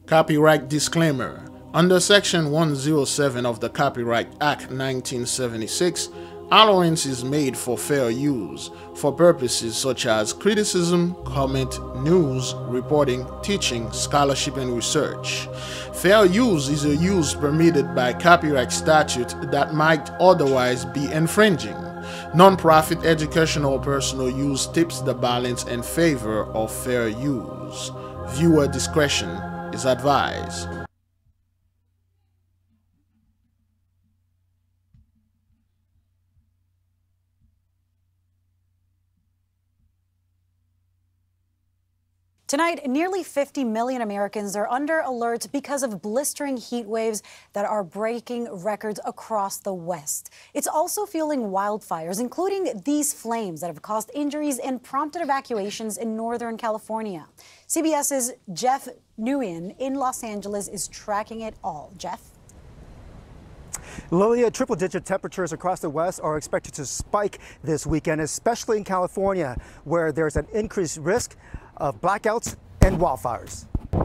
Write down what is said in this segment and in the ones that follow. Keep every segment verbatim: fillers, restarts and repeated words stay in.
Copyright disclaimer. Under Section one oh seven of the Copyright Act nineteen seventy-six, allowance is made for fair use for purposes such as criticism, comment, news, reporting, teaching, scholarship, and research. Fair use is a use permitted by copyright statute that might otherwise be infringing. Non-profit educational or personal use tips the balance in favor of fair use. Viewer discretion is advised. Tonight, nearly fifty million Americans are under alert because of blistering heat waves that are breaking records across the West. It's also fueling wildfires, including these flames that have caused injuries and prompted evacuations in Northern California. CBS's Jeff Nguyen in Los Angeles is tracking it all. Jeff? Lilia, triple-digit temperatures across the West are expected to spike this weekend, especially in California, where there's an increased risk of blackouts and wildfires.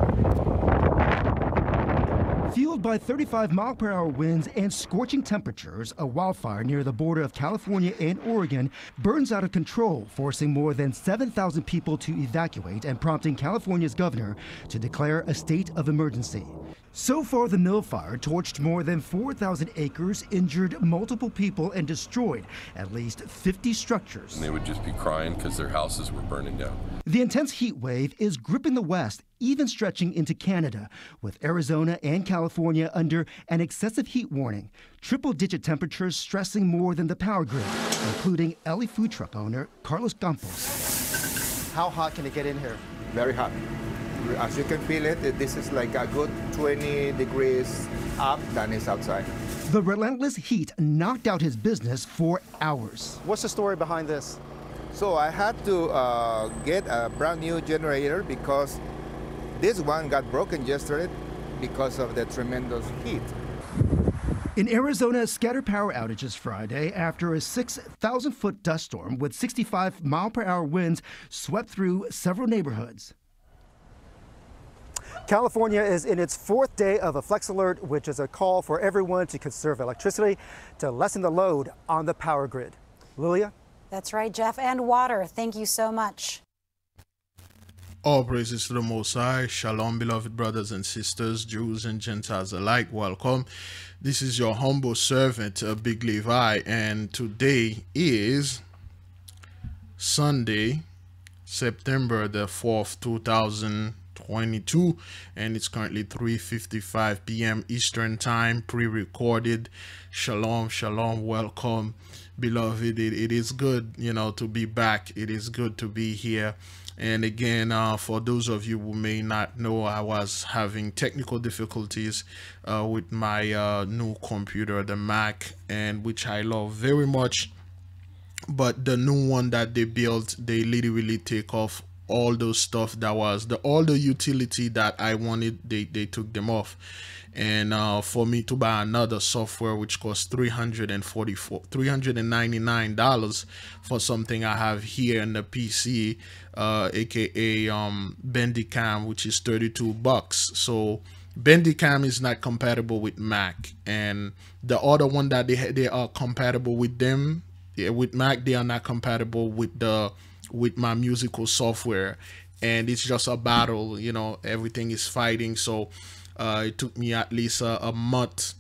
Fueled by thirty-five mile per hour winds and scorching temperatures, a wildfire near the border of California and Oregon burns out of control, forcing more than seven thousand people to evacuate and prompting California's governor to declare a state of emergency. So far, the Mill Fire torched more than four thousand acres, injured multiple people, and destroyed at least fifty structures. And they would just be crying because their houses were burning down. The intense heat wave is gripping the West, even stretching into Canada, with Arizona and California under an excessive heat warning. Triple-digit temperatures stressing more than the power grid, including L A food truck owner Carlos Campos. How hot can it get in here? Very hot. As you can feel it, this is like a good twenty degrees up than is outside. The relentless heat knocked out his business for hours. What's the story behind this? So I had to uh, get a brand new generator because this one got broken yesterday because of the tremendous heat. In Arizona, scattered power outages Friday after a six thousand foot dust storm with sixty-five mile per hour winds swept through several neighborhoods. California is in its fourth day of a flex alert, which is a call for everyone to conserve electricity to lessen the load on the power grid. Lilia? That's right, Jeff. And water. Thank you so much. All praises to the Most High. Shalom, beloved brothers and sisters, Jews and Gentiles alike. Welcome. This is your humble servant, uh, Big Levi, and today is Sunday, September the fourth, two thousand twenty-two, and it's currently three fifty-five p m Eastern Time, pre-recorded. Shalom, shalom, welcome, beloved. It, it is good, you know, to be back. It is good to be here. And again, uh, for those of you who may not know, I was having technical difficulties uh, with my uh, new computer, the Mac, and which I love very much. But the new one that they built, they literally take off all those stuff that was the all the utility that I wanted. They they took them off, and uh, for me to buy another software which costs three hundred forty-four, three hundred ninety-nine dollars for something I have here in the P C, uh, aka um, Bandicam, which is thirty-two bucks. So Bandicam is not compatible with Mac, and the other one that they they are compatible with them, yeah, with Mac, they are not compatible with the with my musical software, and it's just a battle, you know, everything is fighting. So uh it took me at least a, a month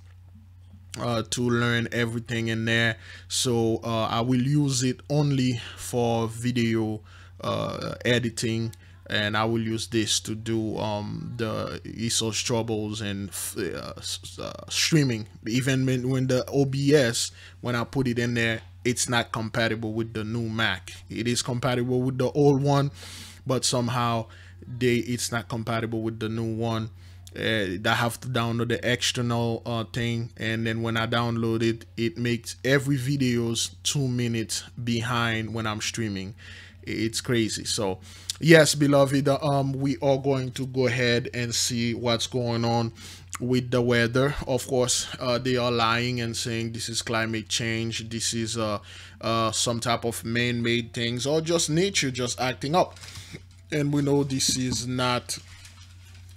uh to learn everything in there. So uh I will use it only for video uh editing, and I will use this to do um the E S O S troubles and uh, uh, streaming. Even when, when the O B S, when I put it in there, it's not compatible with the new Mac. It is compatible with the old one, but somehow they it's not compatible with the new one. uh, I have to download the external uh, thing, and then when I download it, it makes every videos two minutes behind when I'm streaming. It's crazy. So yes, beloved, um we are going to go ahead and see what's going on with the weather. Of course, uh, they are lying and saying this is climate change, this is uh, uh, some type of man-made things, or just nature just acting up. And we know this is not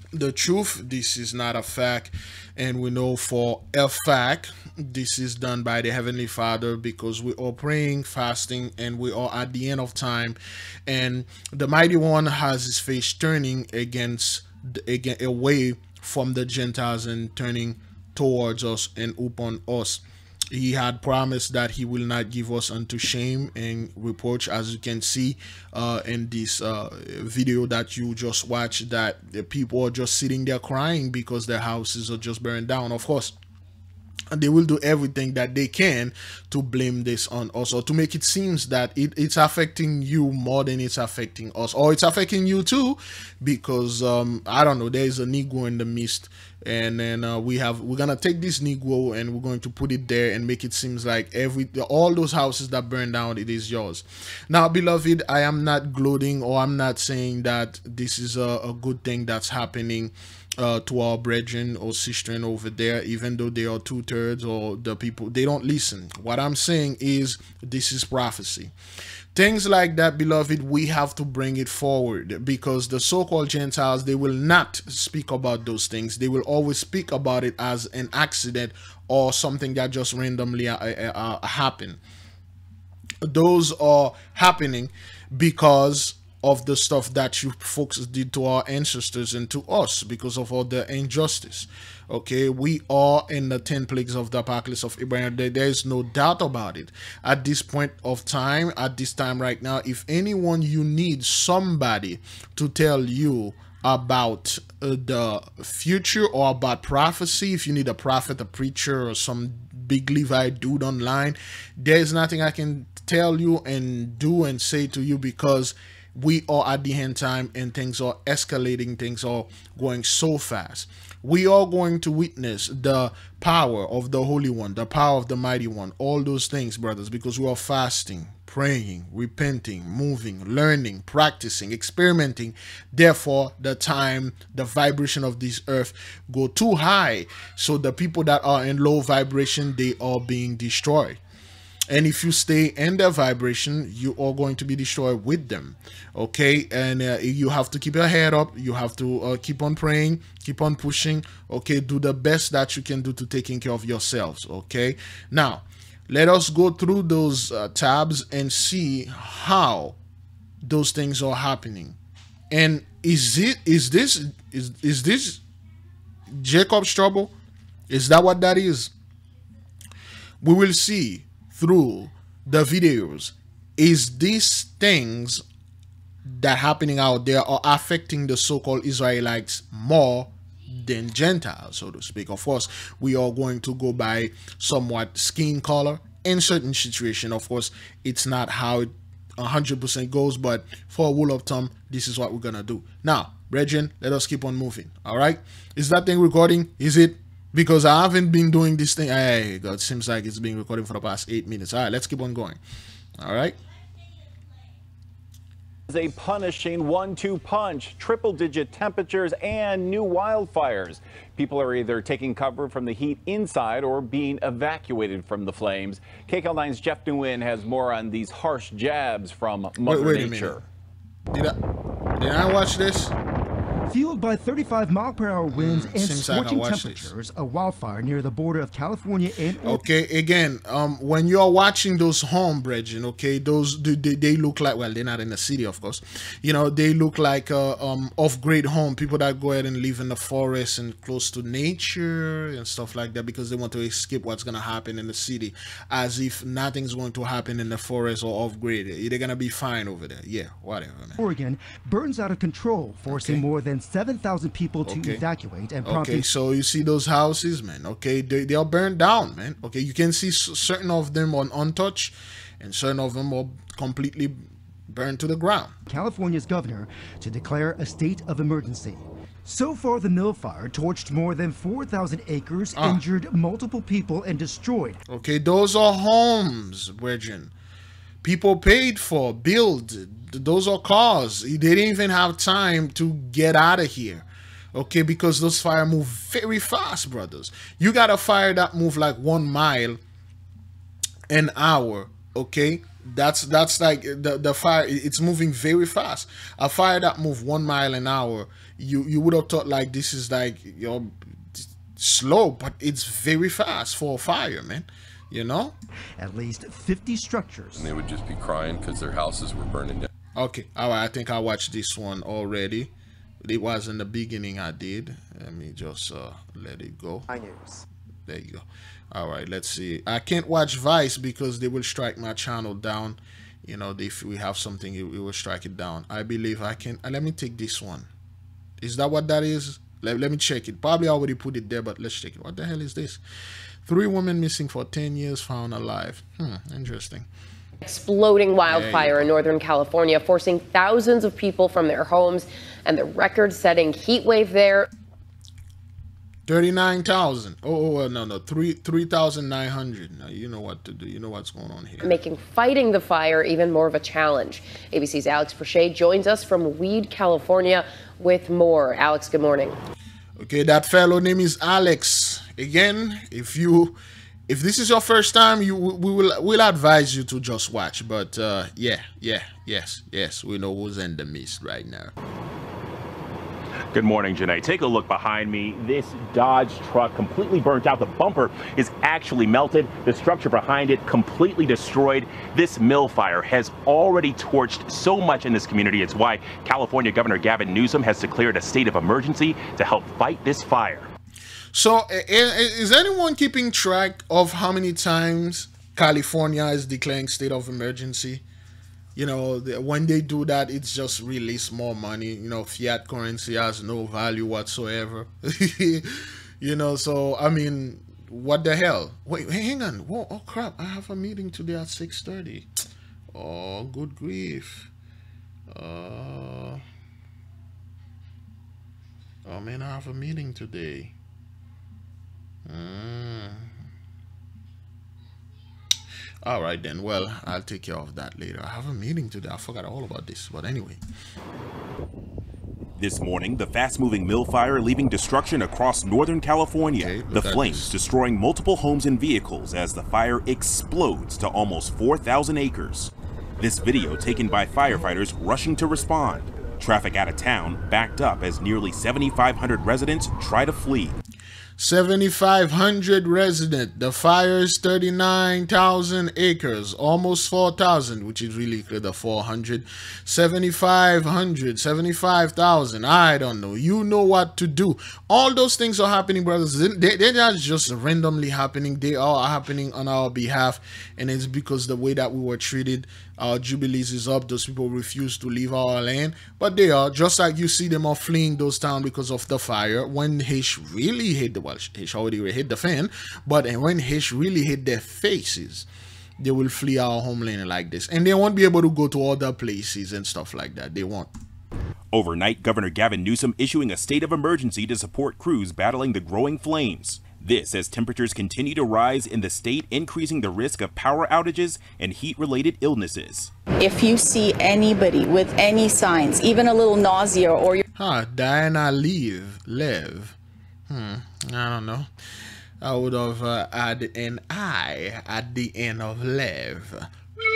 the truth. This is not a fact, and we know for a fact this is done by the Heavenly Father, because we are praying, fasting, and we are at the end of time, and the Mighty One has his face turning against again away from the Gentiles and turning towards us and upon us. He had promised that he will not give us unto shame and reproach, as you can see uh, in this uh, video that you just watched, that the people are just sitting there crying because their houses are just burned down. Of course, and they will do everything that they can to blame this on us, or to make it seems that it, it's affecting you more than it's affecting us, or it's affecting you too, because um I don't know, there is a Negro in the midst, and then uh, we have we're gonna take this Negro and we're going to put it there and make it seems like every all those houses that burn down, it is yours. Now, beloved, I am not gloating, or I'm not saying that this is a, a good thing that's happening Uh, to our brethren or sister over there, even though they are two-thirds or the people, they don't listen. What I'm saying is, this is prophecy. Things like that, beloved, we have to bring it forward, because the so-called Gentiles, they will not speak about those things. They will always speak about it as an accident or something that just randomly uh, uh, uh, happened. Those are happening because of the stuff that you folks did to our ancestors and to us, because of all the injustice. Okay, we are in the ten plagues of the apocalypse of Abraham. There, there is no doubt about it. At this point of time, at this time right now, if anyone, you need somebody to tell you about uh, the future or about prophecy, if you need a prophet, a preacher, or some big Levite dude online, there's nothing I can tell you and do and say to you, because we are at the end time and things are escalating, things are going so fast. We are going to witness the power of the Holy One, the power of the Mighty One, all those things, brothers, because we are fasting, praying, repenting, moving, learning, practicing, experimenting. Therefore, the time, the vibration of this earth go too high, so the people that are in low vibration, they are being destroyed. And if you stay in their vibration, you are going to be destroyed with them. Okay, and uh, you have to keep your head up. You have to uh, keep on praying, keep on pushing. Okay, do the best that you can do to taking care of yourselves. Okay, now let us go through those uh, tabs and see how those things are happening. And is it is this is is this Jacob's trouble? Is that what that is? We will see through the videos. Is these things that happening out there are affecting the so-called Israelites more than Gentiles, so to speak? Of course, we are going to go by somewhat skin color in certain situation. Of course, it's not how it one hundred percent goes, but for a rule of thumb, this is what we're gonna do. Now, brethren, let us keep on moving. All right, is that thing recording? Is it? Because I haven't been doing this thing. Hey, God, seems like it's being recorded for the past eight minutes. All right, let's keep on going. All right. A punishing one two punch, triple digit temperatures and new wildfires. People are either taking cover from the heat inside or being evacuated from the flames. K C A L nine's Jeff Nguyen has more on these harsh jabs from Mother wait, wait Nature. Did I, did I watch this? Fueled by thirty-five mile per hour winds Mm, and seems like I scorching watched temperatures, a wildfire near the border of California and Oregon. Okay, again, um, when you're watching those home, brethren, okay, those they, they look like, well, they're not in the city, of course, you know, they look like uh, um off-grid home, people that go ahead and live in the forest and close to nature and stuff like that, because they want to escape what's gonna happen in the city, as if nothing's going to happen in the forest or off-grid. They're gonna be fine over there. Yeah, whatever, man. Oregon burns out of control, forcing Okay. more than seven thousand people to Okay. evacuate and prompting Okay, so you see those houses, man. Okay, they, they are burned down, man. Okay, you can see s- certain of them on untouched, and certain of them are completely burned to the ground. California's governor to declare a state of emergency. So far, the mill fire torched more than four thousand acres, Ah. injured multiple people, and destroyed Okay, those are homes, brethren. People paid for, build. Those are cars. They didn't even have time to get out of here. Okay, because those fire move very fast, brothers. You got a fire that move like one mile an hour. Okay, That's that's like the the fire. It's moving very fast. A fire that moves one mile an hour, you you would have thought like this is like, you know, slow, but it's very fast for a fire, man. You know. At least fifty structures. And they would just be crying because their houses were burning down. Okay, all right. I think I watched this one already. It was in the beginning. I did. Let me just uh, let it go. I news. There you go. All right, let's see. I can't watch Vice because they will strike my channel down. You know, if we have something, it, it will strike it down. I believe I can. Uh, let me take this one. Is that what that is? Let, let me check it. Probably already put it there, but let's check it. What the hell is this? Three women missing for ten years found alive. Hmm, interesting. Exploding wildfire in Northern California, forcing thousands of people from their homes, and the record-setting heat wave there. thirty-nine thousand. Oh, oh, no, no. three three thousand nine hundred. Now, you know what to do. You know what's going on here. Making fighting the fire even more of a challenge. A B C's Alex Prochet joins us from Weed, California with more. Alex, good morning. Okay, that fellow name is Alex. Again, if you... If this is your first time, you we will we'll advise you to just watch. But uh, yeah, yeah, yes, yes, we know who's in the mist right now. Good morning, Janae. Take a look behind me. This Dodge truck completely burnt out. The bumper is actually melted. The structure behind it completely destroyed. This mill fire has already torched so much in this community. It's why California Governor Gavin Newsom has declared a state of emergency to help fight this fire. So, is anyone keeping track of how many times California is declaring state of emergency? You know, when they do that, it's just release more money. You know, fiat currency has no value whatsoever. You know, so, I mean, what the hell? Wait, hang on. Whoa, oh, crap. I have a meeting today at six thirty. Oh, good grief. Uh, oh, man, I have a meeting today. Mm. All right then. Well, I'll take care of that later. I have a meeting today. I forgot all about this. But anyway. This morning, the fast-moving mill fire leaving destruction across Northern California. Okay, the flames this. destroying multiple homes and vehicles as the fire explodes to almost four thousand acres. This video taken by firefighters rushing to respond. Traffic out of town backed up as nearly seventy-five hundred residents try to flee. seventy-five hundred residents. The fire is thirty-nine thousand acres, almost four thousand, which is really the four hundred. seventy-five hundred, seventy-five thousand. I don't know. You know what to do. All those things are happening, brothers. They, they're not just randomly happening. They are happening on our behalf, and it's because the way that we were treated. Our jubilees is up. Those people refuse to leave our land, but they are just like you see them are fleeing those towns because of the fire. When Hish really hit the well, Hish already hit the fan, but when Hish really hit their faces, they will flee our homeland like this, and they won't be able to go to other places and stuff like that. They won't. Overnight, Governor Gavin Newsom issuing a state of emergency to support crews battling the growing flames. This as temperatures continue to rise in the state, increasing the risk of power outages and heat-related illnesses. If you see anybody with any signs, even a little nausea or... Huh, Diana leave, live. Hmm, I don't know. I would have uh, added an I at the end of live.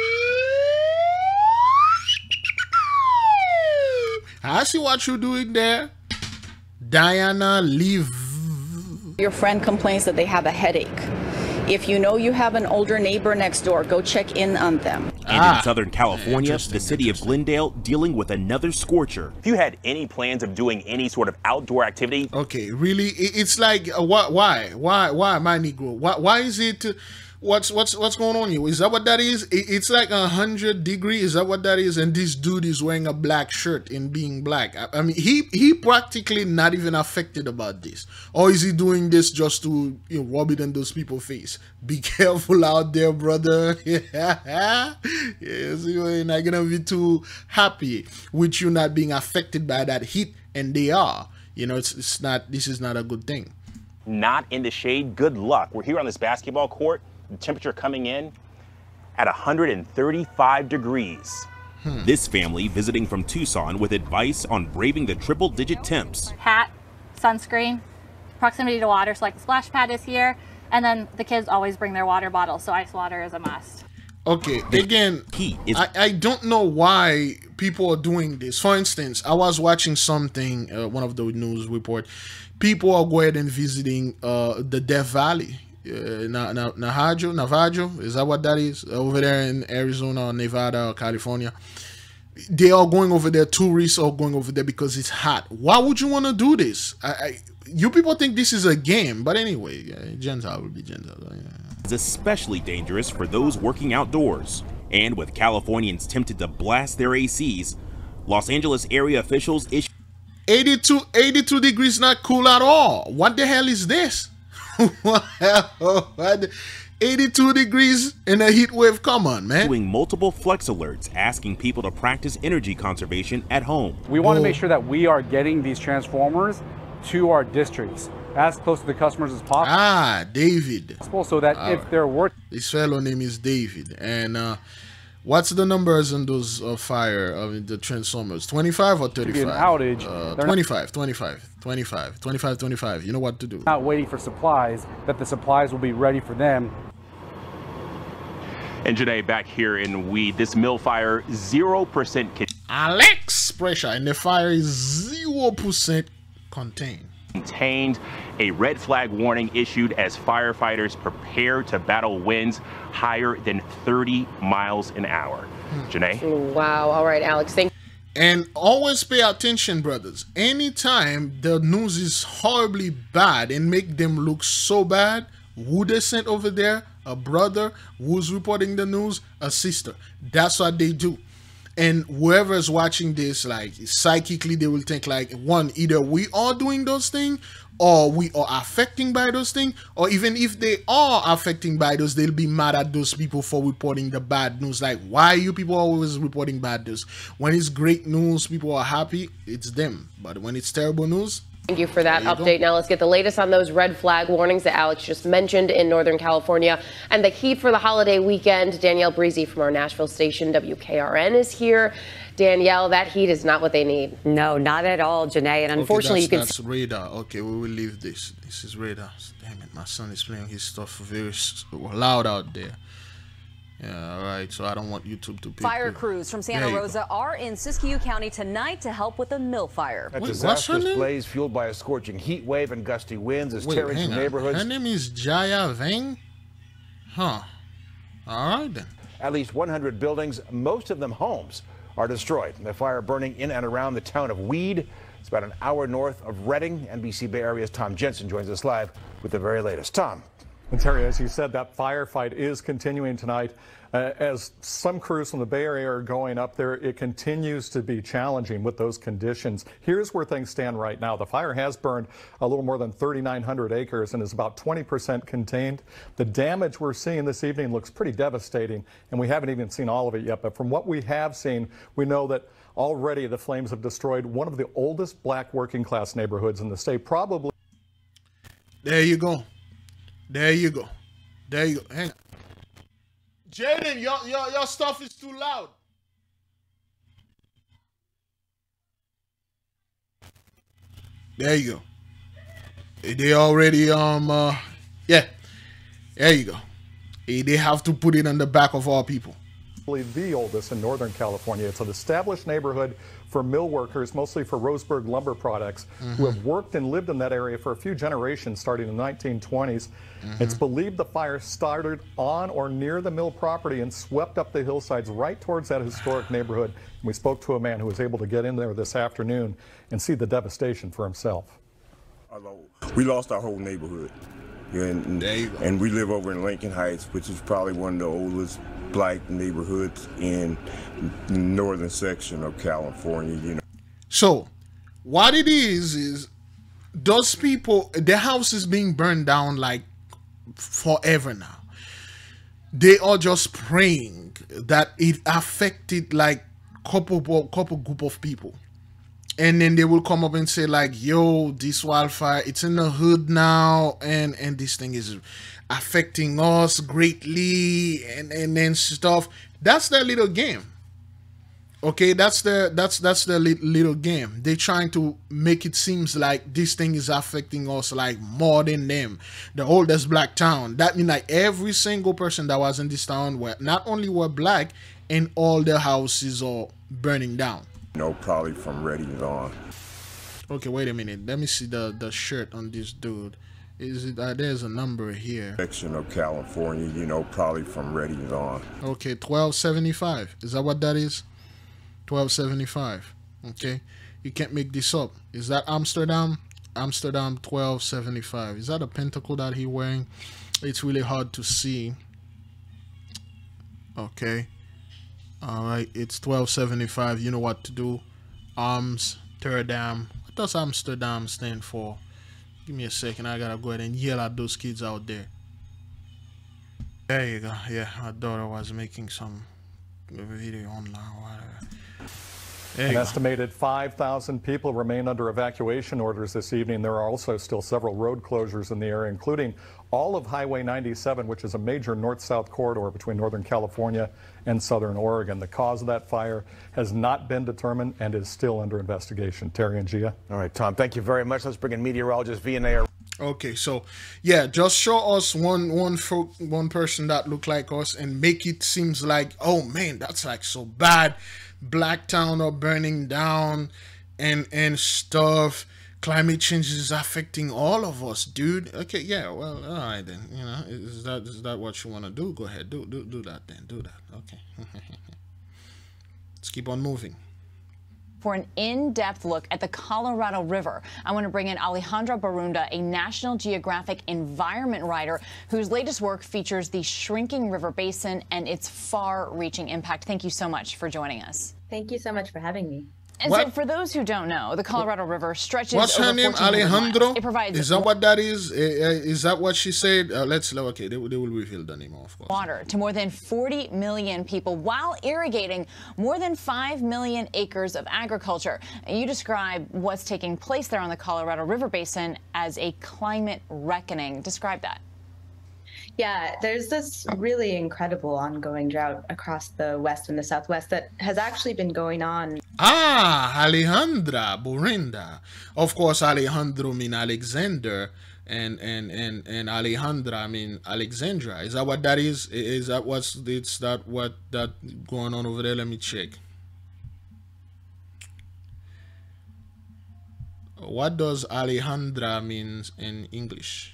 I see what you're doing there. Diana leave. Your friend complains that they have a headache. If you know you have an older neighbor next door, go check in on them. And ah, in Southern California, the city of Glendale dealing with another scorcher. If you had any plans of doing any sort of outdoor activity. Okay, really? It's like, uh, why, why, why, why, my Negro? Why, why is it? Uh, What's what's what's going on here? Is that what that is? It's like a hundred degree. Is that what that is? And this dude is wearing a black shirt and being black. I, I mean, he he practically not even affected about this. Or is he doing this just to, you know, rub it in those people's face? Be careful out there, brother. Yes, you're not gonna be too happy with you not being affected by that heat, and they are. You know, it's it's not. This is not a good thing. Not in the shade. Good luck. We're here on this basketball court. The temperature coming in at one hundred thirty-five degrees. Hmm. This family visiting from Tucson with advice on braving the triple digit temps. Hat, sunscreen, proximity to water, so like the splash pad is here, and then the kids always bring their water bottles, so ice water is a must. Okay, again, I, I don't know why people are doing this. For instance, I was watching something, uh, one of the news report. People are going and visiting uh, the Death Valley, uh, Na, Na, Navajo, Navajo, is that what that is? Over there in Arizona, Nevada, or California. They are going over there, tourists are going over there because it's hot. Why would you want to do this? I, I, you people think this is a game, but anyway, uh, Gentile will be Gentile. Yeah. Is especially dangerous for those working outdoors. And with Californians tempted to blast their A Cs, Los Angeles area officials issued eighty-two, eighty-two degrees, not cool at all. What the hell is this? eighty-two degrees in a heat wave. Come on, man. Doing multiple flex alerts, asking people to practice energy conservation at home. We want to make sure that we are getting these transformers to our districts as close to the customers as possible. Ah, David. So that All if right. they're working. This fellow name is David. And uh, what's the numbers on those uh, fire of uh, the transformers? twenty-five or thirty-five? Be an outage. Uh, They're twenty-five, twenty-five, twenty-five, twenty-five, twenty-five. You know what to do. Not waiting for supplies, that the supplies will be ready for them. And Janae, back here in Weed, this mill fire, zero percent. Alex pressure, and the fire is zero percent contained. Contained. A red flag warning issued as firefighters prepare to battle winds higher than thirty miles an hour. Hmm. Janae? Wow. All right, Alex. Thank And always pay attention, brothers. Anytime the news is horribly bad and make them look so bad, who they sent over there? A brother who's reporting the news, a sister. That's what they do. And whoever is watching this, like psychically, they will think like, one, either we are doing those things or we are affecting by those things, or even if they are affecting by those, they'll be mad at those people for reporting the bad news. Like, why are you people always reporting bad news? When it's great news, people are happy, it's them. But when it's terrible news, Thank you for that There you update. go. Now let's get the latest on those red flag warnings that Alex just mentioned in Northern California and the heat for the holiday weekend. Danielle Breezy from our Nashville station W K R N is here. Danielle, that heat is not what they need. No, not at all, Janae. And unfortunately, okay, you that's, can. that's radar. Okay, we will leave this. This is radar. Damn it, my son is playing his stuff very s- loud out there. Yeah, all right. So I don't want YouTube to pick Fire it. crews from There Santa you go. Rosa are in Siskiyou County tonight to help with a mill fire. A Wait, what's her disastrous name? blaze fueled by a scorching heat wave and gusty winds is Wait, tearing hang through on. neighborhoods. Her name is Jaya Vang? Huh. All right, then. At least one hundred buildings, most of them homes, are destroyed. The fire burning in and around the town of Weed. It's about an hour north of Redding. N B C Bay Area's Tom Jensen joins us live with the very latest. Tom. And Terry, as you said, that firefight is continuing tonight. Uh, as some crews from the Bay Area are going up there, it continues to be challenging with those conditions. Here's where things stand right now. The fire has burned a little more than thirty-nine hundred acres and is about twenty percent contained. The damage we're seeing this evening looks pretty devastating, and we haven't even seen all of it yet. But from what we have seen, we know that already the flames have destroyed one of the oldest black working class neighborhoods in the state, probably. There you go. There you go. There you go. Hang on. Jaden, your, your, your stuff is too loud. There you go. They already, um, uh, yeah. There you go. They have to put it on the back of our people. The oldest in Northern California. It's an established neighborhood for mill workers, mostly for Roseburg lumber products, Mhm. who have worked and lived in that area for a few generations, starting in the nineteen twenties. Mhm. It's believed the fire started on or near the mill property and swept up the hillsides right towards that historic neighborhood. And we spoke to a man who was able to get in there this afternoon and see the devastation for himself. We lost our whole neighborhood. Yeah, and, and we live over in Lincoln Heights, which is probably one of the oldest black neighborhoods in the northern section of California, you know. So, what it is, is those people, their house is being burned down like forever now. They are just praying that it affected like couple, couple group of people. And then they will come up and say like, yo, this wildfire, it's in the hood now, and and this thing is affecting us greatly, and and then stuff. That's their little game. Okay, that's the that's that's the li little game. They're trying to make it seems like this thing is affecting us like more than them. The oldest black town. That means like every single person that was in this town were not only were black, and all their houses are burning down. No, probably from Redding on. Okay, wait a minute. Let me see the the shirt on this dude. Is it uh, there's a number here? Section of California, you know, probably from Redding on. Okay, twelve seventy-five. Is that what that is? twelve seventy-five. Okay, you can't make this up. Is that Amsterdam? Amsterdam twelve seventy-five. Is that a pentacle that he wearing? It's really hard to see. Okay, all right, it's twelve seventy-five. You know what to do. Amsterdam. What does Amsterdam stand for? Give me a second. I gotta go ahead and yell at those kids out there. There you go. Yeah, my daughter was making some video online. An estimated five thousand people remain under evacuation orders this evening. There are also still several road closures in the area, including all of Highway ninety-seven, which is a major north-south corridor between Northern California and Southern Oregon. The cause of that fire has not been determined and is still under investigation. Terry and Gia. All right, Tom, thank you very much. Let's bring in meteorologist Vianney. Okay, so yeah, just show us one one folk, one person that look like us and make it seems like, oh man, that's like so bad. Black town are burning down and and stuff. Climate change is affecting all of us, dude. Okay, yeah, well, all right then. You know, is that is that what you want to do? Go ahead, do do do that then. Do that. Okay. Let's keep on moving. For an in-depth look at the Colorado River, I want to bring in Alejandra Barunda, a National Geographic environment writer whose latest work features the shrinking river basin and its far-reaching impact. Thank you so much for joining us. Thank you so much for having me. And what? so for those who don't know, the Colorado River stretches What's over her name? Alejandro? miles. It provides is that what that is? Uh, is that what she said? Uh, let's okay. They, they will reveal the name, of course. Water to more than forty million people while irrigating more than five million acres of agriculture. You describe what's taking place there on the Colorado River Basin as a climate reckoning. Describe that. Yeah, there's this really incredible ongoing drought across the West and the Southwest that has actually been going on. Ah, Alejandra Barunda. Of course, Alejandro mean Alexander, and and and and Alejandra mean Alexandra. Is that what that is? Is that what's it's that what that going on over there? Let me check. What does Alejandra means in English?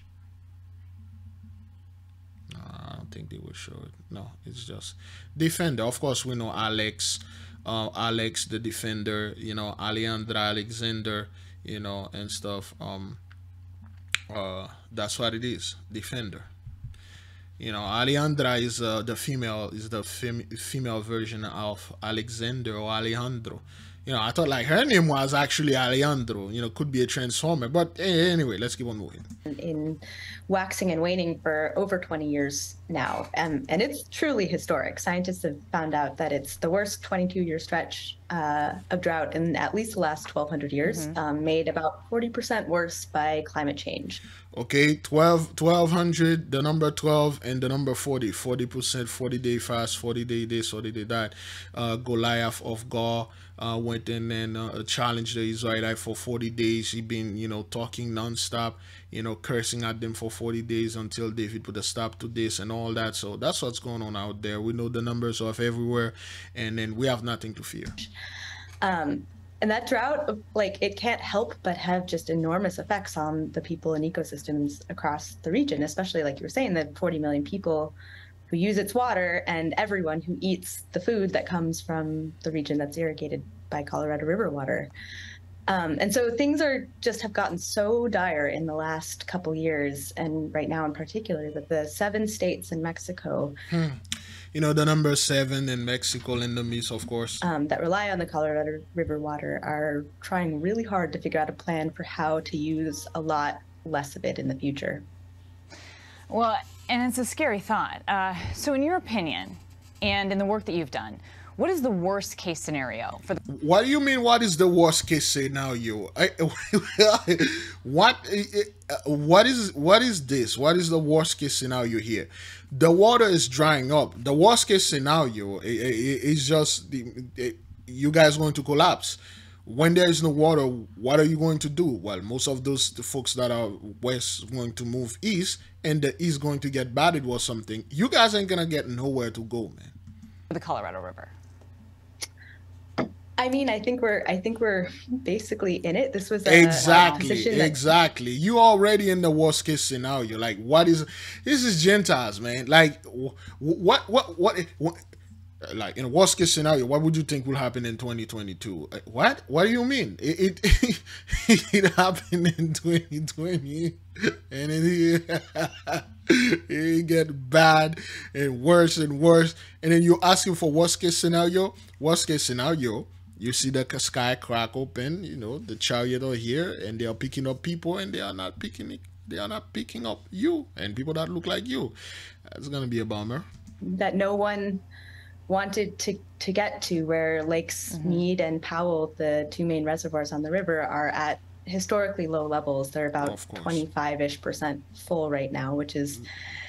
I don't think they will show it. No, it's just defender. Of course, we know Alex, uh, Alex the defender. You know, Alejandra, Alexander. You know, and stuff. Um, uh, that's what it is, defender. You know, Alejandra is uh, the female is the fem female version of Alexander or Alejandro. You know, I thought like her name was actually Alejandro. You know, could be a transformer. But anyway, let's keep on moving. In waxing and waning for over twenty years now, and and it's truly historic. Scientists have found out that it's the worst twenty-two year stretch uh, of drought in at least the last twelve hundred years, mm-hmm. um, made about forty percent worse by climate change. Okay, twelve, twelve hundred, the number twelve and the number forty, forty percent, forty day fast, forty day this, forty day that. Uh, Goliath of Gaur uh, went in and uh, challenged the Israelites for forty days. He been, you know, talking nonstop, you know, cursing at them for forty days until David put a stop to this and all that. So that's what's going on out there. We know the numbers are everywhere, and then we have nothing to fear. Um, And that drought, like, it can't help but have just enormous effects on the people and ecosystems across the region, especially, like you were saying, the forty million people who use its water and everyone who eats the food that comes from the region that's irrigated by Colorado River water. Um, and so things are just have gotten so dire in the last couple years, and right now in particular, that the seven states in Mexico, hmm. you know, the number seven in Mexico and the East, of course, um, that rely on the Colorado River water are trying really hard to figure out a plan for how to use a lot less of it in the future. Well, and it's a scary thought. Uh, so in your opinion, and in the work that you've done, what is the worst case scenario for the? What do you mean? What is the worst case scenario? I, what? What is? What is this? What is the worst case scenario here? The water is drying up. The worst case scenario is just the. It, you guys going to collapse. When there is no water, what are you going to do? Well, most of those the folks that are west going to move east, and the east going to get battered or something. You guys ain't gonna get nowhere to go, man. The Colorado River. I mean, I think we're I think we're basically in it. This was a, exactly, a position that exactly. You already in the worst case scenario. Like, what is this? Is Gentiles, man? Like, what, what, what, what? Like in a worst case scenario, what would you think will happen in twenty twenty-two? What? What do you mean? It it, it happened in twenty twenty, and it, it get bad and worse and worse. And then you're asking for worst case scenario. Worst case scenario, you see the sky crack open. You know the chariot are here, and they are picking up people, and they are not picking it. They are not picking up you and people that look like you. That's gonna be a bummer. That no one wanted to to get to, where Lakes mm-hmm. Mead and Powell, the two main reservoirs on the river, are at historically low levels. They're about twenty-five-ish percent full right now, which is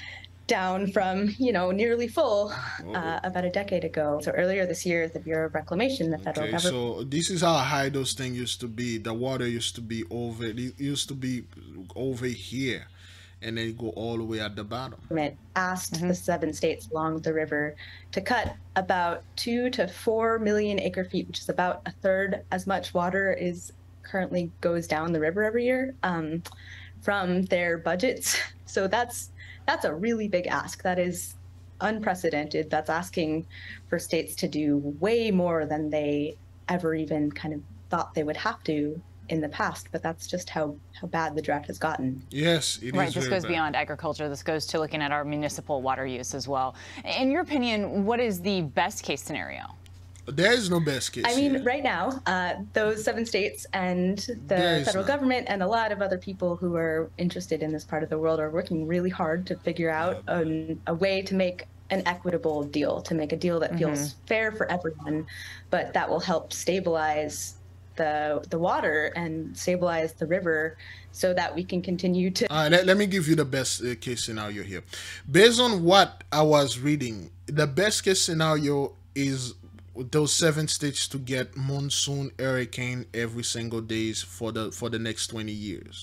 down from, you know, nearly full uh, about a decade ago. So earlier this year, the Bureau of Reclamation, the federal okay, government. So this is how high those things used to be. The water used to be over, it used to be over here, and then you go all the way at the bottom. It asked mm-hmm. the seven states along the river to cut about two to four million acre feet, which is about a third as much water is currently goes down the river every year, um, from their budgets. So that's that's a really big ask. That is unprecedented. That's asking for states to do way more than they ever even kind of thought they would have to in the past, but that's just how how bad the drought has gotten. Yes, it right, is this goes bad. Beyond agriculture. This goes to looking at our municipal water use as well. In your opinion, what is the best case scenario? There is no best case. I mean, here. right now, uh, those seven states and the federal not. government and a lot of other people who are interested in this part of the world are working really hard to figure out an, a way to make an equitable deal, to make a deal that feels mm-hmm. fair for everyone, but that will help stabilize the the water and stabilize the river so that we can continue to. All right, let, let me give you the best uh, case scenario here. Based on what I was reading, the best case scenario is those seven states to get monsoon hurricane every single days for the for the next twenty years,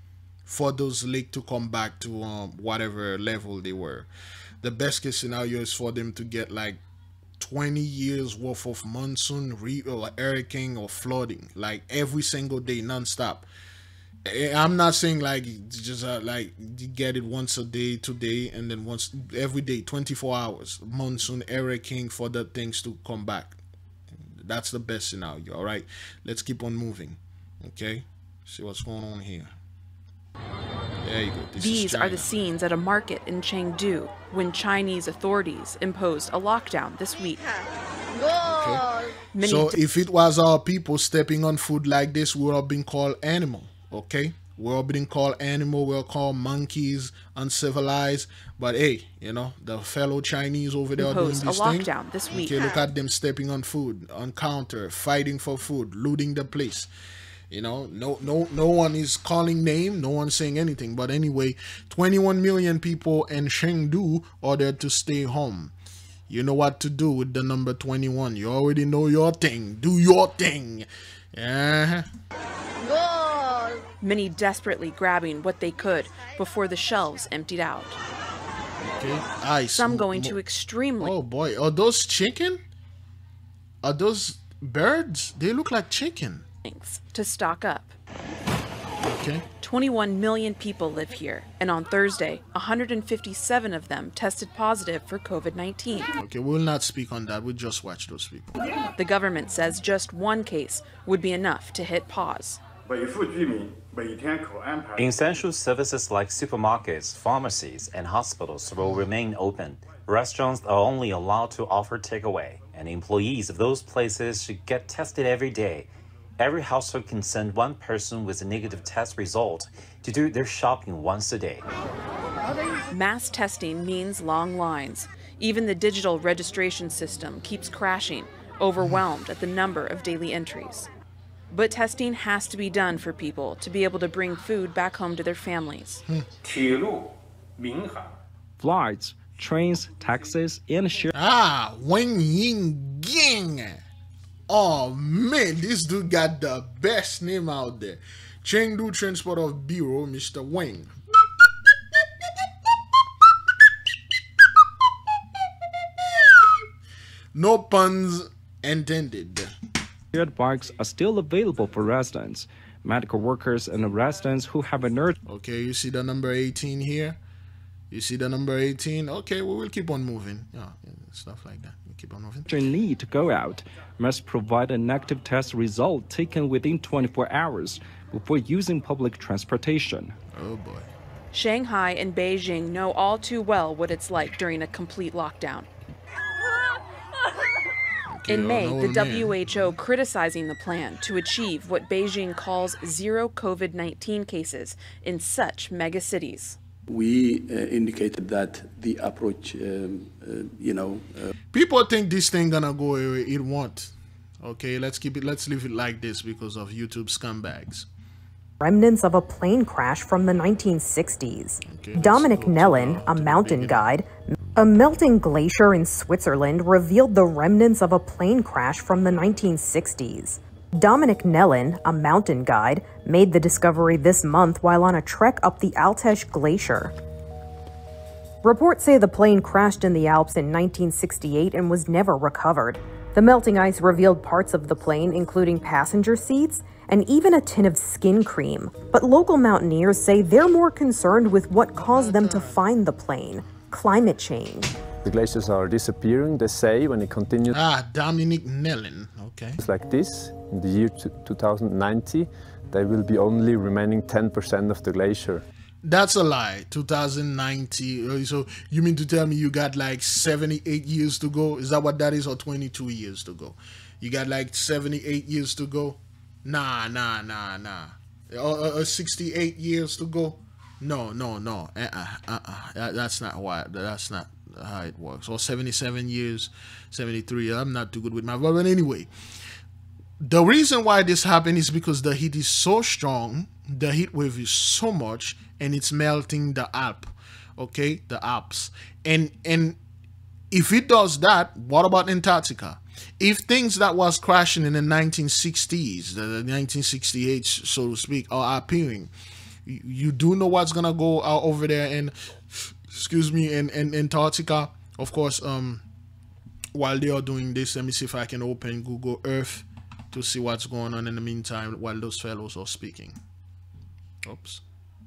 for those lakes to come back to um, whatever level they were. The best case scenario is for them to get like twenty years worth of monsoon, re or hurricane or flooding, like every single day, non-stop. I'm not saying like just uh, like you get it once a day, today, and then once every day, twenty-four hours, monsoon, hurricane for the things to come back. That's the best scenario. All right, let's keep on moving. Okay, see what's going on here. There you go. This These are the scenes at a market in Chengdu when Chinese authorities imposed a lockdown this week. Okay. So if it was our people stepping on food like this, we would have been called animal. Okay, we're all being called animal, we're called monkeys, uncivilized, but hey, you know, the fellow Chinese over there are doing this a thing. Lockdown this week. Okay, look at them stepping on food, on counter, fighting for food, looting the place. You know, no no no one is calling name, no one's saying anything. But anyway, twenty-one million people in Chengdu ordered to stay home. You know what to do with the number twenty-one. You already know your thing. Do your thing. Yeah. Many desperately grabbing what they could before the shelves emptied out. Okay. Ice. Some going to extremely. Oh boy, are those chicken? Are those birds? They look like chicken. To stock up. Okay. twenty-one million people live here, and on Thursday, one hundred fifty-seven of them tested positive for COVID nineteen. Okay, we'll not speak on that. We'll just watch those people. The government says just one case would be enough to hit pause. Essential services like supermarkets, pharmacies, and hospitals will remain open. Restaurants are only allowed to offer takeaway, and employees of those places should get tested every day. Every household can send one person with a negative test result to do their shopping once a day. Mass testing means long lines. Even the digital registration system keeps crashing, overwhelmed at the number of daily entries. But testing has to be done for people to be able to bring food back home to their families. Flights, trains, taxis, and share. Ah, Wen Ying Ging. Oh man, this dude got the best name out there. Chengdu Transport of Bureau, Mister Wang. No puns intended. Bikes are still available for residents, medical workers, and residents who have an urgent. Okay, you see the number eighteen here? You see the number eighteen? Okay, we will keep on moving. Yeah, stuff like that. We keep on moving. Need to go out must provide a negative test result taken within twenty-four hours before using public transportation. Oh boy. Shanghai and Beijing know all too well what it's like during a complete lockdown. In May, the W H O criticizing the plan to achieve what Beijing calls zero COVID nineteen cases in such mega cities. We uh, indicated that the approach, um, uh, you know... Uh, People think this thing gonna go away. It won't. Okay, let's keep it, let's leave it like this because of YouTube scumbags. Remnants of a plane crash from the nineteen sixties. Okay, Dominic Nellin, a mountain guide, a melting glacier in Switzerland revealed the remnants of a plane crash from the nineteen sixties. Dominic Nellin, a mountain guide, made the discovery this month while on a trek up the Altesh Glacier. Reports say the plane crashed in the Alps in nineteen sixty-eight and was never recovered. The melting ice revealed parts of the plane, including passenger seats and even a tin of skin cream. But local mountaineers say they're more concerned with what caused them to find the plane: climate change. The glaciers are disappearing, they say, when it continues. Ah, Dominic Nellin, okay. It's like this, in the year two thousand ninety, there will be only remaining ten percent of the glacier. That's a lie. two thousand ninety. So you mean to tell me you got like seventy-eight years to go? Is that what that is, or twenty-two years to go? You got like seventy-eight years to go? Nah, nah, nah, nah. Or, or sixty-eight years to go? No, no, no. Uh-uh, uh-uh. That, that's not why. That's not how it works. Or seventy-seven years, seventy-three. I'm not too good with my. But anyway, the reason why this happened is because the heat is so strong. The heat wave is so much, and it's melting the Alp, okay, the Alps. And and if it does that, what about Antarctica? If things that was crashing in the nineteen sixties, the nineteen sixty-eight, so to speak, are appearing, you, you do know what's gonna go out over there in, excuse me, in, in Antarctica. Of course, um, while they are doing this, let me see if I can open Google Earth to see what's going on in the meantime while those fellows are speaking. Oops.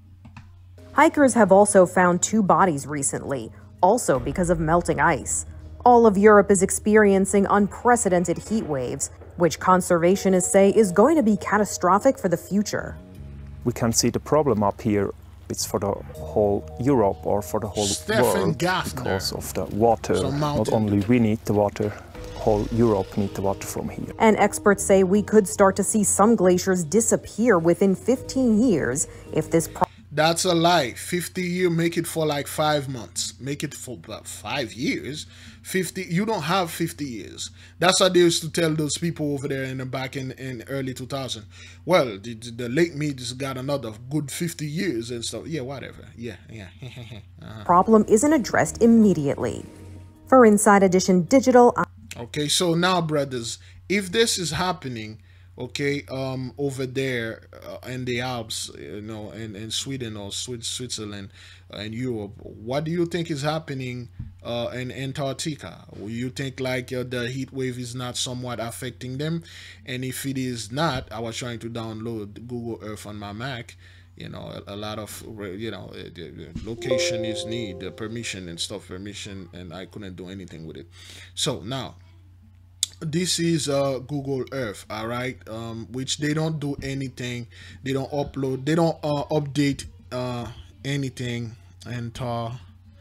Hikers have also found two bodies recently, also because of melting ice. All of Europe is experiencing unprecedented heat waves, which conservationists say is going to be catastrophic for the future. We can see the problem up here. It's for the whole Europe or for the whole Stephen world Gaffner. Because of the water. Not only we need the water, whole Europe need the water from here. And experts say we could start to see some glaciers disappear within fifteen years if this pro- That's a lie. fifty years, make it for like five months. Make it for about five years. fifty, you don't have fifty years. That's what they used to tell those people over there in the back in, in early two thousand. Well, the, the late me's got another good fifty years and stuff. Yeah, whatever. Yeah, yeah. uh-huh. problem isn't addressed immediately. For Inside Edition Digital, I Okay, so now, brothers, if this is happening, okay, um, over there uh, in the Alps, you know, in, in Sweden or Switzerland uh, and Europe, what do you think is happening uh, in Antarctica? You think like uh, the heat wave is not somewhat affecting them? And if it is not, I was trying to download Google Earth on my Mac. You know, a, a lot of, you know, the location is need, the permission and stuff, permission, and I couldn't do anything with it. So now, this is uh Google Earth, all right, um which they don't do anything, they don't upload, they don't uh update uh anything. And uh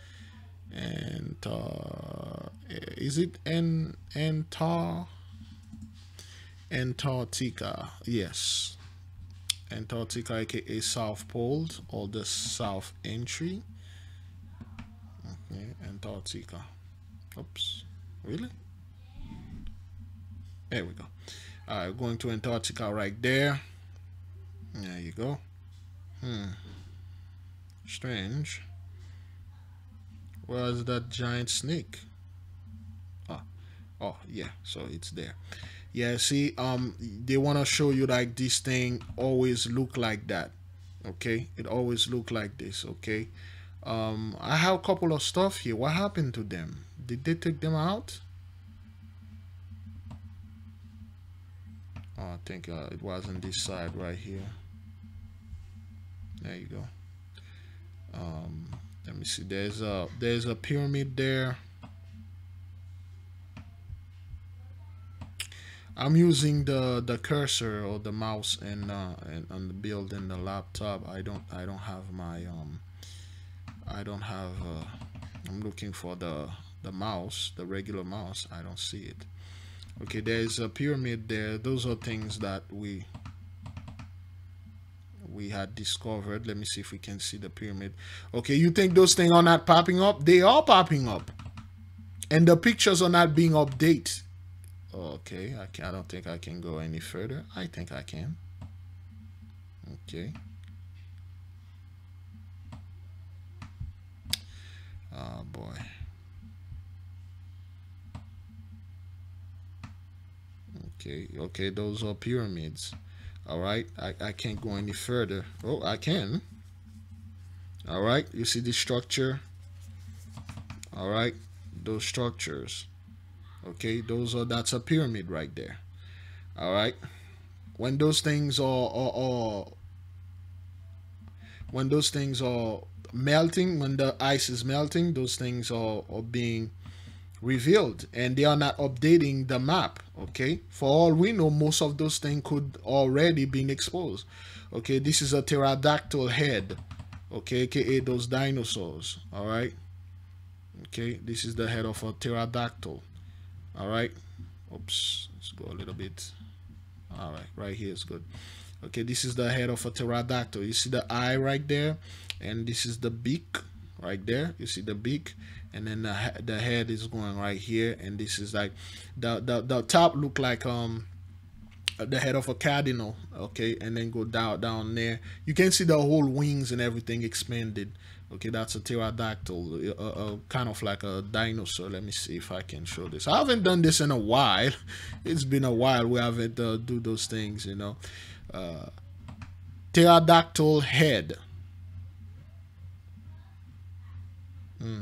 and uh is it an Antar Antarctica? Yes, Antarctica, aka South Pole or the South Entry. Okay, Antarctica. Oops, really? There we go. All right, going to Antarctica right there. There you go. Hmm. Strange. Where's that giant snake? Oh, oh yeah. So it's there. Yeah, see, um they want to show you like this thing always look like that. Okay, it always look like this. Okay, um I have a couple of stuff here. What happened to them? Did they take them out? Oh, I think uh, it was on this side right here. There you go. Um let me see, there's a there's a pyramid there. I'm using the the cursor or the mouse and uh and on the build in the laptop. I don't I don't have my um I don't have uh I'm looking for the the mouse, the regular mouse. I don't see it. Okay, there's a pyramid there. Those are things that we we had discovered. Let me see if we can see the pyramid. Okay, you think those things are not popping up? They are popping up, and the pictures are not being updated. Okay, I, can, I don't think I can go any further. I think I can. Okay. Oh boy. Okay, okay, those are pyramids. All right, I, I can't go any further. Oh, I can. All right, you see the structure? All right, those structures. Okay, those are, that's a pyramid right there. All right, when those things are, are, are when those things are melting, when the ice is melting, those things are, are being revealed, and they are not updating the map. Okay, for all we know, most of those things could already been exposed. Okay, this is a pterodactyl head. Okay, aka those dinosaurs. All right, okay, this is the head of a pterodactyl. All right, oops, let's go a little bit. All right, right here is good. Okay, this is the head of a pterodactyl. You see the eye right there, and this is the beak right there. You see the beak, and then the, the head is going right here, and this is like the the, the top look like um the head of a cardinal. Okay, and then go down down there, you can see the whole wings and everything expanded. Okay, that's a pterodactyl, uh, uh, kind of like a dinosaur. Let me see if I can show this. I haven't done this in a while. It's been a while we haven't uh, do those things, you know. Uh, pterodactyl head. Hmm.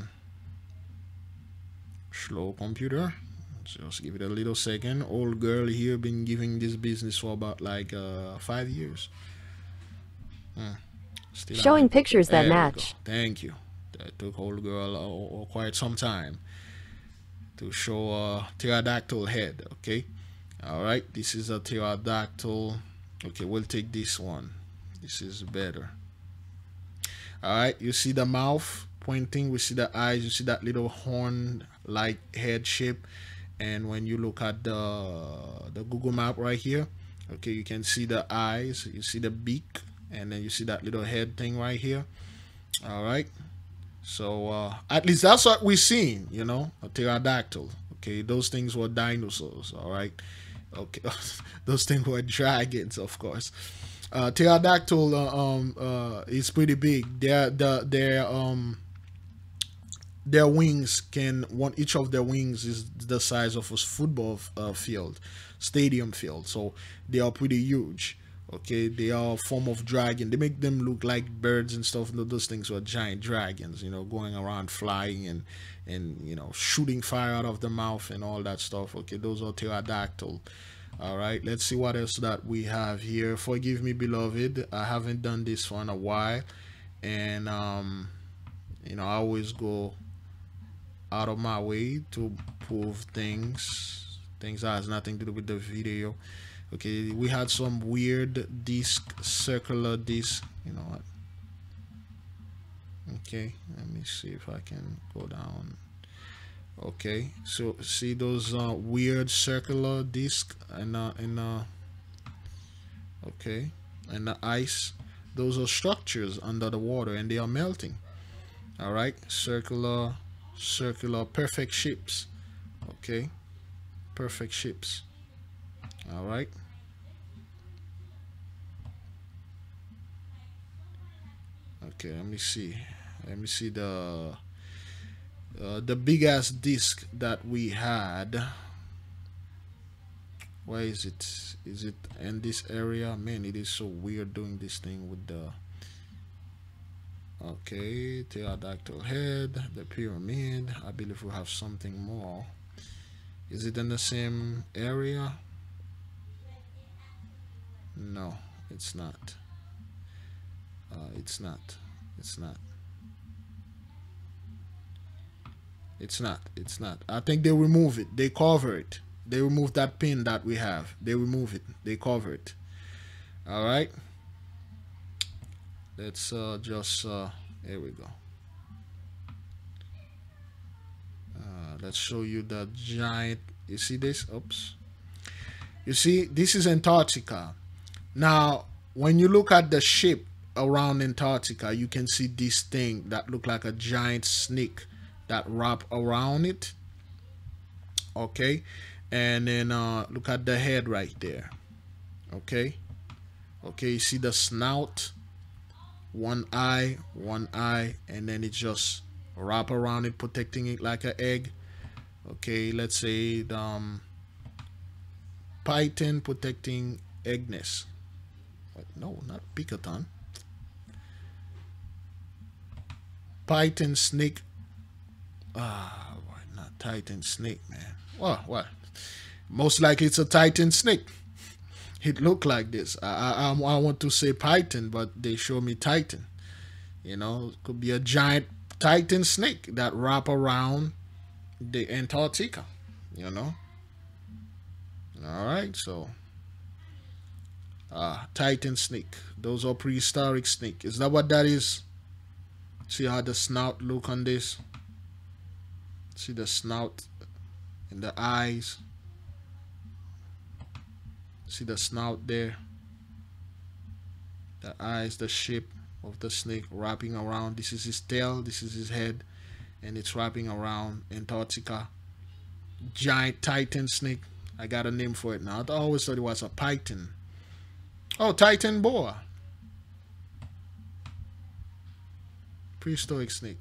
Slow computer. Just give it a little second. Old girl here been giving this business for about like uh, five years. Hmm. Still Showing pictures that there match. Thank you. That took old girl uh, quite some time to show a pterodactyl head. Okay. All right. This is a pterodactyl. Okay, we'll take this one. This is better. All right. You see the mouth pointing. We see the eyes. You see that little horn-like head shape. And when you look at the the Google map right here, okay, you can see the eyes. You see the beak. And then you see that little head thing right here. All right, so uh at least that's what we're seeing, you know, a pterodactyl. Okay, those things were dinosaurs. All right, okay. Those things were dragons, of course. uh pterodactyl uh, um uh is pretty big. Their the their um their wings can one each of their wings is the size of a football uh, field, stadium field, so they are pretty huge. Okay, they are a form of dragon. They make them look like birds and stuff. Those things were giant dragons, you know, going around flying and and you know, shooting fire out of the mouth and all that stuff. Okay, those are pterodactyl. All right, let's see what else that we have here. Forgive me, beloved, I haven't done this for in a while, and um you know, I always go out of my way to prove things things that has nothing to do with the video. Okay, we had some weird disc, circular disc, you know what? Okay, let me see if I can go down. Okay, so see those uh, weird circular disc and uh, and uh, okay, and the ice. Those are structures under the water, and they are melting. All right, circular, circular, perfect shapes. Okay, perfect shapes. All right. Okay, let me see. Let me see the uh, the big ass disc that we had. Where is it? Is it in this area? Man, it is so weird doing this thing with the okay, pterodactyl head, the pyramid. I believe we have something more. Is it in the same area? No, it's not. Uh, it's not. It's not. It's not. It's not. I think they remove it. They cover it. They remove that pin that we have. They remove it. They cover it. All right. Let's uh, just. Uh, here we go. Uh, let's show you the giant. You see this? Oops. You see, this is Antarctica. Now, when you look at the shape around Antarctica, you can see this thing that look like a giant snake that wrap around it. Okay, and then uh, look at the head right there. Okay, okay, you see the snout, one eye, one eye, and then it just wrap around it, protecting it like an egg. Okay, let's say the um, python protecting egg nest. No, not Picaton. Python snake. Ah, why not Titan snake, man? Well, what? Most likely it's a Titan snake. It looked like this. I, I I want to say python, but they show me Titan. You know, it could be a giant Titan snake that wrap around the Antarctica. You know. All right, so. Ah, Titan snake. Those are prehistoric snake. Is that what that is? See how the snout look on this? See the snout and the eyes. See the snout there. The eyes, the shape of the snake wrapping around. This is his tail. This is his head. And it's wrapping around Antarctica. Giant Titan snake. I got a name for it now. I always thought it was a python. Oh, Titan boa. Prehistoric snake.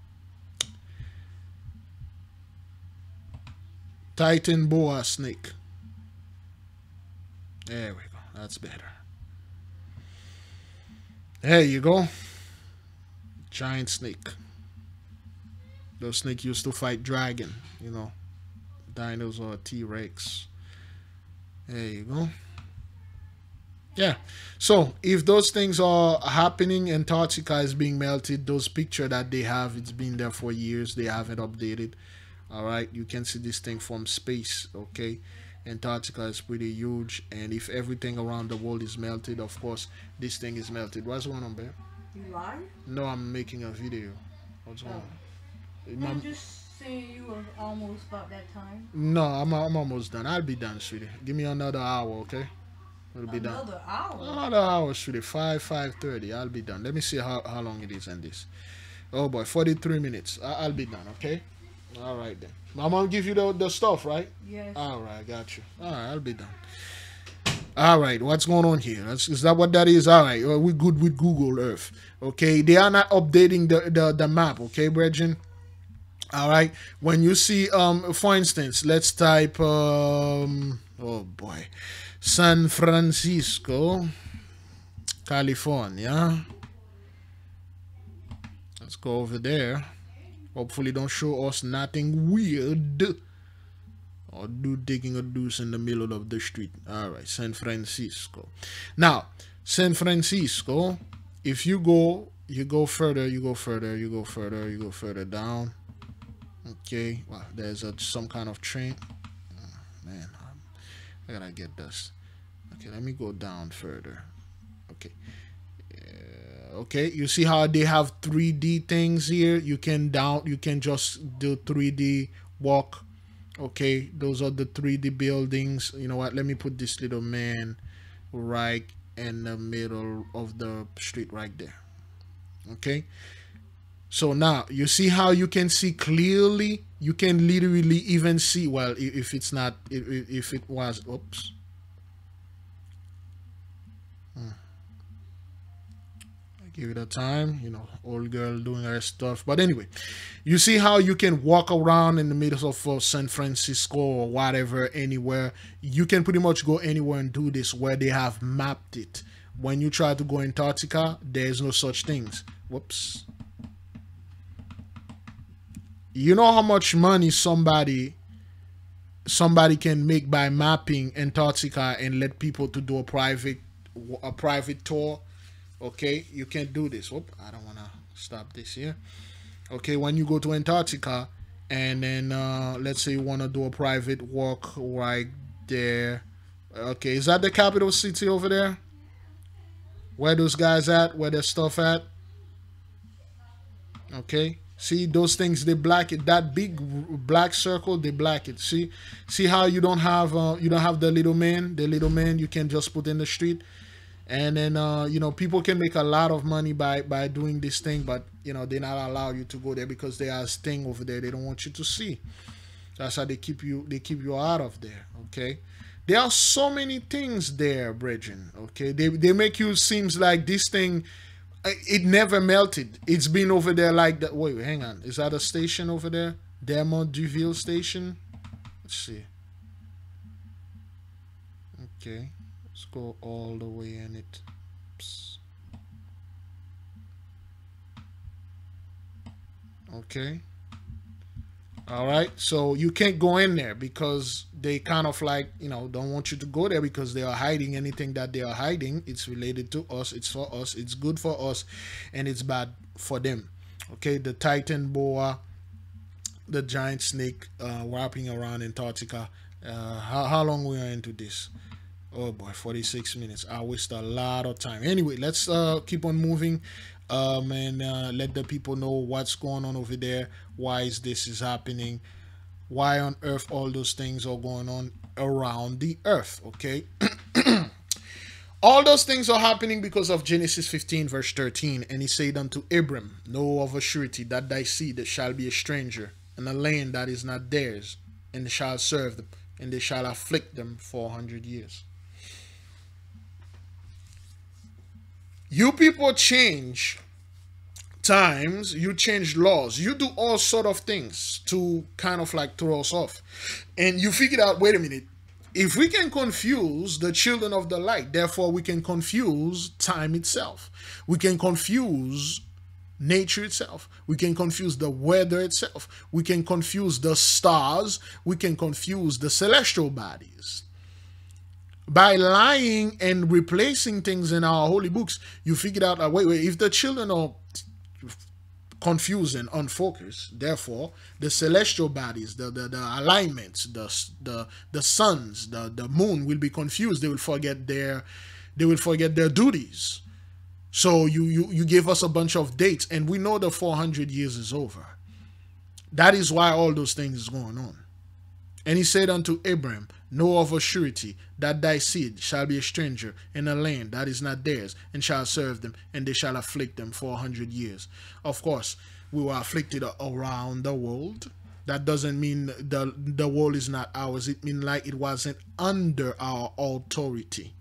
Titan boa snake. There we go. That's better. There you go. Giant snake. Those snake used to fight dragon, you know. Dinosaur, T-Rex. There you go. Yeah, so if those things are happening, Antarctica is being melted, those pictures that they have, it's been there for years, they haven't updated. All right, you can see this thing from space. Okay, Antarctica is pretty huge, and if everything around the world is melted, of course this thing is melted. What's going on, babe? You live? No, I'm making a video. What's going oh. on? I'm just saying you were almost about that time. No, I'm, I'm almost done. I'll be done, sweetie. Give me another hour, okay? We'll be done. Another hour? Another hour, sweetie. five, five thirty. I'll be done. Let me see how, how long it is in this. Oh, boy. forty-three minutes. I, I'll be done, okay? All right, then. I'm going to give you the, the stuff, right? Yes. All right, I got you. All right, I'll be done. All right, what's going on here? That's, is that what that is? All right, well, we're good with Google Earth. Okay, they are not updating the, the, the map, okay, brethren? All right, when you see, um, for instance, let's type, um, oh, boy. San Francisco, California. Let's go over there. Hopefully don't show us nothing weird or do digging a deuce in the middle of the street. All right, San Francisco. Now, San Francisco, if you go, you go further, you go further, you go further, you go further down. Okay, well, there's a, some kind of train. Oh, man, I gotta get this. Okay, let me go down further. Okay. Uh, okay, you see how they have three D things here? You can down, you can just do three D walk. Okay, those are the three D buildings. You know what? Let me put this little man right in the middle of the street right there. Okay. So now you see how you can see clearly. You can literally even see, well, if it's not, if, if it was, oops. Hmm. I give it a time. You know, old girl doing her stuff. But anyway, you see how you can walk around in the middle of uh, San Francisco or whatever, anywhere. You can pretty much go anywhere and do this where they have mapped it. When you try to go Antarctica, there's no such things. Whoops. You know how much money somebody somebody can make by mapping Antarctica and let people to do a private a private tour? Okay, you can't do this. Whoop, I don't want to stop this here. Okay, when you go to Antarctica and then uh, let's say you want to do a private walk right there. Okay, is that the capital city over there? Where those guys at? Where their stuff at? Okay, see those things, they black it. That big black circle, they black it. See, see how you don't have uh, you don't have the little man. The little man you can just put in the street. And then, uh, you know, people can make a lot of money by, by doing this thing, but, you know, they not allow you to go there because there is thing over there they don't want you to see. That's how they keep you, they keep you out of there, okay? There are so many things there, brethren, okay? They, they make you seems like this thing, it never melted. It's been over there like that. Wait, wait, hang on. Is that a station over there? Dermont Duville Station? Let's see. Okay. Let's go all the way in it. Oops. Okay. All right. So you can't go in there because they kind of like, you know, don't want you to go there because they are hiding anything that they are hiding. It's related to us. It's for us. It's good for us. And it's bad for them. Okay. The Titan boa, the giant snake uh, wrapping around Antarctica. Uh, how, how long we are into this? Oh boy, forty-six minutes. I wasted a lot of time. Anyway, let's uh, keep on moving um, and uh, let the people know what's going on over there. Why is this is happening? Why on earth all those things are going on around the earth, okay? All those things are happening because of Genesis fifteen verse thirteen. And he said unto Abram, know of a surety that thy seed shall be a stranger in a land that is not theirs, and shall serve them, and they shall afflict them four hundred years. You people change times, you change laws, you do all sort of things to kind of like throw us off. And you figured out, wait a minute, if we can confuse the children of the light, therefore we can confuse time itself. We can confuse nature itself. We can confuse the weather itself. We can confuse the stars. We can confuse the celestial bodies. By lying and replacing things in our holy books, you figured out, uh, wait, wait, if the children are confused and unfocused, therefore, the celestial bodies, the, the, the alignments, the, the, the suns, the, the moon will be confused. They will forget their, they will forget their duties. So you, you, you gave us a bunch of dates, and we know the four hundred years is over. That is why all those things is going on. And he said unto Abram, know of a surety that thy seed shall be a stranger in a land that is not theirs, and shall serve them, and they shall afflict them for a hundred years. Of course, we were afflicted around the world. That doesn't mean the, the world is not ours. It means like it wasn't under our authority.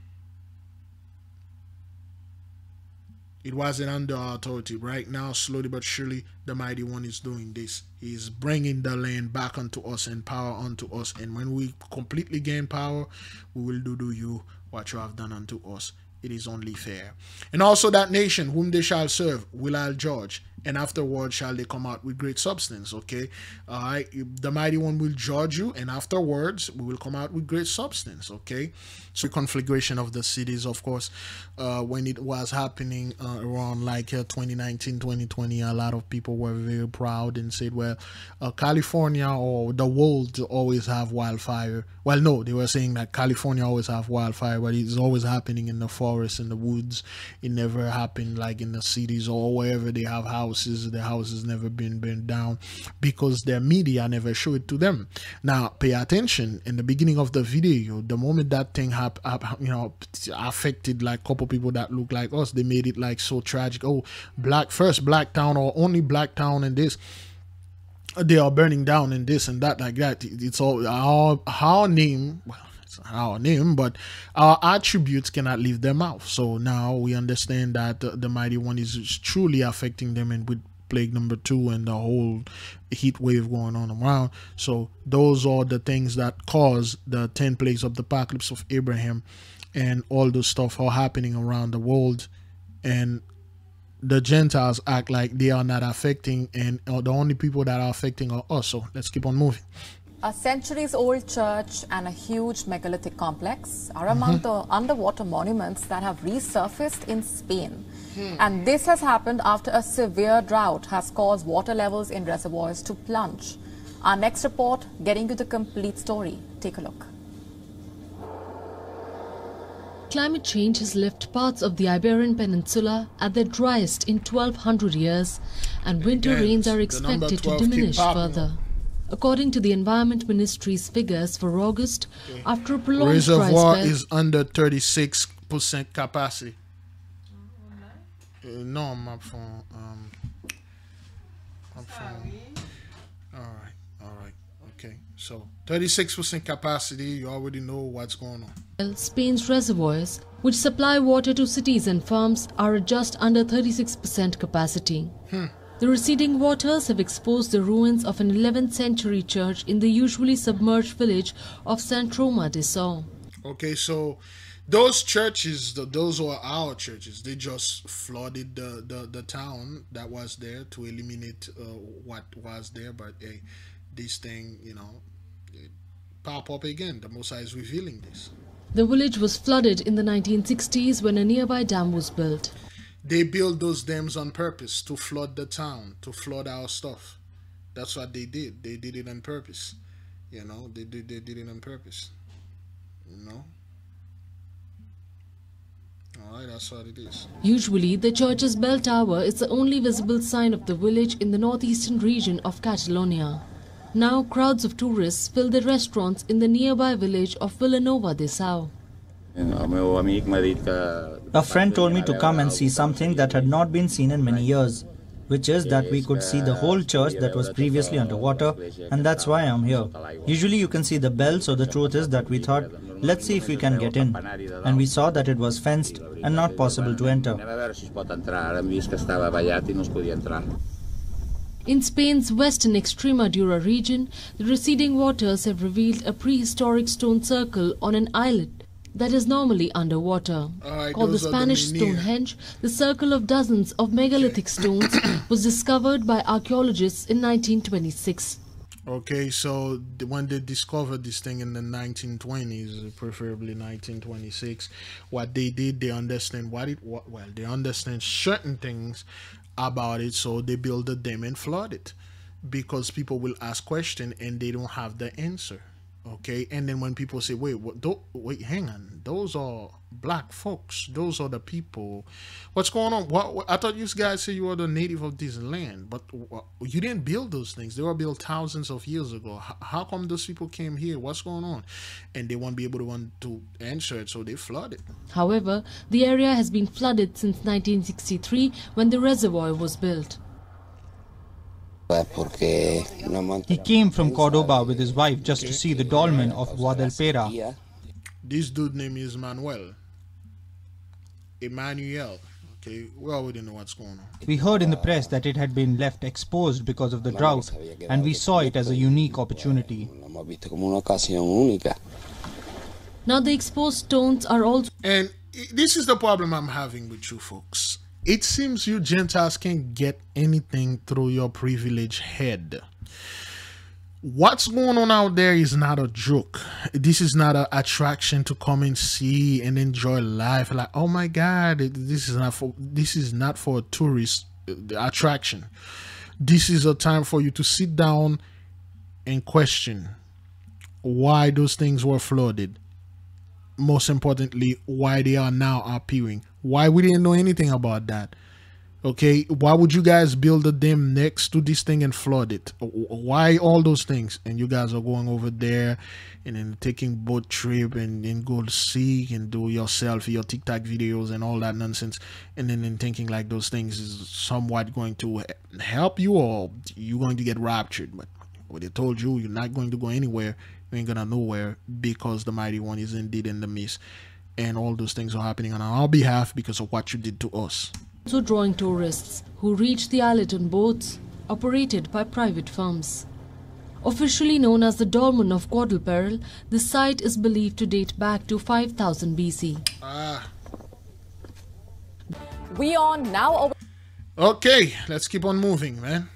It wasn't under our authority. Right now, slowly but surely, the Mighty One is doing this. He is bringing the land back unto us and power unto us. And when we completely gain power, we will do to you what you have done unto us. It is only fair. And also that nation whom they shall serve will I judge, and afterward shall they come out with great substance. Okay, all right. The Mighty One will judge you, and afterwards we will come out with great substance. Okay, so configuration of the cities, of course, uh, when it was happening uh, around like uh, twenty nineteen, twenty twenty, a lot of people were very proud and said, well, uh, California or the world always have wildfire. Well, no, they were saying that California always have wildfire, but it's always happening in the forest, in the woods. It never happened like in the cities or wherever they have houses. The houses never been burned down because their media never show it to them. Now, pay attention. In the beginning of the video, the moment that thing hap, hap, you know, affected like a couple people that look like us, they made it like so tragic. Oh, black first black town or only black town and this. They are burning down and this and that like that. It's all our, our name. Well, it's our name, but our attributes cannot leave their mouth. So now we understand that the, the mighty one is, is truly affecting them, and with plague number two and the whole heat wave going on around. So those are the things that cause the ten plagues of the apocalypse of Abraham, and all those stuff are happening around the world, and the Gentiles act like they are not affecting, and uh, the only people that are affecting are us. So let's keep on moving. A centuries-old church and a huge megalithic complex are among mm-hmm. the underwater monuments that have resurfaced in Spain. Hmm. And this has happened after a severe drought has caused water levels in reservoirs to plunge. Our next report, getting you the complete story. Take a look. Climate change has left parts of the Iberian Peninsula at their driest in twelve hundred years, and winter Again, rains are expected to diminish further. According to the Environment Ministry's figures for August, okay. after a prolonged reservoir dry spell, is under thirty-six percent capacity. Uh, no, I'm up for um, up for. All right, all right, okay. So thirty-six percent capacity. You already know what's going on. Spain's reservoirs, which supply water to cities and farms, are at just under thirty-six percent capacity. Hmm. The receding waters have exposed the ruins of an eleventh century church in the usually submerged village of Sant Roma de Sau. Okay, so those churches, those are our churches. They just flooded the, the, the town that was there to eliminate uh, what was there. But hey, this thing, you know, it pop up again. The Most High is revealing this. The village was flooded in the nineteen sixties when a nearby dam was built. They built those dams on purpose to flood the town, to flood our stuff. That's what they did. They did it on purpose. You know, they did, they did it on purpose. You know? Alright, that's what it is. Usually, the church's bell tower is the only visible sign of the village in the northeastern region of Catalonia. Now, crowds of tourists fill the restaurants in the nearby village of Vilanova de Sau. A friend told me to come and see something that had not been seen in many years, which is that we could see the whole church that was previously underwater, and that's why I'm here. Usually you can see the bell, so the truth is that we thought, let's see if we can get in. And we saw that it was fenced and not possible to enter. In Spain's western Extremadura region, the receding waters have revealed a prehistoric stone circle on an islet that is normally underwater. Right, Called the Spanish the Stonehenge, the circle of dozens of megalithic stones was discovered by archaeologists in nineteen twenty-six. Okay, so when they discovered this thing in the nineteen twenties, preferably nineteen twenty-six, what they did, they understand what it what, well, they understand certain things about it, so they build a dam and flood it, because people will ask questions and they don't have the answer. Okay, and then when people say, wait, what, do, wait, hang on, those are black folks, those are the people, what's going on? What, what I thought you guys said you were the native of this land, but what, you didn't build those things. They were built thousands of years ago. How, how come those people came here? What's going on? And they won't be able to, want to answer it, so they flooded. However, the area has been flooded since nineteen sixty-three when the reservoir was built. He came from Cordoba with his wife just to see the dolmen of Guadalpera. This dude name is Manuel. Emmanuel. Okay, we already know what's going on. We heard in the press that it had been left exposed because of the drought, and we saw it as a unique opportunity. Now the exposed stones are also... And this is the problem I'm having with you folks. It seems you Gentiles can't get anything through your privileged head. What's going on out there is not a joke. This is not an attraction to come and see and enjoy life. Like, oh my God, this is not for this is not for a tourist attraction. This is a time for you to sit down and question why those things were flooded. Most importantly, why they are now appearing. Why we didn't know anything about that. Okay, why would you guys build a dam next to this thing and flood it? Why all those things? And you guys are going over there and then taking boat trip and then go to sea and do your selfie, your TikTok videos and all that nonsense, and then, then thinking like those things is somewhat going to help you, or you're going to get raptured. But what they told you, you're not going to go anywhere. We ain't gonna nowhere because the mighty one is indeed in the midst. And all those things are happening on our behalf because of what you did to us. Also drawing tourists who reach the islet on boats operated by private firms. Officially known as the Dolmen of Guadalperel, the site is believed to date back to five thousand B C. Ah. We are now over. Okay, let's keep on moving, man.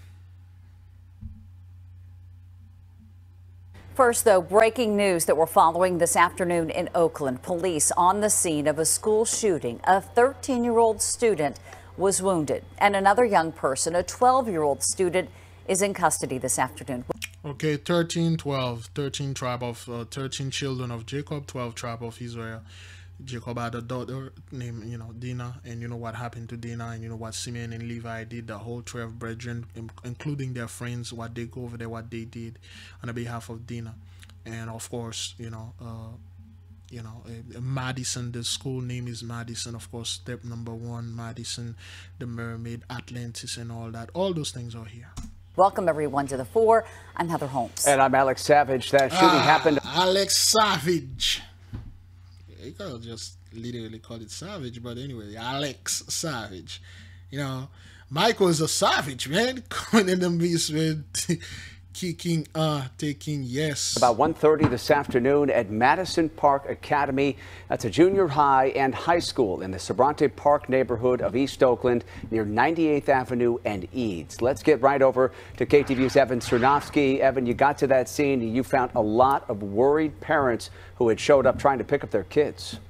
First, though, breaking news that we're following this afternoon in Oakland. Police on the scene of a school shooting. A thirteen-year-old student was wounded, and another young person, a twelve-year-old student, is in custody this afternoon. Okay, thirteen, twelve, thirteen tribe of, uh, thirteen children of Jacob, twelve tribe of Israel. Jacob had a daughter named, you know, Dinah, and you know what happened to Dinah, and you know what Simeon and Levi did, the whole twelve brethren, including their friends, what they go over there, what they did on the behalf of Dinah. And of course, you know, uh, you know, uh, Madison, the school name is Madison, of course, step number one, Madison, the mermaid, Atlantis, and all that. All those things are here. Welcome, everyone, to The Four. I'm Heather Holmes. And I'm Alex Savage. That shooting ah, happened. Alex Savage. You could just literally call it Savage, but anyway, Alex Savage. You know, Michael is a savage, man. Coming in the midst with kicking, uh, taking yes. About one thirty this afternoon at Madison Park Academy. That's a junior high and high school in the Sobrante Park neighborhood of East Oakland near ninety-eighth Avenue and Eads. Let's get right over to K T V U's Evan Cernovsky. Evan, you got to that scene and you found a lot of worried parents who had showed up trying to pick up their kids.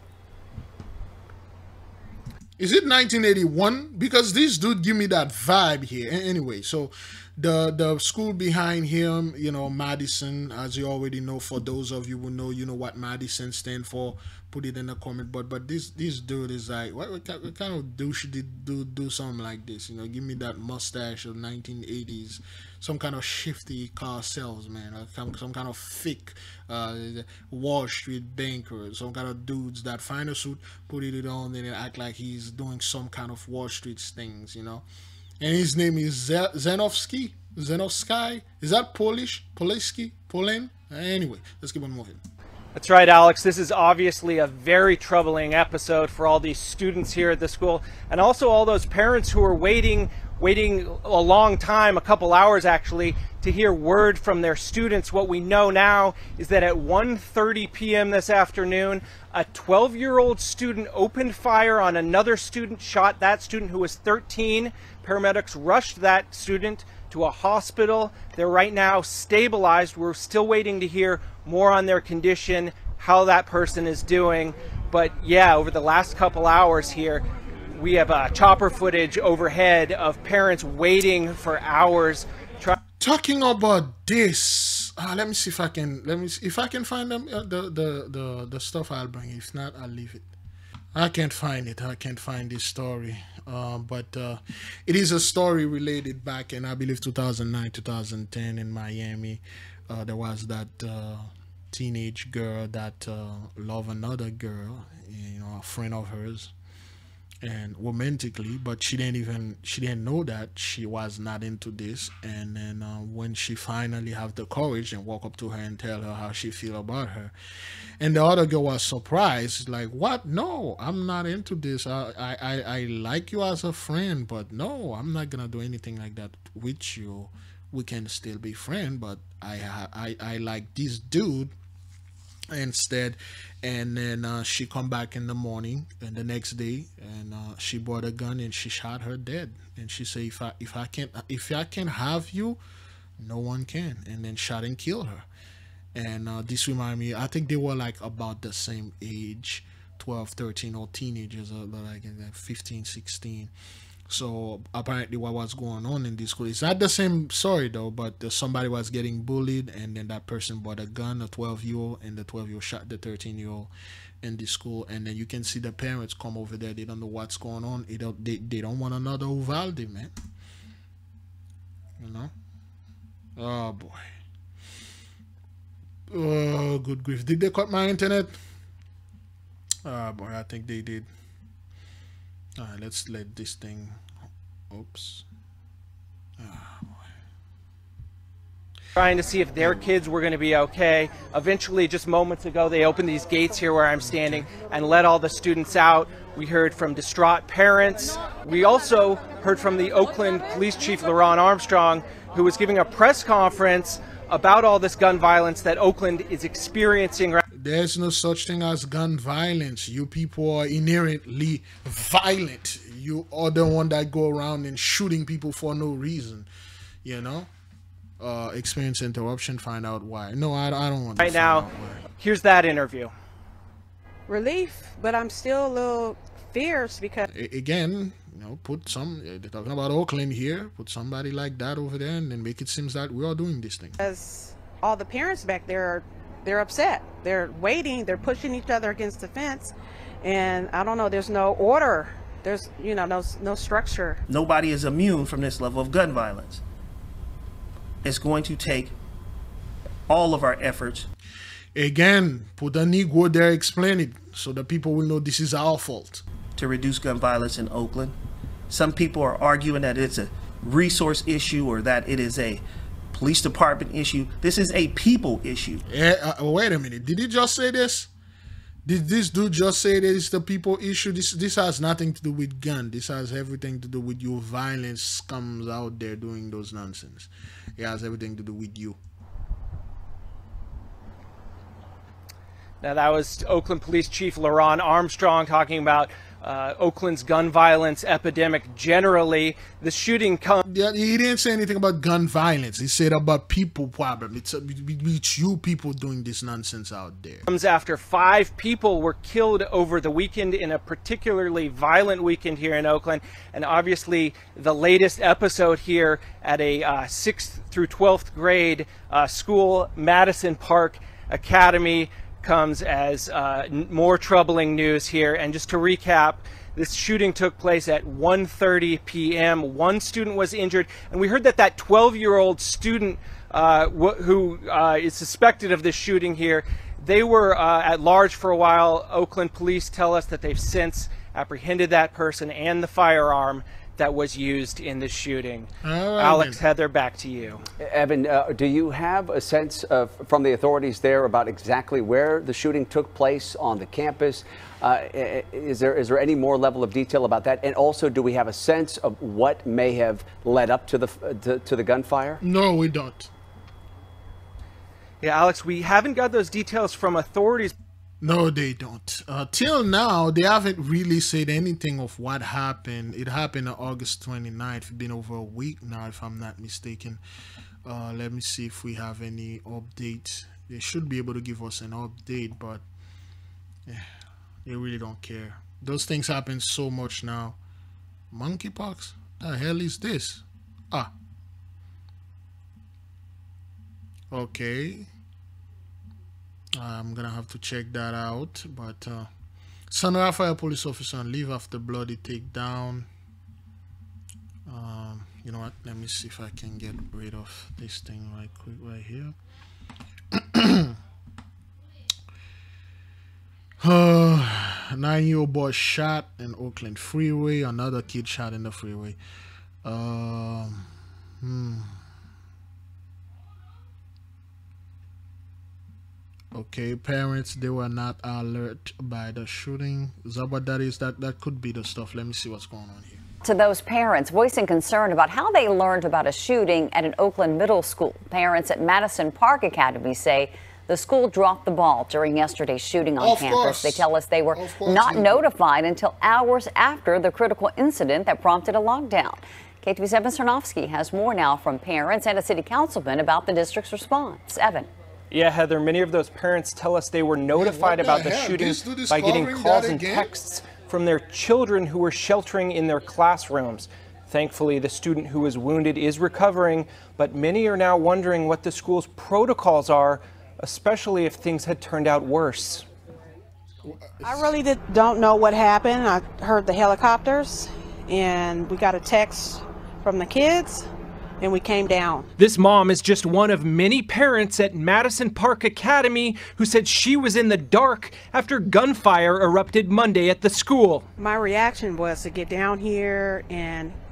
Is it nineteen eighty-one? Because this dude give me that vibe here. Anyway, so the the school behind him, you know, Madison, as you already know, for those of you who know, you know what Madison stand for. Put it in the comment. But but this this dude is like, what, what kind of douche did do do something like this? You know, give me that mustache of nineteen eighties, some kind of shifty car salesman, or some some kind of fake uh, Wall Street banker, some kind of dudes that find a suit, put it on, and act like he's doing some kind of Wall Street things, you know. And his name is Zenovsky. Zenovsky. Is that Polish? Poliski? Poland? Anyway, let's keep on moving. That's right, Alex. This is obviously a very troubling episode for all these students here at the school, and also all those parents who are waiting, waiting a long time, a couple hours actually, to hear word from their students. What we know now is that at one thirty p m this afternoon, a twelve-year-old student opened fire on another student, shot that student who was thirteen. Paramedics rushed that student to a hospital. They're right now stabilized. We're still waiting to hear more on their condition, how that person is doing. But yeah, over the last couple hours here, we have uh, chopper footage overhead of parents waiting for hours. Try Talking about this, uh, let me see if I can. Let me see if I can find them. Uh, the the the the stuff I'll bring. If not, I'll leave it. I can't find it. I can't find this story. Uh, but uh, it is a story related back in, I believe, two thousand nine, two thousand ten in Miami. Uh, there was that uh, teenage girl that uh, loved another girl, you know, a friend of hers, and romantically, but she didn't even she didn't know that she was not into this. And then uh, when she finally have the courage and walk up to her and tell her how she feel about her, and the other girl was surprised, like, what? No, I'm not into this. I I I, I like you as a friend, but no, I'm not gonna do anything like that with you. We can still be friends, but I I I like this dude instead. And then uh, she come back in the morning and the next day, and uh, she bought a gun and she shot her dead. And she said, if I if I can't if I can have you, no one can. And then shot and killed her. And uh, this remind me, I think they were like about the same age, twelve, thirteen, or teenagers, or like fifteen, sixteen. So apparently what was going on in this school, it's not the same story though, but uh, somebody was getting bullied, and then that person bought a gun, a twelve year old, and the twelve year old shot the thirteen year old in the school. And then you can see the parents come over there, they don't know what's going on. They don't, they, they don't want another Uvalde, man. You know? Oh boy. Oh, good grief. Did they cut my internet? Oh boy, I think they did. All right, let's let this thing. Oops. Oh, boy. trying to see if their kids were going to be okay. Eventually, just moments ago, they opened these gates here where I'm standing and let all the students out. We heard from distraught parents. We also heard from the Oakland Police Chief, LeRonne Armstrong, who was giving a press conference about all this gun violence that Oakland is experiencing. There's no such thing as gun violence. You people are inherently violent. You are the one that go around and shooting people for no reason, you know? Uh, experience interruption, find out why. No, I, I don't want to right now. Here's that interview. Relief, but I'm still a little fierce because again, you know, put some. They're talking about Oakland here. Put somebody like that over there, and then make it seem that we are doing this thing. Because all the parents back there are, they're upset. They're waiting. They're pushing each other against the fence, and I don't know. There's no order. There's you know no no structure. Nobody is immune from this level of gun violence. It's going to take all of our efforts. Again, put a Negro there, explain it, so that people will know this is our fault. To reduce gun violence in Oakland. Some people are arguing that it's a resource issue or that it is a police department issue. This is a people issue. Yeah, uh, wait a minute. Did he just say this? Did this dude just say that it's the people issue? This this has nothing to do with gun. This has everything to do with you violent scums out there doing those nonsense. It has everything to do with you. Now that was Oakland Police Chief LeRonne Armstrong talking about uh, Oakland's gun violence epidemic generally. The shooting comes... Yeah, he didn't say anything about gun violence. He said about people problem. It's, it's you people doing this nonsense out there. Comes after five people were killed over the weekend in a particularly violent weekend here in Oakland. And obviously the latest episode here at a uh, sixth through twelfth grade uh, school, Madison Park Academy, comes as uh, more troubling news here. And just to recap, this shooting took place at one thirty p m One student was injured, and we heard that that twelve-year-old student uh, who uh, is suspected of this shooting here, they were uh, at large for a while. Oakland police tell us that they've since apprehended that person and the firearm that was used in the shooting. Right, Alex, then. Heather, back to you. Evan, uh, do you have a sense of, from the authorities there about exactly where the shooting took place on the campus? Uh, is there is there any more level of detail about that? And also, do we have a sense of what may have led up to the to, to the gunfire? No, we don't. Yeah, Alex, we haven't got those details from authorities. No, they don't. Uh, till now, they haven't really said anything of what happened. It happened on August twenty-ninth. It's been over a week now, if I'm not mistaken. Uh, let me see if we have any updates. They should be able to give us an update, but yeah, they really don't care. Those things happen so much now. Monkeypox? The hell is this? Ah. Okay. I'm gonna have to check that out. But uh, San Rafael police officer on leave after bloody takedown. Um, you know what? Let me see if I can get rid of this thing right quick right here. uh, Nine-year-old boy shot in Oakland freeway. Another kid shot in the freeway. Um, hmm. Okay, parents, they were not alert by the shooting. Is that what that is? That, that could be the stuff. Let me see what's going on here. To those parents voicing concern about how they learned about a shooting at an Oakland middle school. Parents at Madison Park Academy say the school dropped the ball during yesterday's shooting on Of campus. course. They tell us they were course not you- notified until hours after the critical incident that prompted a lockdown. K T V seven Sarnofsky has more now from parents and a city councilman about the district's response. Evan. Yeah, Heather, many of those parents tell us they were notified the about the hell? shooting This dude is by getting covering calls that and again? texts from their children who were sheltering in their classrooms. Thankfully, the student who was wounded is recovering, but many are now wondering what the school's protocols are, especially if things had turned out worse. I really did, don't know what happened. I heard the helicopters, and we got a text from the kids, and we came down. This mom is just one of many parents at Madison Park Academy who said she was in the dark after gunfire erupted Monday at the school. My reaction was to get down here and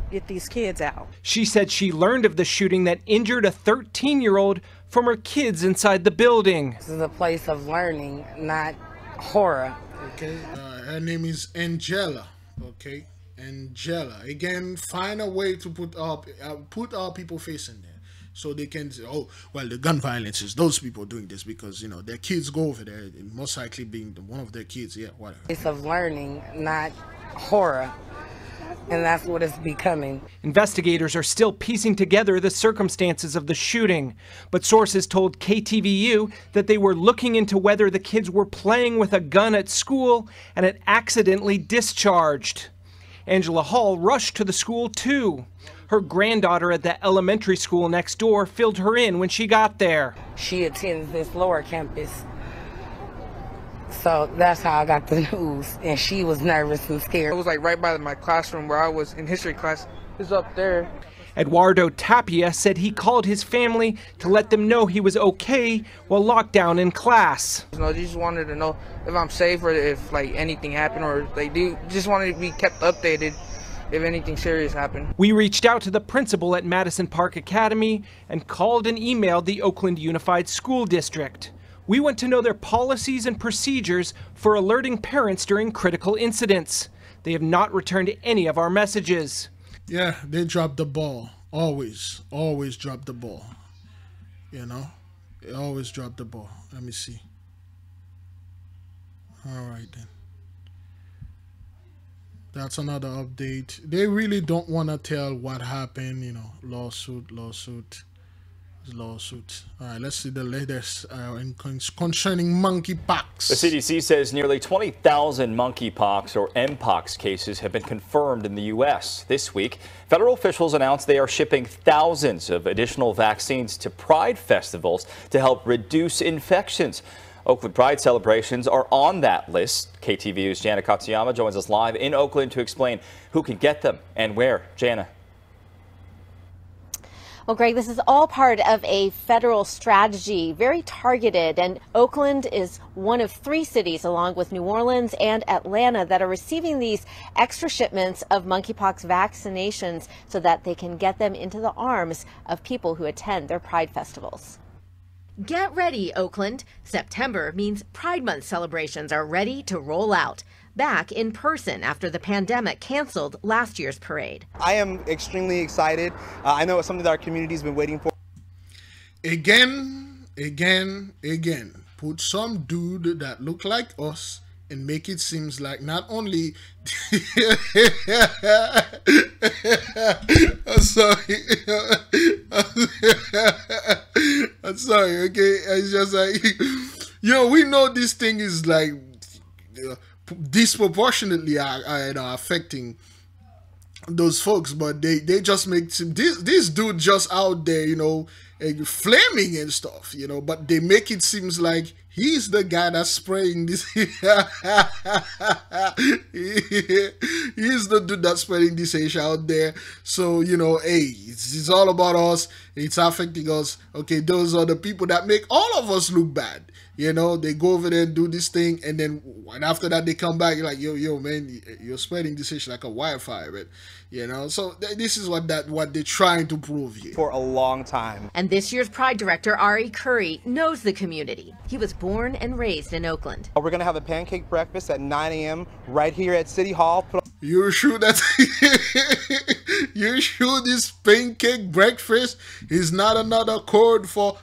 get these kids out. She said she learned of the shooting that injured a thirteen-year-old from her kids inside the building. This is a place of learning, not horror. Okay, uh, her name is Angela. Okay, Angela. Again, find a way to put up, uh, put our people face in there, so they can say, oh, well, the gun violence is those people doing this because you know their kids go over there, most likely being one of their kids. Yeah, whatever. Place of learning, not horror. And that's what it's becoming. Investigators are still piecing together the circumstances of the shooting, but sources told K T V U that they were looking into whether the kids were playing with a gun at school and it accidentally discharged. Angela Hall rushed to the school too. Her granddaughter at the elementary school next door filled her in when she got there. She attends this lower campus. So that's how I got the news, and she was nervous and scared. It was like right by my classroom where I was in history class. It's up there. Eduardo Tapia said he called his family to let them know he was okay while locked down in class. You know, they just wanted to know if I'm safe or if like anything happened, or they do just wanted to be kept updated if anything serious happened. We reached out to the principal at Madison Park Academy and called and emailed the Oakland Unified School District. We want to know their policies and procedures for alerting parents during critical incidents. They have not returned any of our messages. Yeah, they dropped the ball. Always, always drop the ball. You know, they always drop the ball. Let me see. All right, then. That's another update. They really don't want to tell what happened, you know, lawsuit, lawsuit. Lawsuit. All right, let's see the latest uh, in concerning monkeypox. The C D C says nearly twenty thousand monkeypox or Mpox cases have been confirmed in the U S This week, federal officials announced they are shipping thousands of additional vaccines to Pride festivals to help reduce infections. Oakland Pride celebrations are on that list. K T V U's Jana Katsuyama joins us live in Oakland to explain who can get them and where. Jana. Well, Greg, this is all part of a federal strategy, very targeted, and Oakland is one of three cities, along with New Orleans and Atlanta, that are receiving these extra shipments of monkeypox vaccinations so that they can get them into the arms of people who attend their Pride festivals. Get ready, Oakland. September means Pride Month celebrations are ready to roll out. Back in person after the pandemic canceled last year's parade. I am extremely excited. Uh, I know it's something that our community's been waiting for. Again, again, again. Put some dude that look like us and make it seems like not only I'm sorry. I'm sorry, okay? It's just like, you know, we know this thing is like uh, disproportionately uh, uh, affecting those folks, but they they just make this this dude just out there, you know, uh, flaming and stuff, you know, but they make it seems like he's the guy that's spraying this. He's the dude that's spreading this H out there. So, you know, hey, it's, it's all about us. It's affecting us. Okay, those are the people that make all of us look bad. You know, they go over there and do this thing, and then and after that they come back, you're like, yo, yo, man, you're spreading this issue like a wildfire, man. You know, so th this is what that what they're trying to prove here. For a long time. And this year's Pride director, Ari Curry, knows the community. He was born and raised in Oakland. We're going to have a pancake breakfast at nine A M right here at City Hall. You're sure that you're sure this pancake breakfast is not another code for...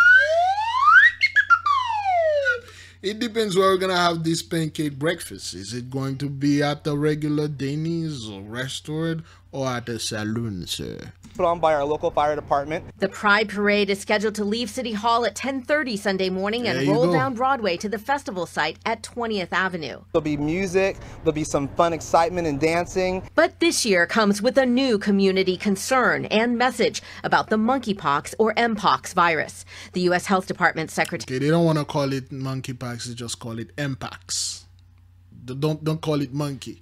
It depends where we're gonna have this pancake breakfast. Is it going to be at the regular Denny's or restaurant or at the saloon, sir? Put on by our local fire department. The Pride Parade is scheduled to leave City Hall at ten thirty Sunday morning and There you roll go. down Broadway to the festival site at twentieth Avenue. There'll be music, there'll be some fun excitement and dancing. But this year comes with a new community concern and message about the monkeypox or Mpox virus. The U S Health Department Secretary... Okay, they don't want to call it monkeypox, they just call it Mpox. Don't, don't call it monkey.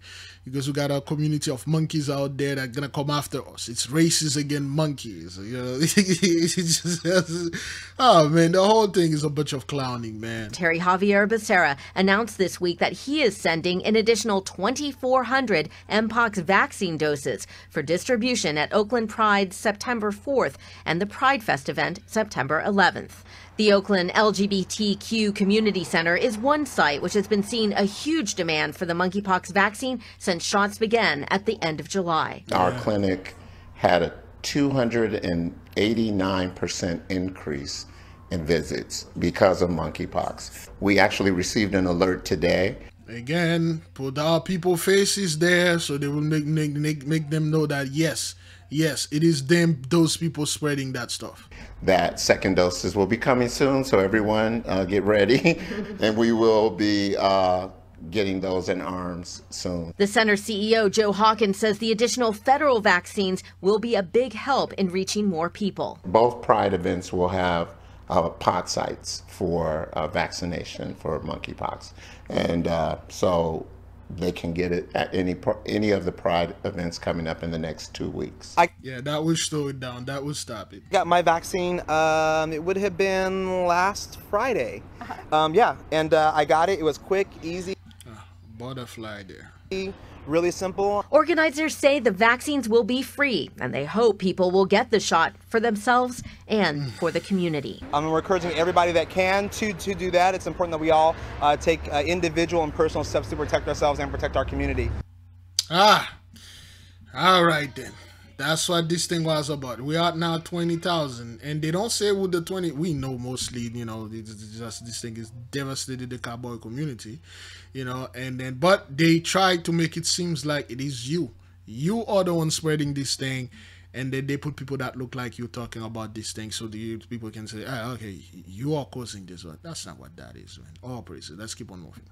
because we got a community of monkeys out there that are gonna come after us. It's races against monkeys, you know. It's just, oh man, the whole thing is a bunch of clowning, man. Terry Javier Becerra announced this week that he is sending an additional twenty-four hundred Mpox vaccine doses for distribution at Oakland Pride September fourth and the Pride Fest event September eleventh. The Oakland L G B T Q Community Center is one site which has been seeing a huge demand for the monkeypox vaccine since shots began at the end of July. Our clinic had a two hundred eighty-nine percent increase in visits because of monkeypox. We actually received an alert today. Again, put our people faces there so they will make, make, make, make them know that yes, yes, it is them, those people spreading that stuff. That second doses will be coming soon, so everyone uh, get ready, and we will be uh, getting those in arms soon. The center C E O, Joe Hawkins, says the additional federal vaccines will be a big help in reaching more people. Both Pride events will have uh, pod sites for uh, vaccination for monkeypox, and uh, so they can get it at any any of the Pride events coming up in the next two weeks. I yeah, that will slow it down. That will stop it. Got my vaccine. Um, it would have been last Friday. Um, yeah, and uh, I got it. It was quick, easy. Ah, butterfly there. Really simple. Organizers say the vaccines will be free, and they hope people will get the shot for themselves and for the community. Um, we're encouraging everybody that can to, to do that. It's important that we all uh, take uh, individual and personal steps to protect ourselves and protect our community. Ah, all right then. That's what this thing was about. We are now twenty thousand, and they don't say with the twenty. We know mostly, you know, it's just this thing is devastated the cowboy community, you know, and then but they try to make it seems like it is you. You are the one spreading this thing, and then they put people that look like you talking about this thing, so the people can say, ah, okay, you are causing this, but that's not what that is, man. All praises. Let's keep on moving.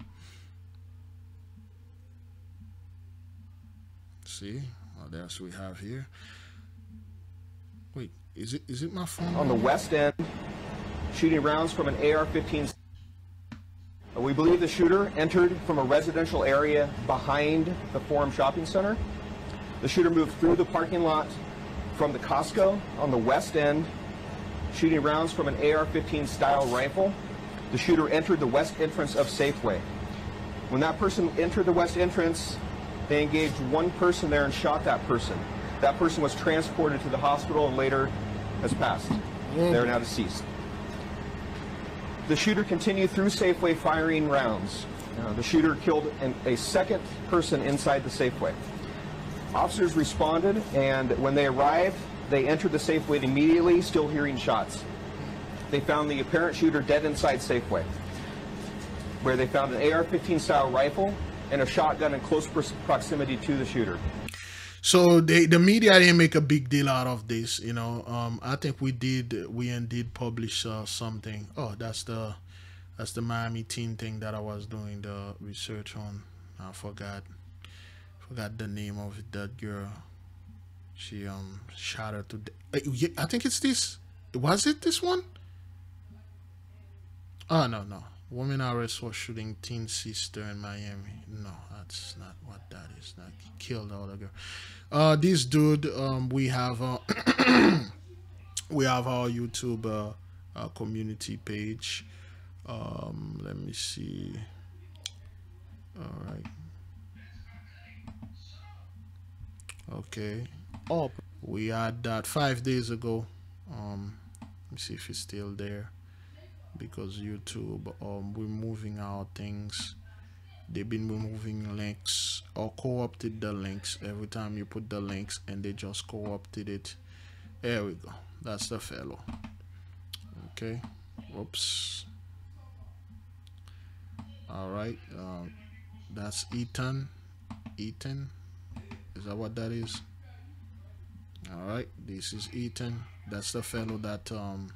See. What else we have here? Wait, is it is it my phone? On the west end, shooting rounds from an A R fifteen. We believe the shooter entered from a residential area behind the Forum Shopping Center. The shooter moved through the parking lot from the Costco on the west end, shooting rounds from an A R fifteen style rifle. The shooter entered the west entrance of Safeway. When that person entered the west entrance, they engaged one person there and shot that person. That person was transported to the hospital and later has passed. Mm. They're now deceased. The shooter continued through Safeway firing rounds. Uh, the shooter killed an, a second person inside the Safeway. Officers responded, and when they arrived, they entered the Safeway immediately, still hearing shots. They found the apparent shooter dead inside Safeway, where they found an A R fifteen style rifle and a shotgun in close proximity to the shooter. So they, the media didn't make a big deal out of this, you know. Um, I think we did, we indeed publish uh, something. Oh, that's the, that's the Miami teen thing that I was doing the research on. I forgot, forgot the name of that girl. She um shot her to death. I think it's this. Was it this one? Oh no no. Woman arrest for shooting teen sister in Miami. No, that's not what that is. That killed the other girl. Uh, this dude, um, we have uh, we have our YouTube uh, uh, community page. Um, let me see. All right. Okay. Oh, we had that five days ago. Um, let me see if it's still there. Because YouTube, um, we're moving our things. They've been removing links or co-opted the links every time you put the links, and they just co-opted it. There we go. That's the fellow. Okay. Whoops. All right. Um, that's Ethan. Ethan. Is that what that is? All right. This is Ethan. That's the fellow that um.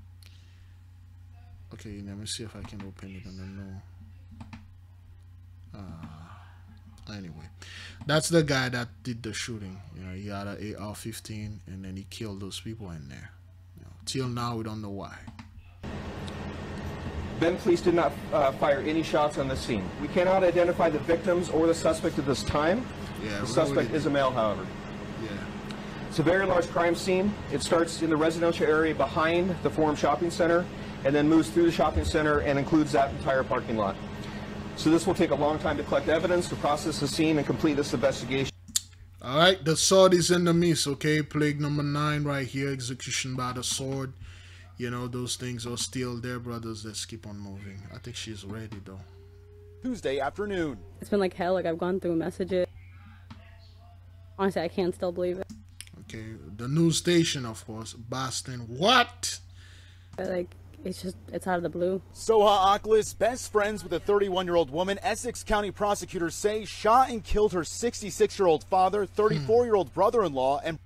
Okay, let me see if I can open it and then know. Uh, anyway, that's the guy that did the shooting. You know, he had an A R fifteen and then he killed those people in there. You know, till now, we don't know why. Bend police did not uh, fire any shots on the scene. We cannot identify the victims or the suspect at this time. Yeah, the suspect is a male, however. Yeah. It's a very large crime scene. It starts in the residential area behind the Forum Shopping Center and then moves through the shopping center and includes that entire parking lot. So this will take a long time to collect evidence, to process the scene, and complete this investigation. All right, the sword is in the midst, okay? Plague number nine right here, execution by the sword. You know, those things are still there, brothers. Let's keep on moving. I think she's ready, though. Tuesday afternoon. It's been like hell. Like, I've gone through messages. Honestly, I can't still believe it. Okay, the news station, of course. Boston. What? But, like, it's just, it's out of the blue. Soha Aklis, best friends with a thirty-one-year-old woman, Essex County prosecutors say shot and killed her sixty-six-year-old father, thirty-four-year-old brother-in-law, and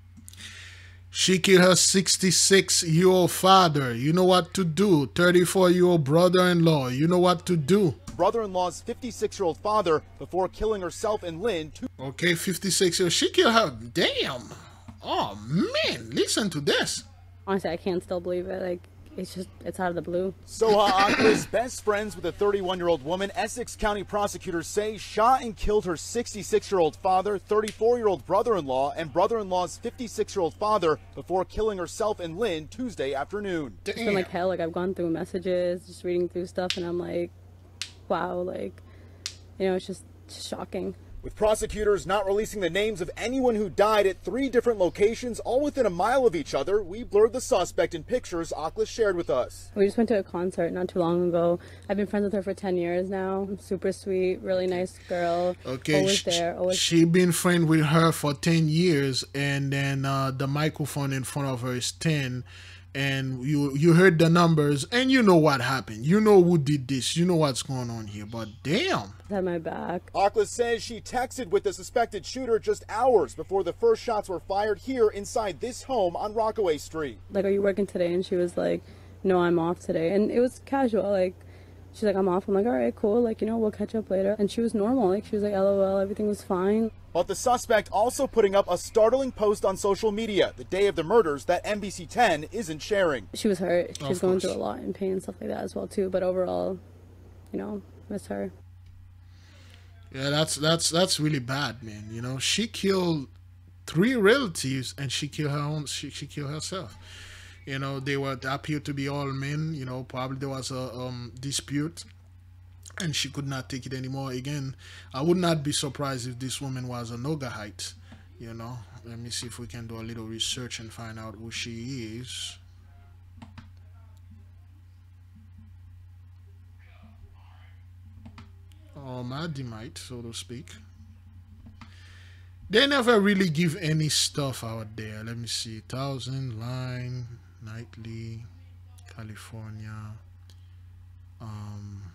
she killed her sixty-six-year-old father. You know what to do. thirty-four-year-old brother-in-law. You know what to do. brother-in-law's fifty-six-year-old father before killing herself and Lynn. Okay, fifty-six years. She killed her. Damn. Oh, man. Listen to this. Honestly, I can't still believe it. Like, it's just, it's out of the blue. Soha Aklis, best friends with a thirty-one-year-old woman, Essex County prosecutors say shot and killed her sixty-six-year-old father, thirty-four-year-old brother-in-law, and brother-in-law's fifty-six-year-old father before killing herself and Lynn Tuesday afternoon. It's been like hell. Like, I've gone through messages, just reading through stuff, and I'm like, wow, like, you know, it's just, just shocking. With prosecutors not releasing the names of anyone who died at three different locations, all within a mile of each other, we blurred the suspect in pictures Aklis shared with us. We just went to a concert not too long ago. I've been friends with her for ten years now. Super sweet, really nice girl. Okay, always there. Always. She been friend with her for ten years, and then uh, the microphone in front of her is ten. And you you heard the numbers, and you know what happened. You know who did this. You know what's going on here. But damn. Had my back. Aklis says she texted with the suspected shooter just hours before the first shots were fired here inside this home on Rockaway Street. Like, are you working today? And she was like, no, I'm off today. And it was casual. Like, she's like, I'm off. I'm like, all right, cool. Like, you know, we'll catch up later. And she was normal. Like, she was like, LOL, everything was fine. But the suspect also putting up a startling post on social media the day of the murders that N B C ten isn't sharing. She was hurt. She Of was going course. through a lot in pain and stuff like that as well, too. But overall, you know, miss her. Yeah, that's that's that's really bad, man. You know, she killed three relatives, and she killed her own. She she killed herself. You know, they were they appeared to be all men. You know, probably there was a um, dispute, and she could not take it anymore. Again, I would not be surprised if this woman was a Nogahite. You know, let me see if we can do a little research and find out who she is. Or Madimite, so to speak. They never really give any stuff out there. Let me see. Thousand Line, Nightly, California, um,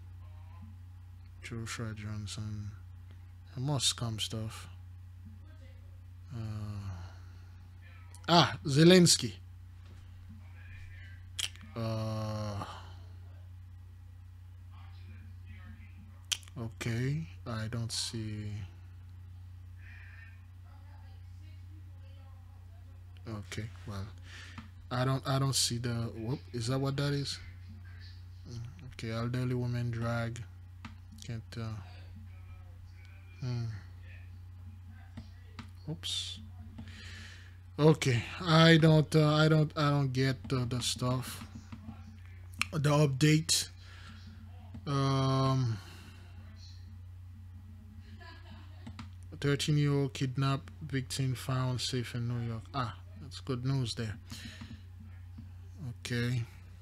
Joshua Johnson, and more scum stuff. Uh, ah, Zelensky. Uh, okay, I don't see. Okay, well, I don't I don't see the whoop. Is that what that is? Okay, elderly woman drag. Can't tell. Hmm. Oops. Okay, I don't uh, I don't I don't get uh, the stuff. The update. Um. thirteen-year-old kidnapped victim found safe in New York. Ah, that's good news there. Okay.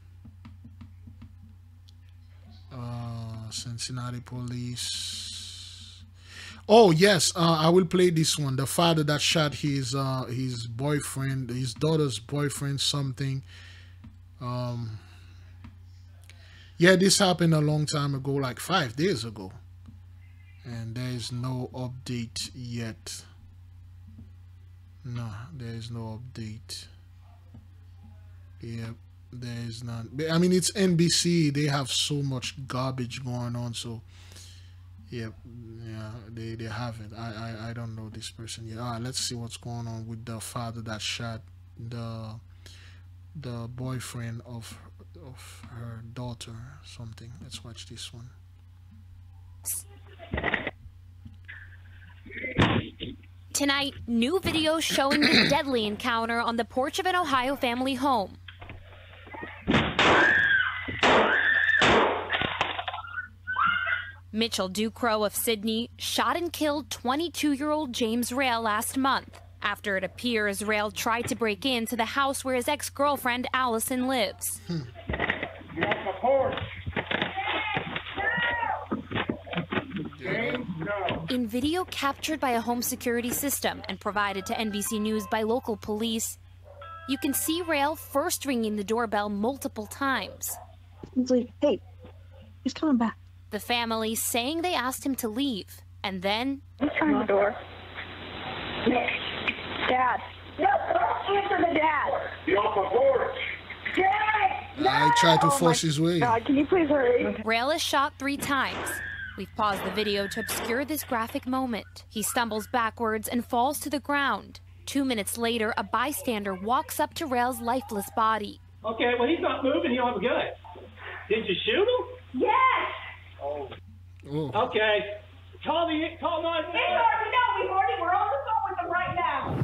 Uh, Cincinnati police. Oh yes, uh, I will play this one. The father that shot his uh, his boyfriend, his daughter's boyfriend, something. Um. Yeah, this happened a long time ago, like five days ago. And there is no update yet. No, there is no update. Yep, there is none. I mean, it's N B C. They have so much garbage going on. So, yep, yeah, they they have it. I I I don't know this person yet. All right, let's see what's going on with the father that shot the the boyfriend of of her daughter or something. Let's watch this one. Tonight, new video showing the deadly encounter on the porch of an Ohio family home. Mitchell Ducrow of Sydney shot and killed twenty-two-year-old James Rail last month after it appears Rail tried to break into the house where his ex-girlfriend Allison lives. Hmm. In video captured by a home security system and provided to N B C News by local police, you can see Rail first ringing the doorbell multiple times. He's like, hey, he's coming back. The family saying they asked him to leave, and then... I'm trying the door. Dad. No, don't answer the dad. Get off the porch. Dad! I tried to force his way. God, can you please hurry? Rail is shot three times. We've paused the video to obscure this graphic moment. He stumbles backwards and falls to the ground. Two minutes later, a bystander walks up to Rail's lifeless body. Okay, well, he's not moving. He don't have a gun. Did you shoot him? Yes! Oh. Ooh. Okay. Call the call nine one one. They already know. We've already, we're on the phone with them right now.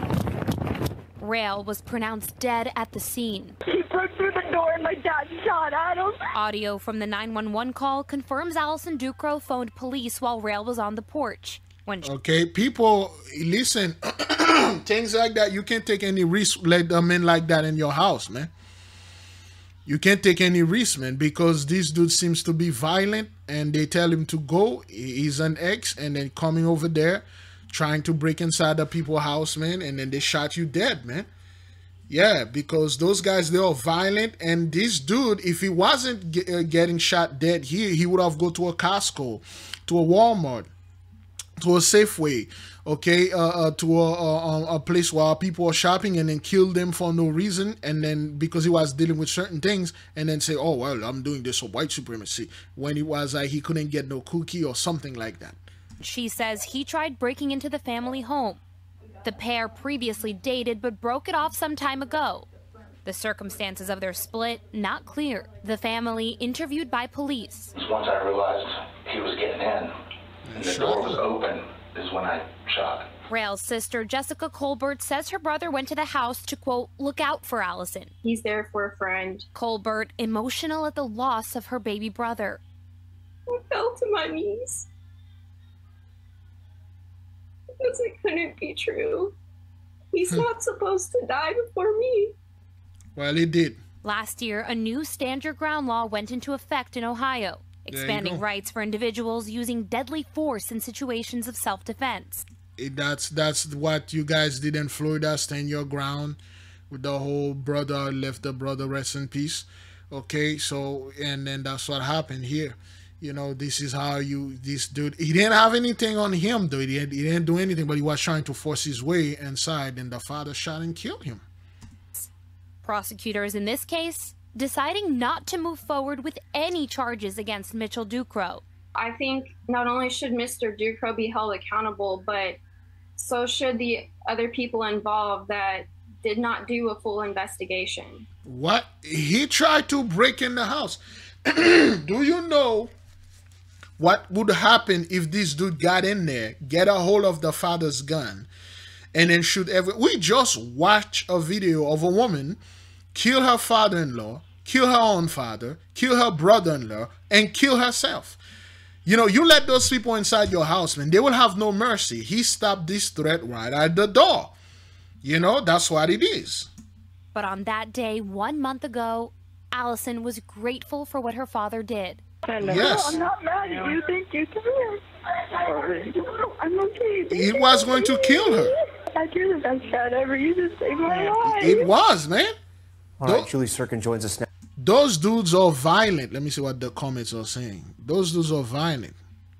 Rail was pronounced dead at the scene. He broke through the door and my dad shot at him. Audio from the nine one one call confirms Allison Ducrow phoned police while Rail was on the porch. When she Okay, people, listen, things like that, you can't take any risk, let them in like that in your house, man. You can't take any risk, man, because this dude seems to be violent and they tell him to go. He's an ex and then coming over there, trying to break inside the people's house, man, and then they shot you dead, man. Yeah, because those guys, they are violent, and this dude, if he wasn't get, uh, getting shot dead here, he would have go to a Costco, to a Walmart, to a Safeway, okay, uh, uh, to a, a, a place where people are shopping and then kill them for no reason, and then because he was dealing with certain things, and then say, oh, well, I'm doing this for white supremacy, when it was like he couldn't get no cookie or something like that. She says he tried breaking into the family home. The pair previously dated but broke it off some time ago. The circumstances of their split, not clear. The family interviewed by police. Once I realized he was getting in and the door was open is when I shot. Rail's sister, Jessica Colbert, says her brother went to the house to, quote, look out for Allison. He's there for a friend. Colbert, emotional at the loss of her baby brother. I fell to my knees. Because it couldn't be true. He's not supposed to die before me. Well, he did. Last year, a new stand your ground law went into effect in Ohio, expanding rights for individuals using deadly force in situations of self-defense. That's that's what you guys did in Florida, stand your ground, with the whole brother left the brother, rest in peace. Okay, so, and then that's what happened here. You know, this is how you, this dude, he didn't have anything on him, though. He didn't, he didn't do anything, but he was trying to force his way inside, and the father shot and killed him. Prosecutors in this case deciding not to move forward with any charges against Mitchell Ducrow. I think not only should Mister Ducrow be held accountable, but so should the other people involved that did not do a full investigation. What? He tried to break in the house. Do you know what would happen if this dude got in there, get a hold of the father's gun, and then shoot every... We just watched a video of a woman kill her father-in-law, kill her own father, kill her brother-in-law, and kill herself. You know, you let those people inside your house, man, they will have no mercy. He stopped this threat right at the door. You know, that's what it is. But on that day, one month ago, Allison was grateful for what her father did. Yes. I'm not mad at you. Thank you. Come here. I'm okay. He was going to kill her. Dad, you're the best dad ever. You just saved my life. It was, man. All right, Julie Sirkin joins us now. Those dudes are violent. Let me see what the comments are saying. Those dudes are violent.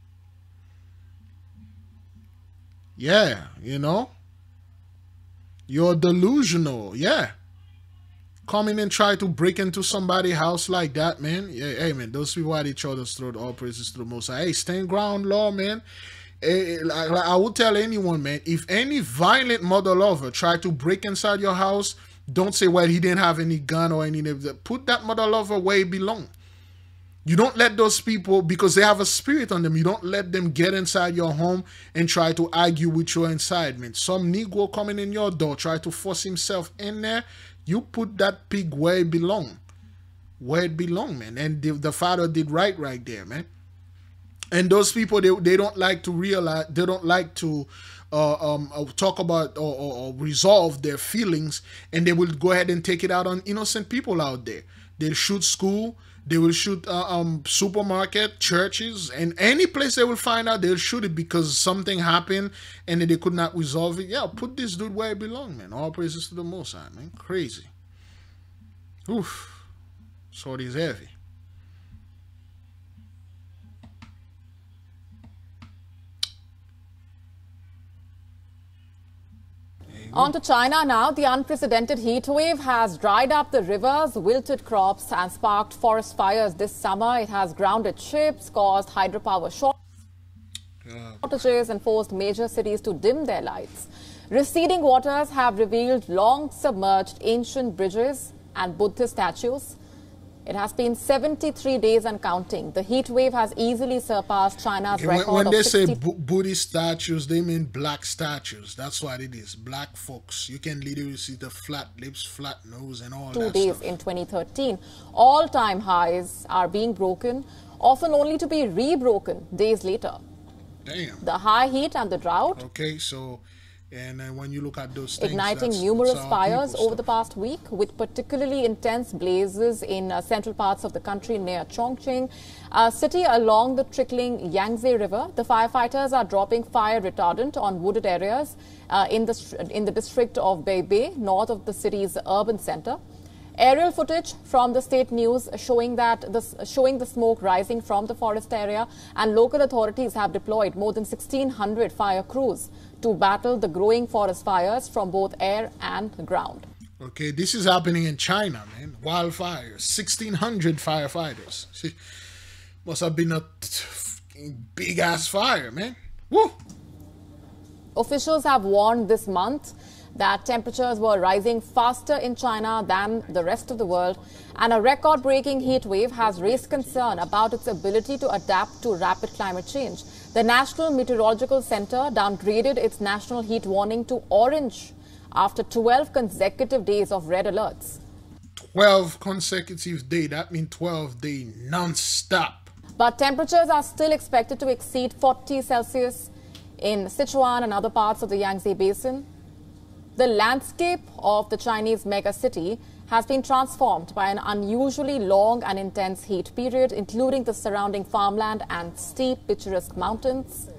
Yeah, you know. You're delusional. Yeah. Come in and try to break into somebody's house like that, man. Yeah, hey, man, those people at each other's throat, all praises to the Most High. Hey, stand ground law, man. Hey, like, like I would tell anyone, man, if any violent mother lover try to break inside your house, Don't say, well, he didn't have any gun or any of that. Put that mother lover where he belongs. You don't let those people, because they have a spirit on them, you don't let them get inside your home and try to argue with your inside, man. Some Negro coming in your door, try to force himself in there. You put that pig where it belong. Where it belong, man. And the, the father did right right there, man. And those people, they, they don't like to realize, they don't like to uh, um, uh, talk about or, or, or resolve their feelings, and they will go ahead and take it out on innocent people out there. They'll shoot school, they will shoot uh, um, supermarket, churches, and any place they will find out, they'll shoot it because something happened and they could not resolve it. Yeah, put this dude where it belongs, man. All praises to the Most High, man. Crazy. Oof. Sword is heavy. On to China now. The unprecedented heat wave has dried up the rivers, wilted crops, and sparked forest fires this summer. It has grounded ships, caused hydropower shortages, and forced major cities to dim their lights. Receding waters have revealed long submerged ancient bridges and Buddhist statues. It has been seventy-three days and counting. The heat wave has easily surpassed China's Okay, record when, when of they sixty say Bu Buddhist statues, they mean black statues. That's what it is. Black folks. You can literally see the flat lips, flat nose, and all two that days stuff. in twenty thirteen. All-time highs are being broken, often only to be re-broken days later. Damn. The high heat and the drought Okay, so, and then when you look at those things, igniting that's, numerous that's our fires people over the past week, with particularly intense blazes in uh, central parts of the country near Chongqing, a city along the trickling Yangtze River. The firefighters are dropping fire retardant on wooded areas uh, in the in the district of Beibei, north of the city's urban center. Aerial footage from the state news showing that the, showing the smoke rising from the forest area, and local authorities have deployed more than sixteen hundred fire crews to battle the growing forest fires from both air and ground. Okay, this is happening in China, man. Wildfires, sixteen hundred firefighters. See, must have been a big ass fire, man. Woo! Officials have warned this month that temperatures were rising faster in China than the rest of the world, and a record-breaking heat wave has raised concern about its ability to adapt to rapid climate change. The National Meteorological Center downgraded its national heat warning to orange after twelve consecutive days of red alerts. twelve consecutive days, that means twelve days non-stop. But temperatures are still expected to exceed forty Celsius in Sichuan and other parts of the Yangtze Basin. The landscape of the Chinese megacity has been transformed by an unusually long and intense heat period, including the surrounding farmland and steep, picturesque mountains.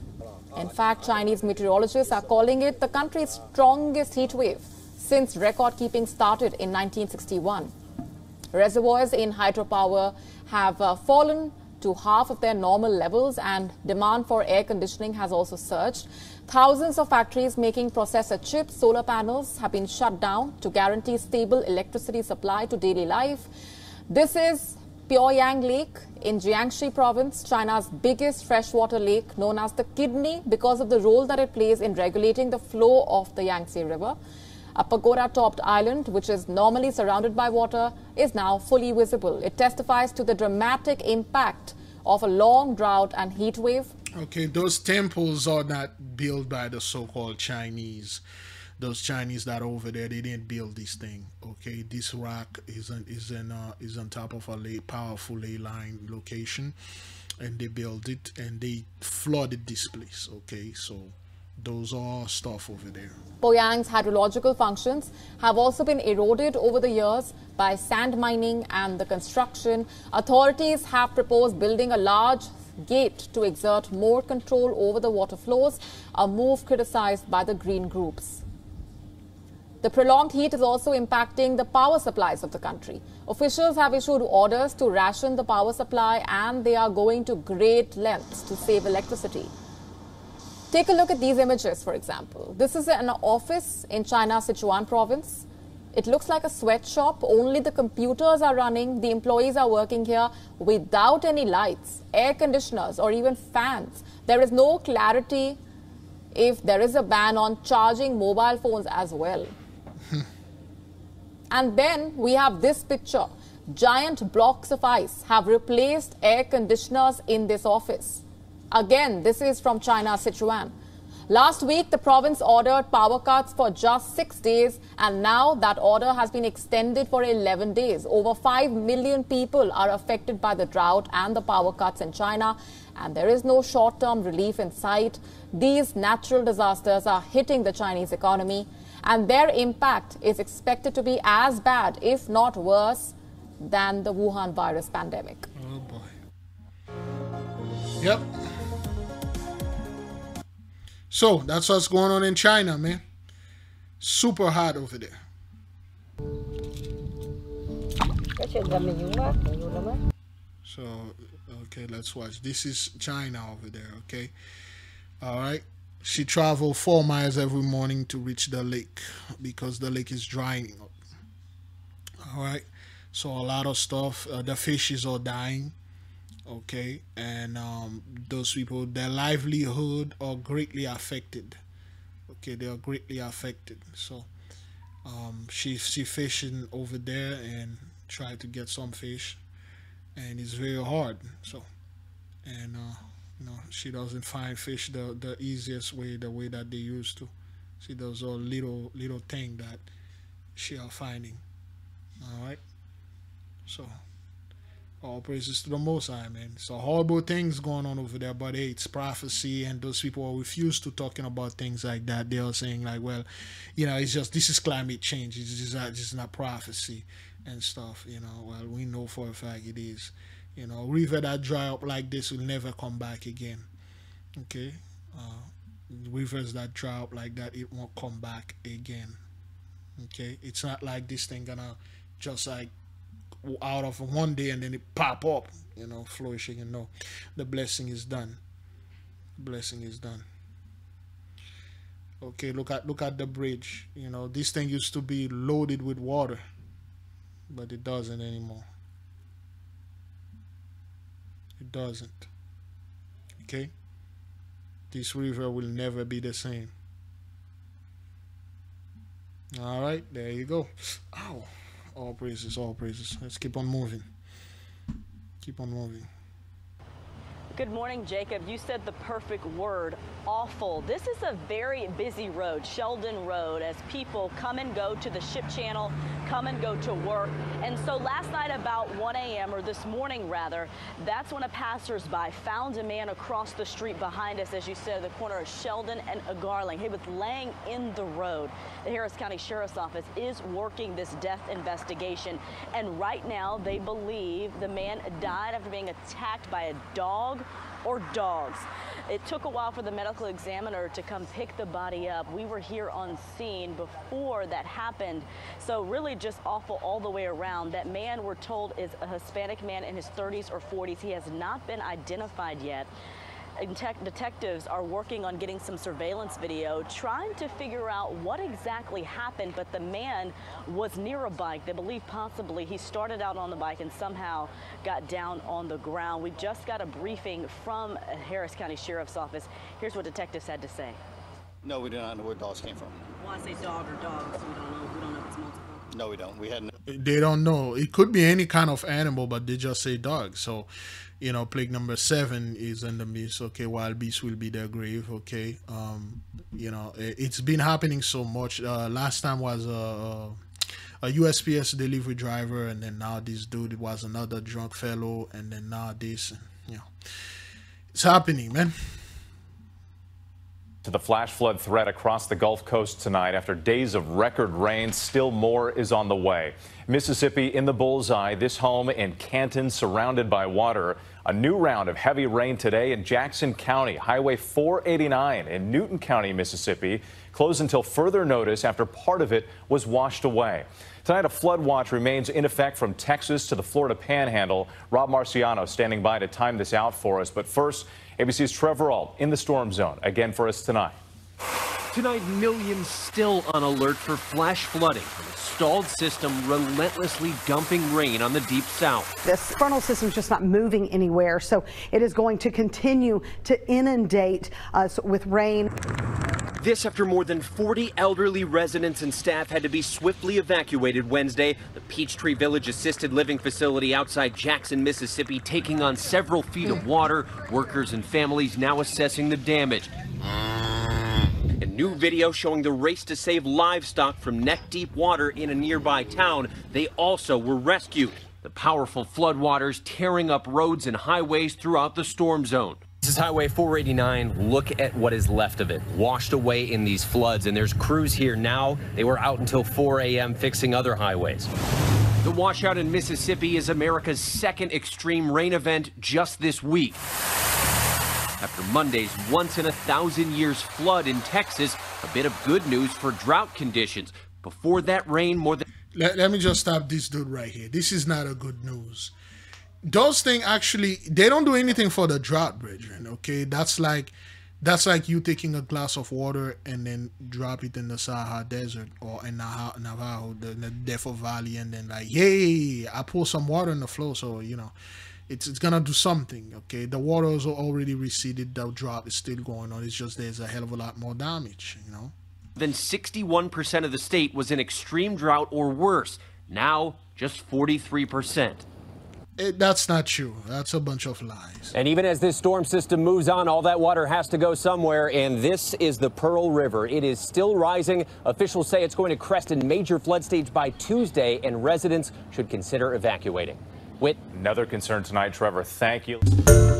In fact, Chinese meteorologists are calling it the country's strongest heat wave since record-keeping started in nineteen sixty-one. Reservoirs in hydropower have uh, fallen to half of their normal levels, and demand for air conditioning has also surged. Thousands of factories making processor chips, solar panels have been shut down to guarantee stable electricity supply to daily life. This is Poyang Lake in Jiangxi province, China's biggest freshwater lake, known as the kidney because of the role that it plays in regulating the flow of the Yangtze River. A pagoda-topped island, which is normally surrounded by water, is now fully visible. It testifies to the dramatic impact of a long drought and heat wave. Okay, those temples are not built by the so-called Chinese. Those Chinese that are over there, they didn't build this thing. Okay, this rock is on, is in, uh, is on top of a lay, powerful ley line location, and they built it and they flooded this place. Okay, so those are stuff over there. Poyang's hydrological functions have also been eroded over the years by sand mining and the construction. Authorities have proposed building a large gate to exert more control over the water flows, a move criticized by the green groups. The prolonged heat is also impacting the power supplies of the country. Officials have issued orders to ration the power supply, and they are going to great lengths to save electricity. Take a look at these images, for example. This is an office in China's Sichuan province. It looks like a sweatshop. Only the computers are running. The employees are working here without any lights, air conditioners, or even fans. There is no clarity if there is a ban on charging mobile phones as well. And then we have this picture. Giant blocks of ice have replaced air conditioners in this office. Again, this is from China's Sichuan. Last week, the province ordered power cuts for just six days, and now that order has been extended for eleven days. Over five million people are affected by the drought and the power cuts in China, and there is no short-term relief in sight. These natural disasters are hitting the Chinese economy, and their impact is expected to be as bad, if not worse, than the Wuhan virus pandemic. Oh boy. Yep. So that's what's going on in China, man. Super hot over there. So, okay, let's watch. This is China over there, okay? All right. She traveled four miles every morning to reach the lake because the lake is drying up. All right. So a lot of stuff, uh, the fishes are dying. Okay, and um, those people, their livelihood are greatly affected. Okay, they are greatly affected. So um, she's she fishing over there and try to get some fish, and it's very hard. So, and uh, you know, she doesn't find fish the the easiest way, the way that they used to. See, those are little little thing that she are finding. All right, so. All praises to the Most High, man. So horrible things going on over there, but hey, it's prophecy, and those people who refuse to talking about things like that, they are saying like, well, you know, it's just, this is climate change. It's just not, just not prophecy and stuff, you know. Well, we know for a fact it is. You know, river that dry up like this will never come back again. Okay? Uh, rivers that dry up like that, it won't come back again. Okay? It's not like this thing gonna just like out of one day and then it pop up, you know, flourishing. And no, the blessing is done. The blessing is done. Okay, look at look at the bridge. You know, this thing used to be loaded with water, but it doesn't anymore. It doesn't. Okay, this river will never be the same. All right, there you go. Ow. All praises, all praises. Let's keep on moving. Keep on moving. Good morning, Jacob. You said the perfect word, awful. This is a very busy road, Sheldon Road, as people come and go to the ship channel, come and go to work. And so last night about one A M or this morning rather, that's when a passersby found a man across the street behind us, as you said, the corner of Sheldon and Garling. He was laying in the road. The Harris County Sheriff's Office is working this death investigation. And right now they believe the man died after being attacked by a dog or dogs. It took a while for the medical examiner to come pick the body up. We were here on scene before that happened. So really just awful all the way around. That man, we're told, is a Hispanic man in his thirties or forties. He has not been identified yet. Detectives are working on getting some surveillance video, trying to figure out what exactly happened, but the man was near a bike. They believe possibly he started out on the bike and somehow got down on the ground. We just got a briefing from Harris County Sheriff's Office. Here's what detectives had to say. No, we do not know where dogs came from. Well, I say dog or dogs, we don't know. We don't know if it's multiple. No, we don't. We hadn't. They don't know. It could be any kind of animal, but they just say dog. So, you know, plague number seven is in the midst. Okay, wild beasts will be their grave. Okay, um, you know, it's been happening so much. Uh, last time was a, a U S P S delivery driver, and then now this dude was another drunk fellow, and then now this. You know, it's happening, man. To the flash flood threat across the Gulf Coast tonight after days of record rain. Still more is on the way. Mississippi in the bullseye. This home in Canton surrounded by water. A new round of heavy rain today in Jackson County. Highway four eighty-nine in Newton County, Mississippi, closed until further notice after part of it was washed away. Tonight, a flood watch remains in effect from Texas to the Florida Panhandle. Rob Marciano standing by to time this out for us. But first, A B C's Trevor Ault in the storm zone again for us tonight. Tonight, millions still on alert for flash flooding from a stalled system relentlessly dumping rain on the deep south. This frontal system is just not moving anywhere, so it is going to continue to inundate us with rain. This after more than forty elderly residents and staff had to be swiftly evacuated Wednesday. The Peachtree Village assisted living facility outside Jackson, Mississippi, taking on several feet of water. Workers and families now assessing the damage. A new video showing the race to save livestock from neck-deep water in a nearby town. They also were rescued. The powerful floodwaters tearing up roads and highways throughout the storm zone. This is Highway four eighty-nine. Look at what is left of it, washed away in these floods. And there's crews here now. They were out until four A M fixing other highways. The washout in Mississippi is America's second extreme rain event just this week. After Monday's once-in-a-thousand-years flood in Texas, a bit of good news for drought conditions. Before that rain, more than... Let, let me just stop this dude right here. This is not a good news. Those things actually, they don't do anything for the drought, brethren, okay? That's like, that's like you taking a glass of water and then drop it in the Sahara Desert or in Navajo, the, the Defo Valley, and then like, yay, I pour some water in the flow, so, you know, It's, it's gonna do something, okay? The water is already receded, the drought is still going on. It's just there's a hell of a lot more damage, you know? Then sixty-one percent of the state was in extreme drought or worse. Now, just forty-three percent. It, that's not true. That's a bunch of lies. And even as this storm system moves on, all that water has to go somewhere, and this is the Pearl River. It is still rising. Officials say it's going to crest in major flood stage by Tuesday, and residents should consider evacuating. Whit. Another concern tonight, Trevor. Thank you.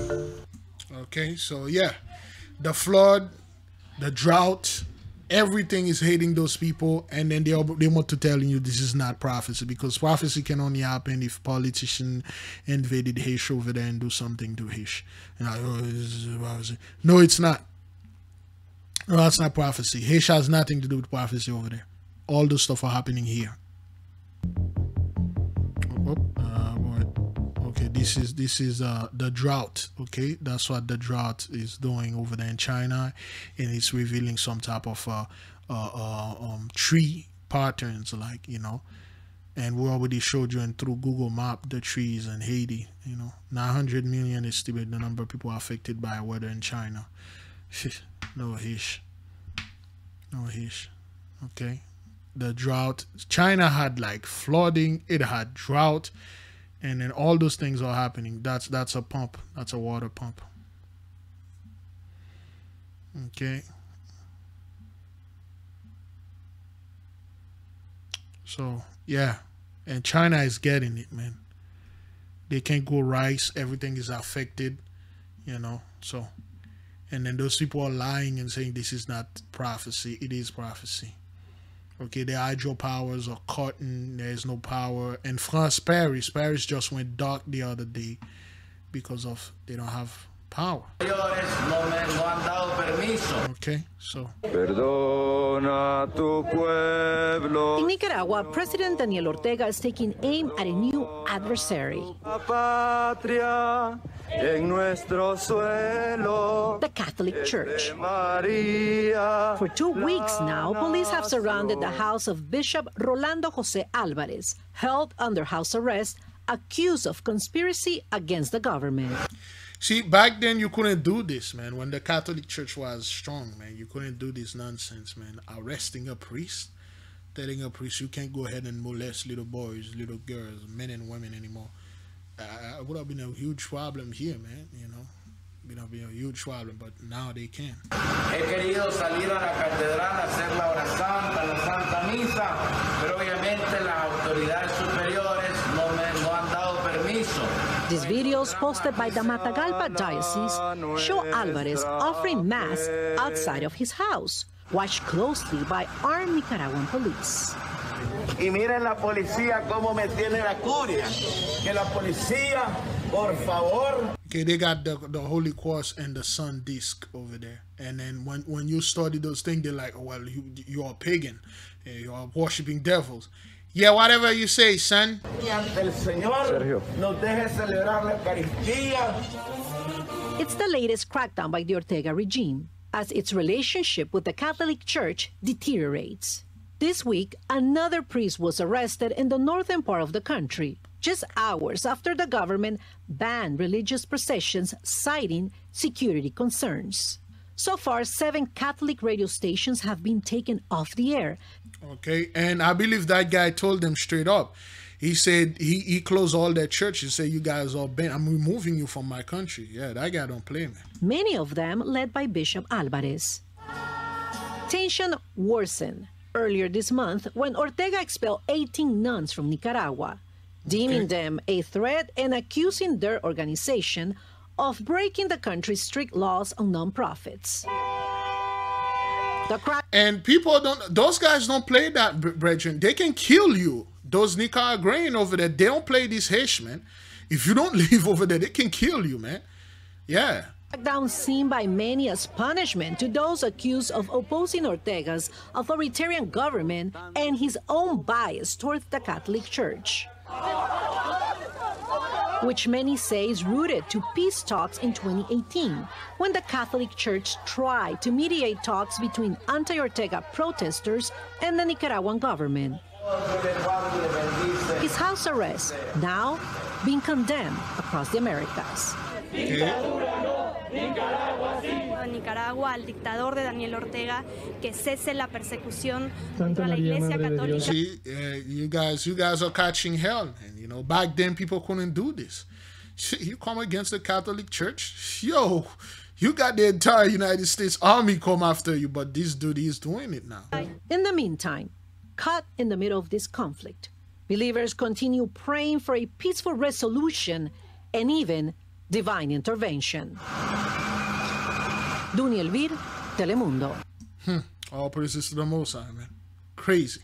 Okay, so yeah, the flood, the drought, everything is hitting those people, and then they are, they want to tell you this is not prophecy, because prophecy can only happen if politicians invaded Haitian over there and do something to Haitian. And I, oh, this is prophecy. No, it's not. No, that's not prophecy. Haitian has nothing to do with prophecy over there. All the stuff are happening here. This is this is uh, the drought, okay? That's what the drought is doing over there in China, and it's revealing some type of uh, uh, uh, um, tree patterns, like, you know. And we already showed you and through Google Map the trees in Haiti, you know. nine hundred million is still the number of people affected by weather in China. No hish. No hish. Okay? The drought. China had like flooding, it had drought. And then all those things are happening. That's that's a pump. That's a water pump. Okay. So, yeah. And China is getting it, man. They can't grow rice. Everything is affected, you know. So, and then those people are lying and saying this is not prophecy. It is prophecy. Okay, the hydropowers are cutting. There is no power. And France, Paris, Paris just went dark the other day because of they don't have power. Okay, so. In Nicaragua, President Daniel Ortega is taking aim at a new adversary. The Catholic Church. For two weeks now, police have surrounded the house of Bishop Rolando Jose Alvarez, held under house arrest, accused of conspiracy against the government. See, back then you couldn't do this, man. When the Catholic Church was strong, man, you couldn't do this nonsense, man. Arresting a priest, telling a priest you can't go ahead and molest little boys, little girls, men and women anymore. Uh, it would have been a huge problem here, man, you know. It would have been a huge problem, but now they can. He querido salir a la catedral a hacer la hora santa, la santa misa, pero obviamente las autoridades superiores no me no han dado permiso. These videos posted by the Matagalpa Diocese show Alvarez offering mass outside of his house, watched closely by armed Nicaraguan police. Y miren la policía cómo me tiene la curia. Que la policía, por favor. Okay, they got the, the Holy Cross and the sun disc over there. And then when, when you study those things, they're like, oh, well, you, you're a pagan. You are worshiping devils. Yeah, whatever you say, son. It's the latest crackdown by the Ortega regime as its relationship with the Catholic Church deteriorates. This week, another priest was arrested in the northern part of the country, just hours after the government banned religious processions, citing security concerns. So far, seven Catholic radio stations have been taken off the air. Okay, and I believe that guy told them straight up. He said he, he closed all their churches, said, you guys are banned. I'm removing you from my country. Yeah, that guy don't play, man. Many of them led by Bishop Alvarez. Tension worsened earlier this month when Ortega expelled eighteen nuns from Nicaragua, deeming Okay. them a threat and accusing their organization of breaking the country's strict laws on nonprofits. The crack And people don't, those guys don't play that, bre- brethren. They can kill you. Those Nicaraguan over there, they don't play this hash, man. If you don't leave over there, they can kill you, man. Yeah. crackdown seen by many as punishment to those accused of opposing Ortega's authoritarian government and his own bias towards the Catholic Church, which many say is rooted to peace talks in twenty eighteen, when the Catholic Church tried to mediate talks between anti-Ortega protesters and the Nicaraguan government. His house arrest now being condemned across the Americas. Nicaragua al dictador de Daniel Ortega que cese la persecución contra la Iglesia Católica. See, uh, you guys, you guys are catching hell, and you know back then people couldn't do this. You come against the Catholic Church, yo, you got the entire United States Army come after you, but this dude is doing it now. In the meantime, caught in the middle of this conflict, believers continue praying for a peaceful resolution and even divine intervention. Duny Elvir, Telemundo. Hmm. All praises to the Most High, man. Crazy.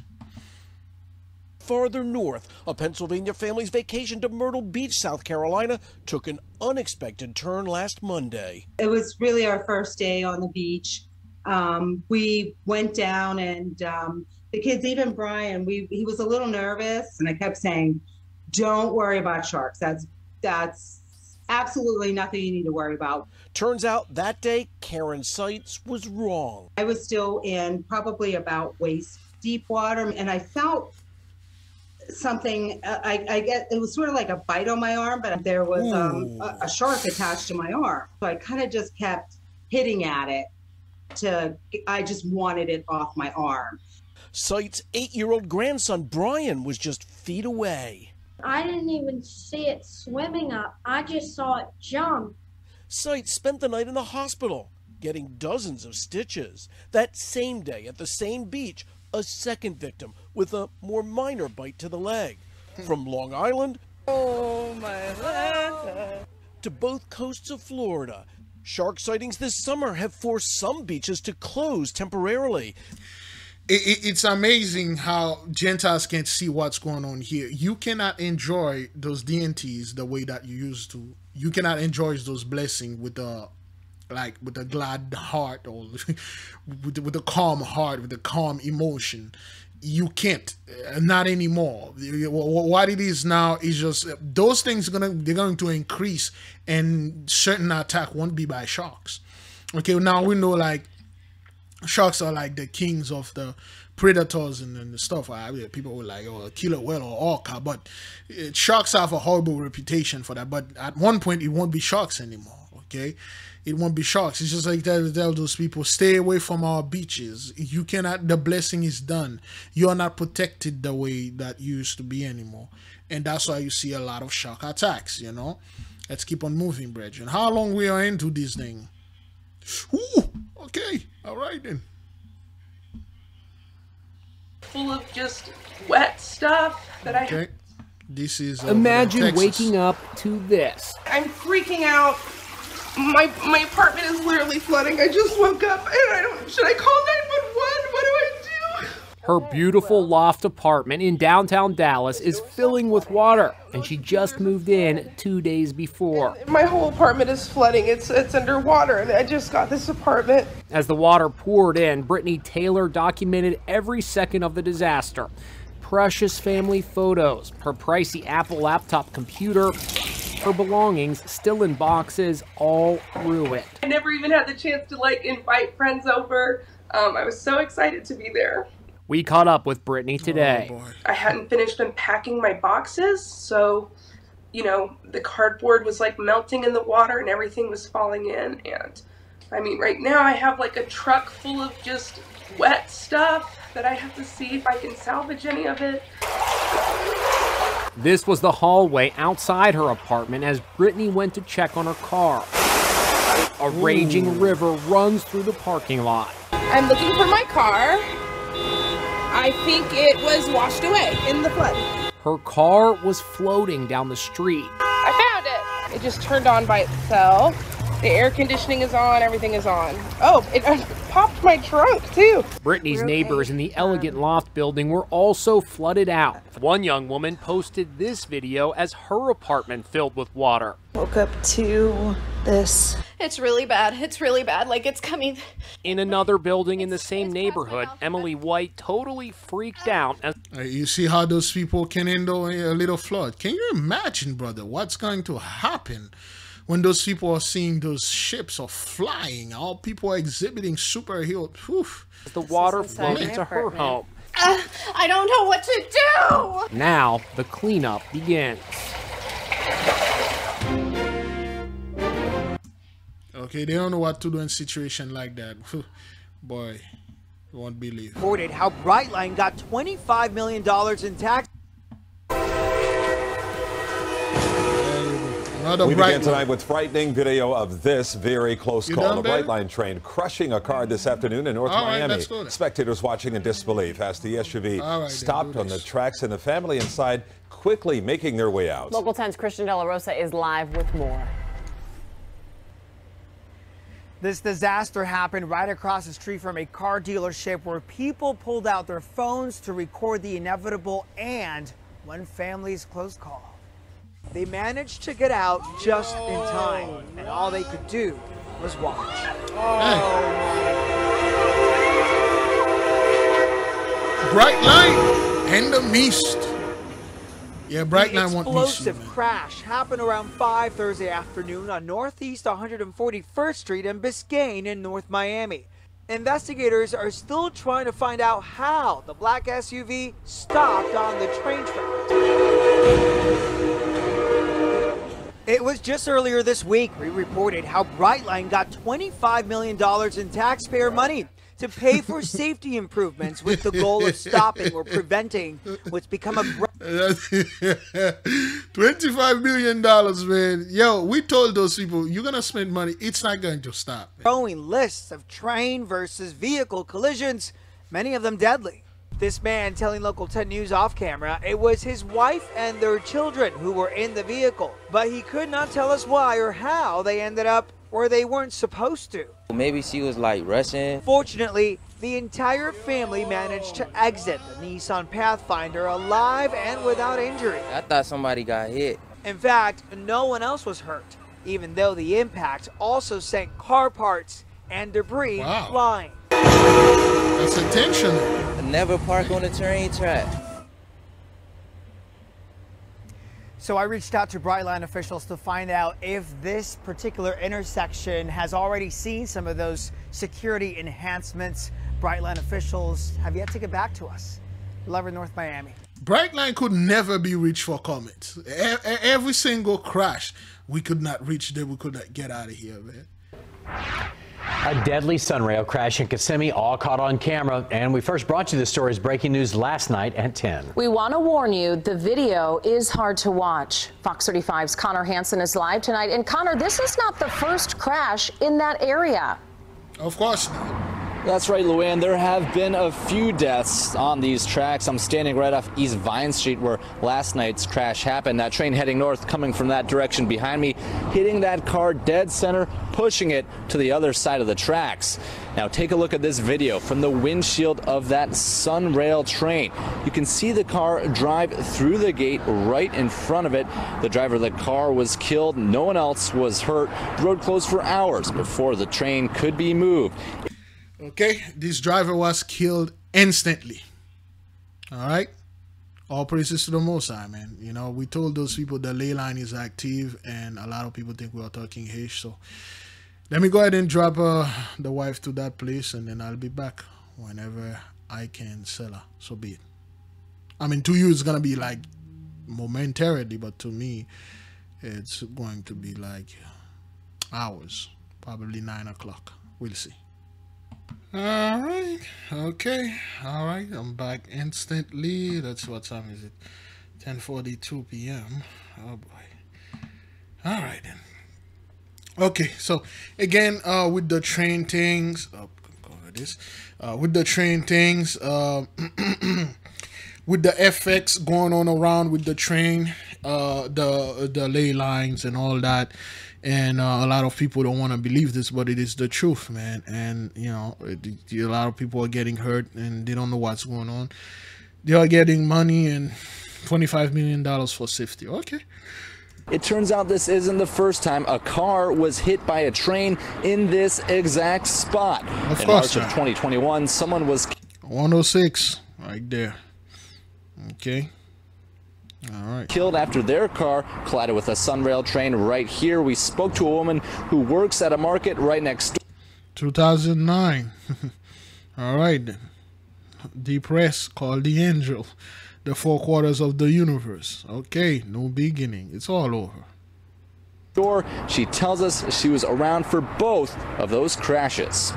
Farther north, a Pennsylvania family's vacation to Myrtle Beach, South Carolina, took an unexpected turn last Monday. It was really our first day on the beach. Um, we went down and um, the kids, even Brian, we he was a little nervous, and I kept saying, "Don't worry about sharks. That's that's absolutely nothing you need to worry about." Turns out that day, Karen Seitz was wrong. I was still in probably about waist deep water, and I felt something. Uh, I, I get it was sort of like a bite on my arm, but there was um, a, a shark attached to my arm. So I kind of just kept hitting at it. To I just wanted it off my arm. Seitz' eight-year-old grandson Brian was just feet away. I didn't even see it swimming up. I just saw it jump. Seitz spent the night in the hospital, getting dozens of stitches. That same day, at the same beach, a second victim with a more minor bite to the leg. From Long Island oh, my God. to both coasts of Florida, shark sightings this summer have forced some beaches to close temporarily. It, it, it's amazing how Gentiles can't see what's going on here. You cannot enjoy those D N Ts the way that you used to. You cannot enjoy those blessings with a like with a glad heart or with with a calm heart, with a calm emotion. You can't, uh, not anymore. What it is now is just uh, those things are gonna they're going to increase, and certain attack won't be by sharks. Okay, now we know like sharks are like the kings of the predators and, and the stuff. I mean, people were like, oh, a killer whale or orca, but it, sharks have a horrible reputation for that. But at one point, it won't be sharks anymore. Okay, it won't be sharks. It's just like tell, tell those people, stay away from our beaches. You cannot. The blessing is done. You are not protected the way that you used to be anymore, and that's why you see a lot of shark attacks. You know, let's keep on moving, brethren. How long we are into this thing? Ooh, okay, all right then. Full of just wet stuff that I. Okay, this is. Imagine waking up to this. I'm freaking out. My my apartment is literally flooding. I just woke up and I don't. Should I call nine one one? What do I do? Her beautiful loft apartment in downtown Dallas is filling with water, and she just moved in two days before. My whole apartment is flooding. It's it's underwater, and I just got this apartment. As the water poured in, Brittany Taylor documented every second of the disaster. Precious family photos, her pricey Apple laptop computer, her belongings still in boxes, all ruined. I never even had the chance to like invite friends over. Um, I was so excited to be there. We caught up with Brittany today. Oh, I hadn't finished unpacking my boxes, so, you know, the cardboard was like melting in the water and everything was falling in, and I mean, right now I have like a truck full of just wet stuff that I have to see if I can salvage any of it. This was the hallway outside her apartment as Brittany went to check on her car. A raging Ooh. river runs through the parking lot. I'm looking for my car. I think it was washed away in the flood. Her car was floating down the street. I found it. It just turned on by itself. The air conditioning is on, everything is on. Oh, it uh, popped my trunk too. Brittany's okay. neighbors in the Elegant Loft building were also flooded out. One young woman posted this video as her apartment filled with water. Woke up to this. It's really bad. It's really bad. Like it's coming. In another building in the same neighborhood, Emily White totally freaked out. As uh, you see how those people can handle a little flood. Can you imagine, brother, what's going to happen when those people are seeing those ships are flying? All people are exhibiting superhero. Whew. The water flowed into her home. Uh, I don't know what to do. Now the cleanup begins. Okay, they don't know what to do in a situation like that. Boy, you won't believe. Reported how Brightline got twenty-five million dollars in tax. Another we begin Brightline. tonight with frightening video of this very close You call. done, A Brightline train crushing a car this afternoon in North All right, Miami. let's go then. Spectators watching in disbelief as the S U V All right, stopped then, on the tracks and the family inside quickly making their way out. Local ten's Christian De La Rosa is live with more. This disaster happened right across the street from a car dealership where people pulled out their phones to record the inevitable and one family's close call. They managed to get out just in time, and all they could do was watch. Oh. Bright light and the mist. Yeah, Brightline The want me explosive crash happened around five Thursday afternoon on Northeast one hundred forty-first Street and Biscayne in North Miami. Investigators are still trying to find out how the black S U V stopped on the train track. It was just earlier this week we reported how Brightline got twenty-five million dollars in taxpayer money to pay for safety improvements with the goal of stopping or preventing what's become a twenty-five million dollars, man. Yo, we told those people, you're going to spend money. It's not going to stop. growing lists of train versus vehicle collisions, many of them deadly. This man telling Local ten News off camera it was his wife and their children who were in the vehicle, but he could not tell us why or how they ended up where they weren't supposed to. Maybe she was like rushing. Fortunately, the entire family managed to exit the Nissan Pathfinder alive and without injury. I thought somebody got hit. In fact, no one else was hurt, even though the impact also sent car parts and debris Wow. flying. That's intentional. Never park on the train track. So I reached out to Brightline officials to find out if this particular intersection has already seen some of those security enhancements. Brightline officials have yet to get back to us. Live in North Miami. Brightline could never be reached for comments. E- e- every single crash, we could not reach them. We could not get out of here, man. A deadly Sunrail crash in Kissimmee, all caught on camera. And we first brought you this story as breaking news last night at ten. We want to warn you, the video is hard to watch. Fox thirty-five's Connor Hansen is live tonight. And Connor, this is not the first crash in that area. Of course not. That's right, Luann. There have been a few deaths on these tracks. I'm standing right off East Vine Street where last night's crash happened. That train heading north coming from that direction behind me, hitting that car dead center, pushing it to the other side of the tracks. Now take a look at this video from the windshield of that Sunrail train. You can see the car drive through the gate right in front of it. The driver of the car was killed. No one else was hurt. The road closed for hours before the train could be moved. Okay, this driver was killed instantly. All right, all praises to the Most High, man. You know, we told those people the ley line is active, and a lot of people think we are talking H. So let me go ahead and drop uh, the wife to that place, and then I'll be back whenever I can sell her. So be it. I mean, to you it's gonna be like momentarily, but to me, it's going to be like hours, probably nine o'clock. We'll see. All right. Okay. All right. I'm back instantly. That's what time is it? ten forty-two p m Oh boy. All right then. Okay. So again, uh, with the train things, oh, go over this. Uh, with the train things, uh, with the effects going on around with the train, uh, the the ley lines and all that. And uh, a lot of people don't want to believe this, but it is the truth, man. And, you know, it, a lot of people are getting hurt and they don't know what's going on. They are getting money and twenty-five million dollars for safety. Okay. It turns out this isn't the first time a car was hit by a train in this exact spot. Of in course, March of twenty twenty-one, someone was one oh six right there. Okay. All right. Killed after their car collided with a Sunrail train right here. We spoke to a woman who works at a market right next door. two thousand nine. All right. Depressed, called the angel. The four quarters of the universe. Okay, no beginning. It's all over. Door. She tells us she was around for both of those crashes.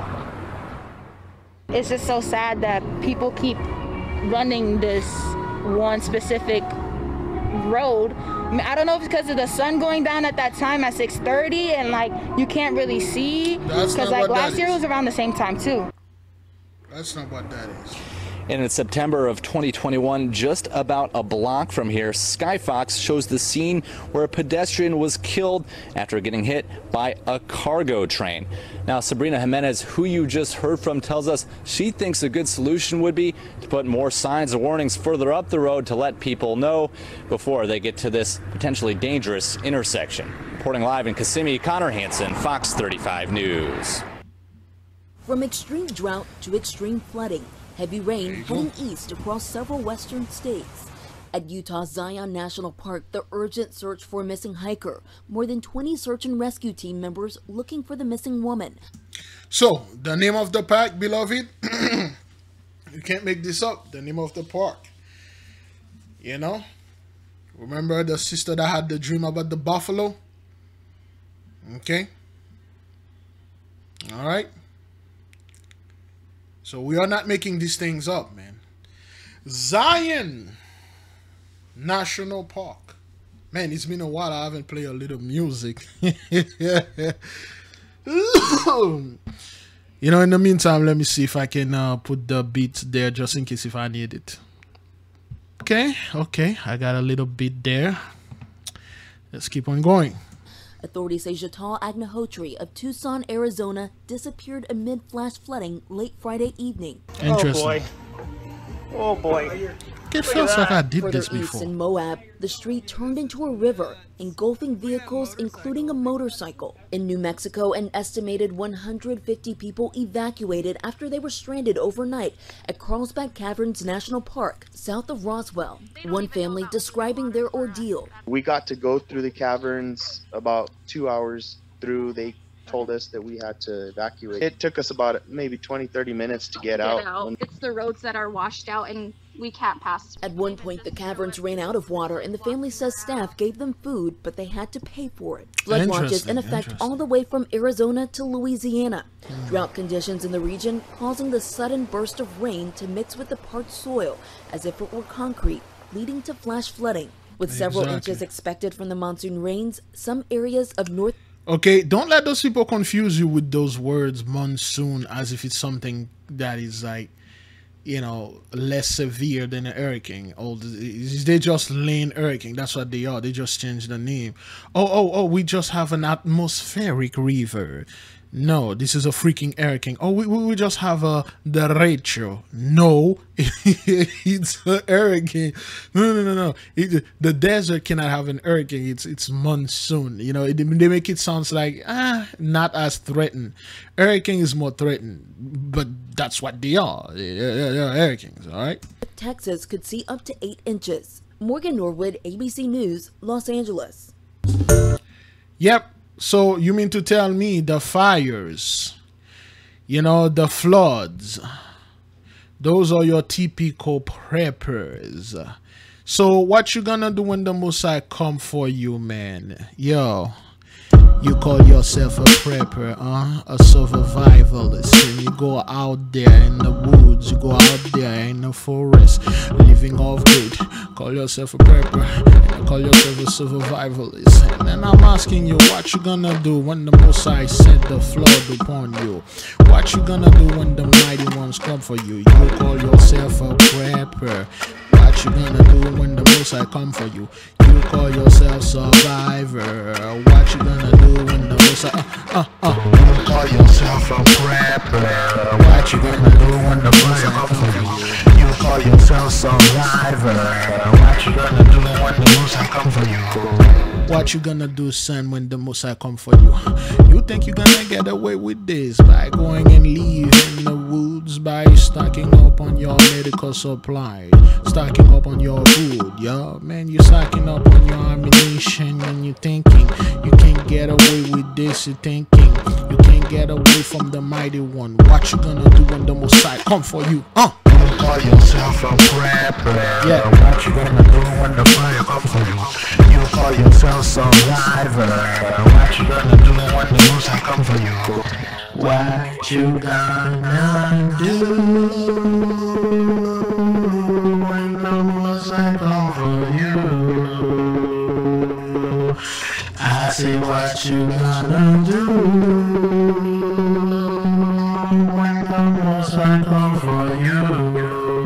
It's just so sad that people keep running this one specific road. I mean, I don't know if it's because of the sun going down at that time at six thirty and like you can't really see, because like last year it was around the same time too. That's not what that is. And in September of twenty twenty-one, just about a block from here, Skyfox shows the scene where a pedestrian was killed after getting hit by a cargo train. Now, Sabrina Jimenez, who you just heard from, tells us she thinks a good solution would be to put more signs and warnings further up the road to let people know before they get to this potentially dangerous intersection. Reporting live in Kissimmee, Connor Hansen, Fox thirty-five News. From extreme drought to extreme flooding, heavy rain heading east across several western states. At Utah's Zion National Park, the urgent search for a missing hiker. More than twenty search and rescue team members looking for the missing woman. So, the name of the park, beloved, you can't make this up. The name of the park. You know? Remember the sister that had the dream about the buffalo? Okay? All right? So we are not making these things up, man. Zion National Park. Man, it's been a while. I haven't played a little music. You know, in the meantime, let me see if I can uh, put the beat there just in case if I need it. Okay, okay. I got a little bit there. Let's keep on going. Authorities say Jatal Agnihotri of Tucson, Arizona, disappeared amid flash flooding late Friday evening. Interesting. Oh boy. Oh boy. It feels like I did Further this east before. in Moab, the street turned into a river, engulfing vehicles including a motorcycle. In New Mexico, an estimated one hundred fifty people evacuated after they were stranded overnight at Carlsbad Caverns National Park, south of Roswell. One family describing their ordeal. We got to go through the caverns about two hours through. They told us that we had to evacuate. It took us about maybe twenty, thirty minutes to get, get out. out. It's the roads that are washed out and we can't pass. At one point, the caverns ran out of water, and the family says staff gave them food, but they had to pay for it. Flood watches in effect all the way from Arizona to Louisiana. Mm. Drought conditions in the region causing the sudden burst of rain to mix with the parched soil as if it were concrete, leading to flash flooding. With several Exactly. inches expected from the monsoon rains, some areas of north. Okay, don't let those people confuse you with those words monsoon as if it's something that is like, you know, less severe than a hurricane. Oh, they just lane hurricane. That's what they are. They just changed the name. Oh, oh, oh, we just have an atmospheric river. No, this is a freaking hurricane. Oh, we, we just have a derecho. No, it's a hurricane. No, no, no, no. It, the desert cannot have an hurricane. It's it's monsoon. You know, it, they make it sound like, ah, not as threatened. Hurricane is more threatened, but that's what they are. They're, they're hurricanes, all right? Texas could see up to eight inches. Morgan Norwood, A B C News, Los Angeles. Yep. So you mean to tell me the fires, you know, the floods, those are your typical preppers. So what you gonna do when the Messiah come for you, man? Yo, You call yourself a prepper, huh? A survivalist, and you go out there in the woods, you go out there in the forest, living off good. Call yourself a prepper, and you call yourself a survivalist. And then I'm asking you, what you gonna do when the Most High set the flood upon you? What you gonna do when the mighty ones come for you? You call yourself a prepper. What you gonna do when the Most High come for you? You call yourself survivor. What you gonna do when the Most High uh, uh, uh. You call yourself a prepper. What you gonna do when the Most High come for you? You call yourself survivor. What you gonna do when the Most High come for you? What you gonna do, son, when the Most High come for you? You think you're gonna get away with this by going and leave in the woods, by stocking up on your medical supply, stocking up on your food, yeah? Man, you're stocking up on your ammunition, and you're thinking you can't get away with this. You're thinking you can't get away from the mighty one. What you gonna do when the Most High come for you? Uh. You call yourself a prepper. Yeah. What you gonna do when the fire come for you? You call yourself survivor. What you gonna do when the Most High come for you? What you gonna do when the Most High come for you? I say, what you gonna do when the Most High come for you?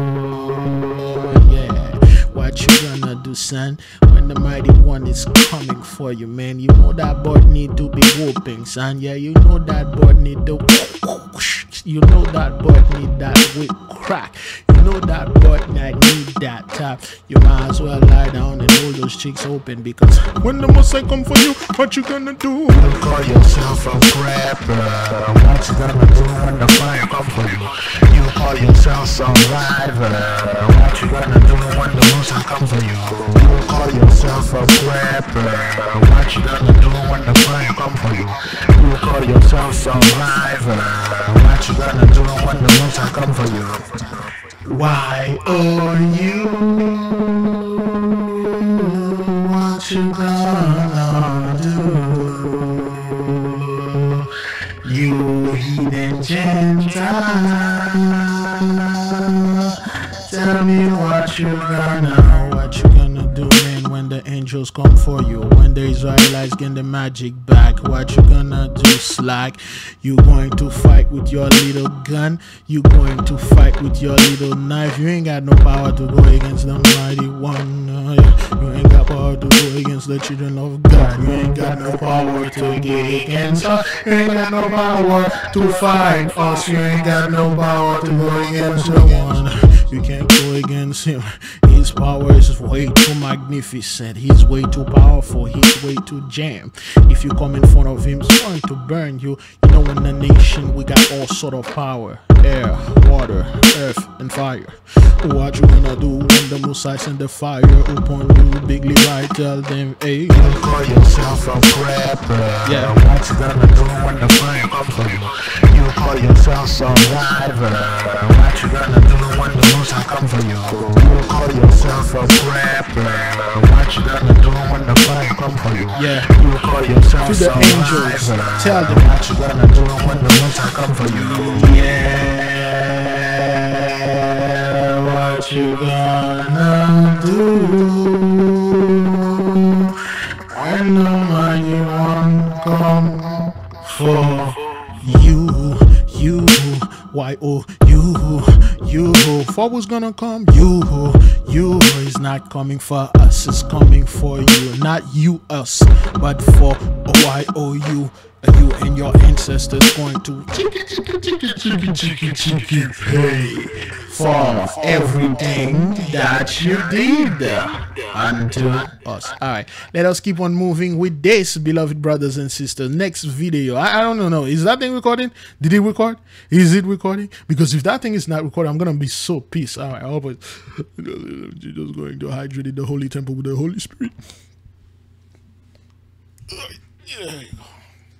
What you gonna do, son, when the mighty one is coming for you, man? You know that boy need to be whooping, son. Yeah, you know that boy need to you know that boy need that whip crack. You know that boy need that tap. You might as well lie down and hold those cheeks open, because when the Most High come for you, what you gonna do? You call yourself a prepper. What you gonna do when the fire come for you? You call yourself survivor. What you gonna do when the Most High come for you? You call yourself a prepper. What you gonna do when the fire come for you? You call yourself survivor. What you gonna do when the Most High come for you? Why are you? What you gonna do? You heathen Gentile, tell me what you gonna, what you gonna do, man, when the angels come for you, when the Israelites get the magic back? What you gonna do, slack? You going to fight with your little gun? You going to fight with your little knife? You ain't got no power to go against the mighty one. Uh, yeah. You ain't got power to go against the children of God. You ain't got no power to get against us. You ain't got no power to fight us. You ain't got no power to go against the one. You can't go against him. His power is way too magnificent. He's way too powerful. He's way too jam. If you come in front of him, he's going to burn you. You know, in the nation, we got all sort of power: air, water, earth, and fire. What you gonna do when the Most High send the fire upon you? Bigly right, tell them, hey. You call yourself a prepper. Yeah. What you gonna do when the fire comes for you? You call yourself survivor. What you gonna do when the Most High come for you? You call yourself a prepper. What you gonna do when the fire come for you? Yeah. You call yourself to the angels. Tell them what you gonna do when the Most High come for you. Yeah. What you gonna do when the mighty one come for you? You, why oh you, you, for who's gonna come? You, you is not coming for us, it's coming for you. Not you, us, but for why oh you. You and your ancestors going to pay for everything that you did unto us. All right, let us keep on moving with this, beloved brothers and sisters. Next video, I, I don't know, is that thing recording? Did it record? Is it recording? Because if that thing is not recording, I'm gonna be so pissed. All right, I hope it's just going to hydrate in the holy temple with the Holy Spirit. There you go.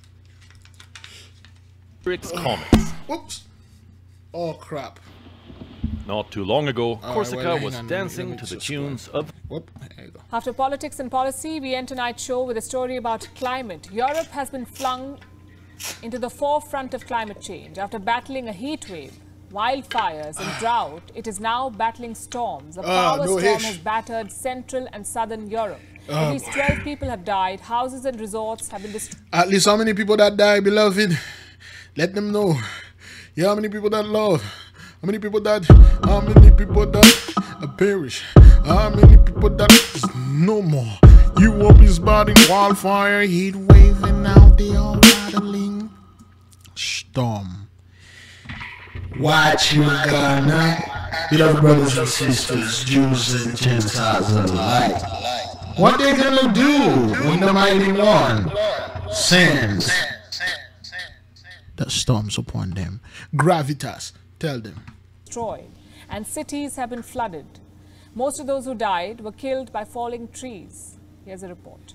Comments. Whoops. Oh crap. Not too long ago, All Corsica right, well, was hang on, dancing let me to the subscribe. tunes of... Whoop, there you go. After politics and policy, we end tonight's show with a story about climate. Europe has been flung into the forefront of climate change. After battling a heat wave, wildfires and drought, it is now battling storms. A Ah, power no storm hish. has battered Central and Southern Europe. Ah, At least twelve people have died. Houses and resorts have been destroyed. At least how many people that die, beloved? Let them know. Yeah, how many people that love? How many people that? How many people that perish? How many people that is no more? Europe is battling wildfire, heat wave, and now they are battling storm. What you gonna? Beloved brothers and sisters, Jews and Gentiles alike. What they gonna do when the mighty one sends the storms upon them? Gravitas, tell them. destroyed, and cities have been flooded. Most of those who died were killed by falling trees. Here's a report.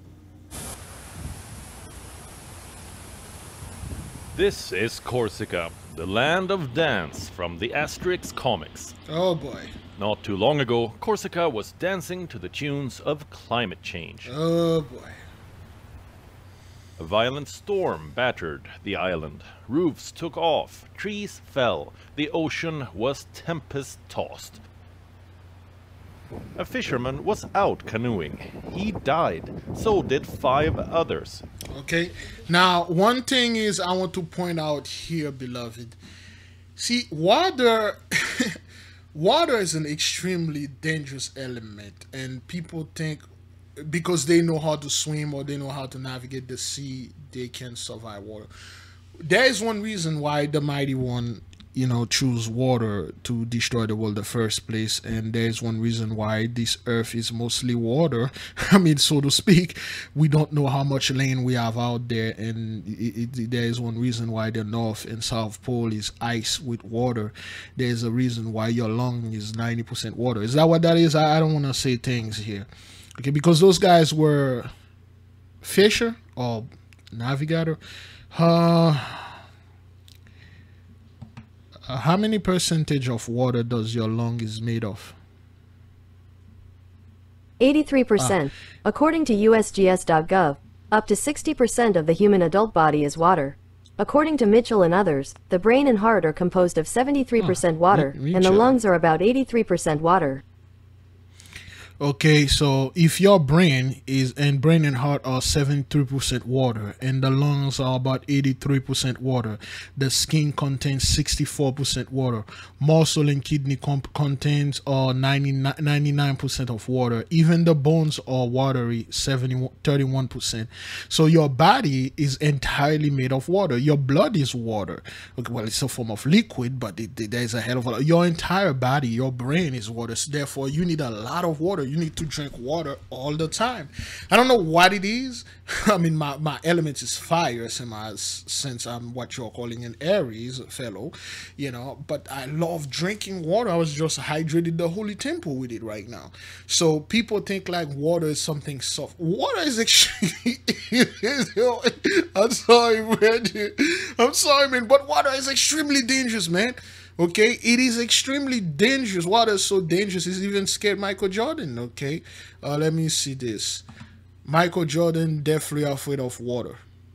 This is Corsica, the land of dance from the Asterix comics. Oh boy. Not too long ago, Corsica was dancing to the tunes of climate change. Oh boy. A violent storm battered the island. Roofs took off, trees fell, the ocean was tempest-tossed. A fisherman was out canoeing. He died. So did five others. Okay. Now, one thing is I want to point out here, beloved. See, water... water is an extremely dangerous element. And people think because they know how to swim or they know how to navigate the sea, they can survive water. There is one reason why the Mighty One, you know, choose water to destroy the world in the first place, and there is one reason why this earth is mostly water. I mean, so to speak, we don't know how much land we have out there, and it, it, there is one reason why the North and South Pole is ice with water. There is a reason why your lung is ninety percent water. Is that what that is? I, I don't want to say things here. Okay, because those guys were fisher or navigator. Uh, uh, how many percentage of water does your lung is made of? eighty-three percent. Ah. According to U S G S dot gov, up to sixty percent of the human adult body is water. According to Mitchell and others, the brain and heart are composed of seventy-three percent oh, water, and the lungs are about eighty-three percent water. Okay, so if your brain is and brain and heart are seventy-three percent water and the lungs are about eighty-three percent water, the skin contains sixty-four percent water, muscle and kidney comp contains uh, ninety-nine percent of water, even the bones are watery, thirty-one percent. So your body is entirely made of water. Your blood is water. Okay, well, it's a form of liquid, but it, it, there's a hell of a lot. Your entire body, your brain is water. So therefore, you need a lot of water. You need to drink water all the time. I don't know what it is. I mean, my, my element is fire, since I'm what you're calling an Aries fellow, you know, but I love drinking water. I was just hydrated the Holy Temple with it right now. So people think like water is something soft. Water is extremely... I'm sorry, man. I'm sorry, man, but water is extremely dangerous, man. Okay, it is extremely dangerous. Water is so dangerous, it's even scared Michael Jordan. Okay, uh, let me see this. Michael Jordan definitely afraid of water.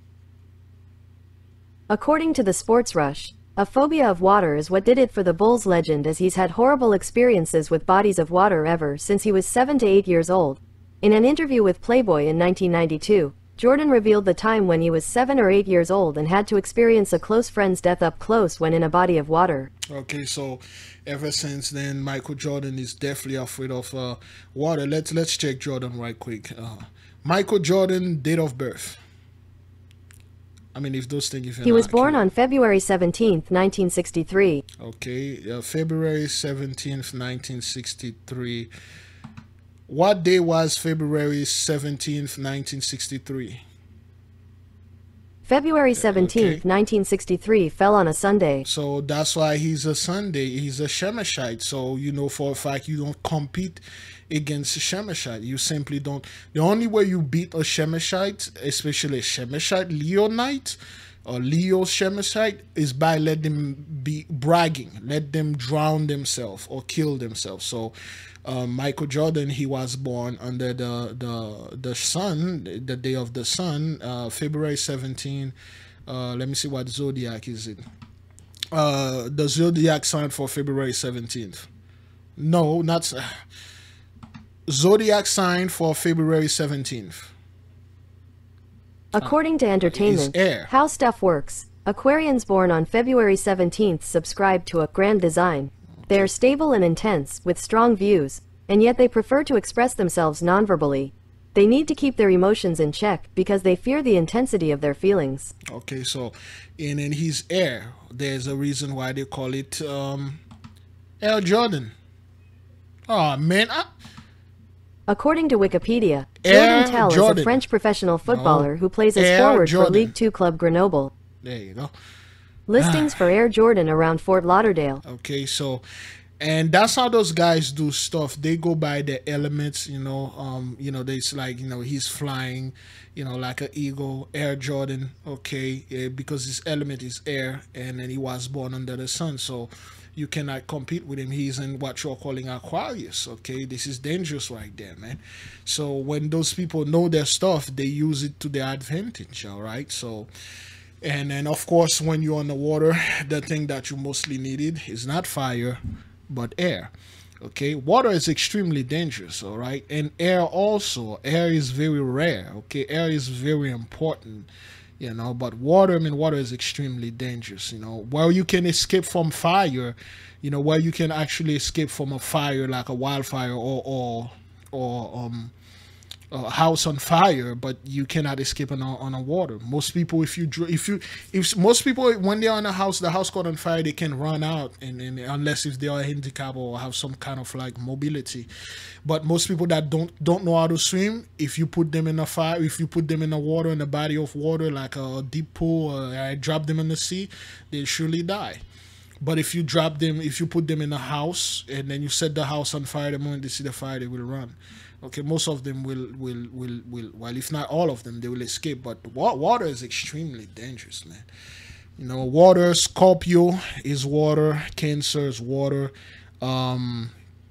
According to the Sports Rush, a phobia of water is what did it for the Bulls legend, as he's had horrible experiences with bodies of water ever since he was seven to eight years old. In an interview with Playboy in nineteen ninety-two, Jordan revealed the time when he was seven or eight years old and had to experience a close friend's death up close when in a body of water. Okay, so ever since then, Michael Jordan is definitely afraid of uh, water. Let's let's check Jordan right quick. Uh, Michael Jordan, date of birth. I mean, if those things... He was born on February seventeenth, nineteen sixty-three. Okay, uh, February seventeenth, nineteen sixty-three. What day was February seventeenth, nineteen sixty-three? February seventeenth, okay. nineteen sixty-three fell on a Sunday. So that's why he's a Sunday. He's a Shemeshite. So, you know, for a fact, you don't compete against a Shemeshite. You simply don't. The only way you beat a Shemeshite, especially a Shemeshite Leonite, or Leo Shemashite, is by let them be bragging, let them drown themselves or kill themselves. So um, Michael Jordan, he was born under the the the sun, the day of the sun, uh, February seventeenth. Uh, let me see what zodiac is it. Uh, the zodiac sign for February seventeenth. No, not uh, zodiac sign for February seventeenth. According to Entertainment, how stuff works, Aquarians born on February seventeenth subscribe to a grand design. They are stable and intense, with strong views, and yet they prefer to express themselves non-verbally. They need to keep their emotions in check because they fear the intensity of their feelings. Okay, so in, in his air, there's a reason why they call it um, Air Jordan. Oh, man. I According to Wikipedia, Air Jordan Tell Jordan. is a French professional footballer No. who plays as Air forward Jordan. for League Two club Grenoble. There you go. Listings for Air Jordan around Fort Lauderdale. Okay, so, and that's how those guys do stuff. They go by the elements, you know. Um, you know, there's like, you know, he's flying, you know, like an eagle, Air Jordan. Okay, yeah, because his element is air, and then he was born under the sun, so you cannot compete with him. He's in what you're calling Aquarius. Okay, this is dangerous right there, man. So when those people know their stuff, they use it to their advantage. All right, so. And then, of course, when you're on the water, the thing that you mostly needed is not fire, but air. Okay, water is extremely dangerous, all right? And air also. Air is very rare, okay? Air is very important, you know? But water, I mean, water is extremely dangerous, you know? Where you can escape from fire, you know, where you can actually escape from a fire like a wildfire or, or, or um, a house on fire, but you cannot escape on a, on a water. Most people, if you if you if most people when they're on a house, the house caught on fire, they can run out, and, and unless if they are handicapped or have some kind of like mobility. But most people that don't don't know how to swim, if you put them in a fire, if you put them in the water, in a body of water like a deep pool, or I drop them in the sea, they surely die. But if you drop them, if you put them in a house and then you set the house on fire, the moment they see the fire, they will run. Okay, most of them will, will, will, will, well, if not all of them, they will escape. But water is extremely dangerous, man. You know, water, Scorpio is water, Cancer is water. Um,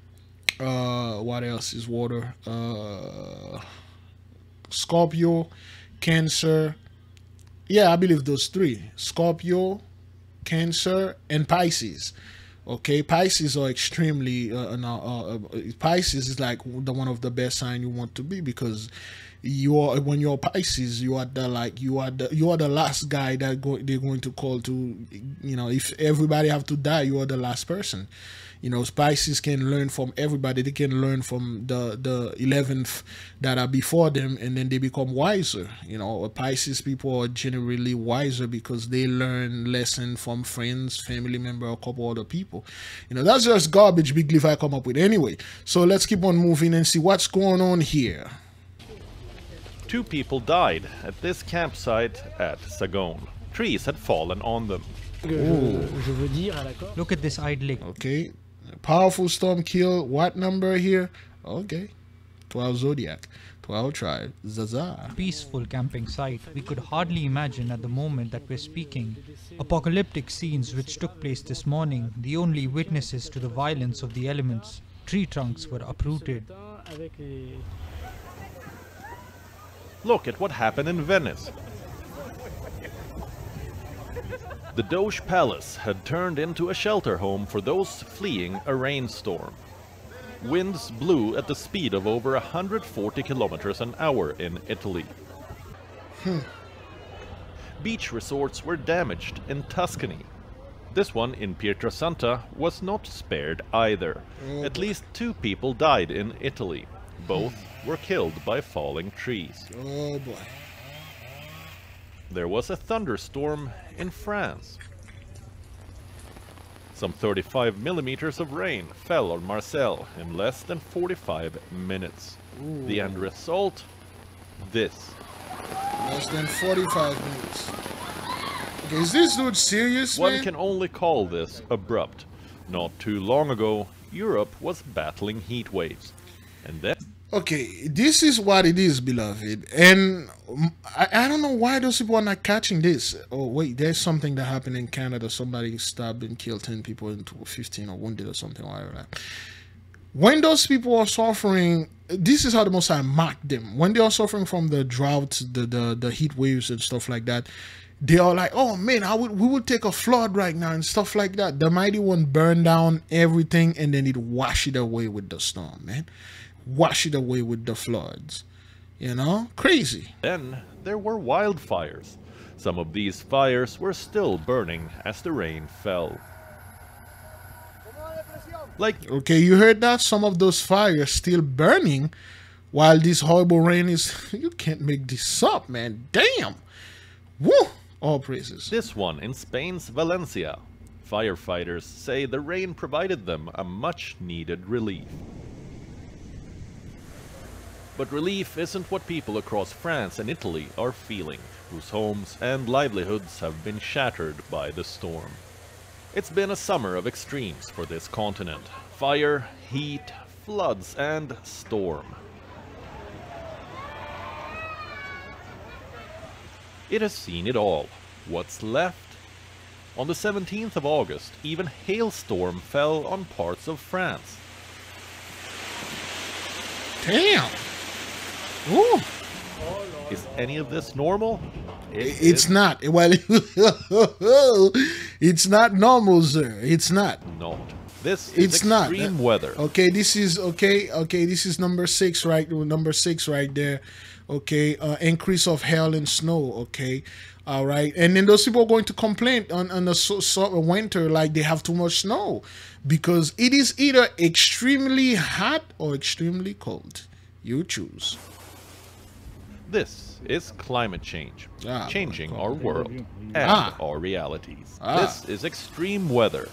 uh, what else is water? Uh, Scorpio, Cancer. Yeah, I believe those three. Scorpio, Cancer, and Pisces. Okay, Pisces are extremely uh, uh, uh, Pisces is like the one of the best sign you want to be, because you are when you're Pisces, you are the like you are the you are the last guy that go, they're going to call to, you know, if everybody have to die, you are the last person. You know, Pisces can learn from everybody. They can learn from the the eleventh that are before them, and then they become wiser. You know, Pisces people are generally wiser because they learn lesson from friends, family member, a couple other people. You know, that's just garbage Big Leaf I come up with anyway. So let's keep on moving and see what's going on here. Two people died at this campsite at Sagone. Trees had fallen on them. Look at this idyllic. Okay. Powerful storm kill what number here? Okay. twelve Zodiac. twelve Tribe. Zaza. Peaceful camping site. We could hardly imagine at the moment that we're speaking. Apocalyptic scenes which took place this morning, the only witnesses to the violence of the elements. Tree trunks were uprooted. Look at what happened in Venice. The Doge Palace had turned into a shelter home for those fleeing a rainstorm. Winds blew at the speed of over one hundred forty kilometers an hour in Italy. Hmm. Beach resorts were damaged in Tuscany. This one in Pietrasanta was not spared either. Oh, At least two people died in Italy. Both were killed by falling trees. Oh boy. There was a thunderstorm in France. Some thirty-five millimeters of rain fell on Marseille in less than forty-five minutes. Ooh. The end result? This. Less than forty-five minutes. Okay, is this dude serious, One man? can only call this abrupt. Not too long ago, Europe was battling heat waves. And then... Okay, this is what it is, beloved, and I, I don't know why those people are not catching this. Oh wait, there's something that happened in Canada. Somebody stabbed and killed ten people and fifteen or wounded or something like that. When those people are suffering, this is how the Most High mocked them. When they are suffering from the drought, the the, the heat waves and stuff like that, they are like, oh man, I would we would take a flood right now and stuff like that. The Mighty One burned down everything and then it washed it away with the storm, man. Wash it away with the floods. You know? Crazy. Then there were wildfires. Some of these fires were still burning as the rain fell. Like, okay, you heard that? Some of those fires still burning while this horrible rain is... You can't make this up, man. Damn. Woo! All praises. This one in Spain's Valencia. Firefighters say the rain provided them a much-needed relief. But relief isn't what people across France and Italy are feeling, whose homes and livelihoods have been shattered by the storm. It's been a summer of extremes for this continent. Fire, heat, floods, and storm. It has seen it all. What's left? On the seventeenth of August, even hailstorm fell on parts of France. Damn! Ooh. Is any of this normal? It it's is. not. Well, it's not normal, sir. It's not. Not. This is it's extreme not. weather. Okay, this is okay. Okay, this is number six, right? Number six, right there. Okay, uh, increase of hail and snow. Okay, all right. And then those people are going to complain on on the so, so winter like they have too much snow because it is either extremely hot or extremely cold. You choose. This is climate change, ah, changing our world and ah. our realities. Ah. This is extreme weather.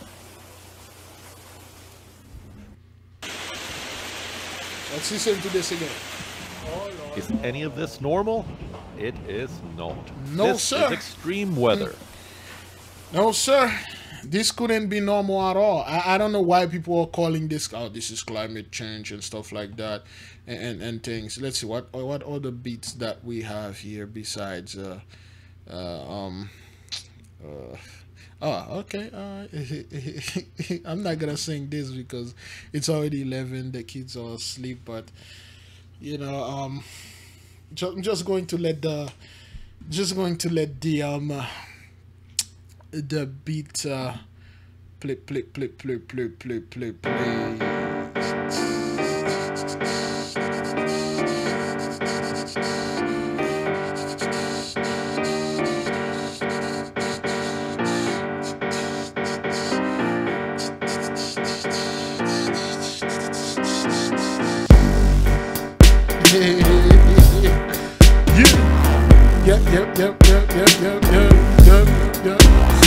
Let's listen to this again. Is any of this normal? It is not. No, this sir. Is extreme weather. No, sir. This couldn't be normal at all. I, I don't know why people are calling this, oh, this is climate change and stuff like that and, and, and things. Let's see, what what other beats that we have here besides, uh, uh, um, uh, oh, okay. Uh, I'm not going to sing this because it's already eleven. The kids are asleep, but, you know, um, I'm just going to let the, just going to let the, um, uh, the beat uh play play play play play play play play Yep, yep, yep, yep, yep, yep, yep, yep, yep.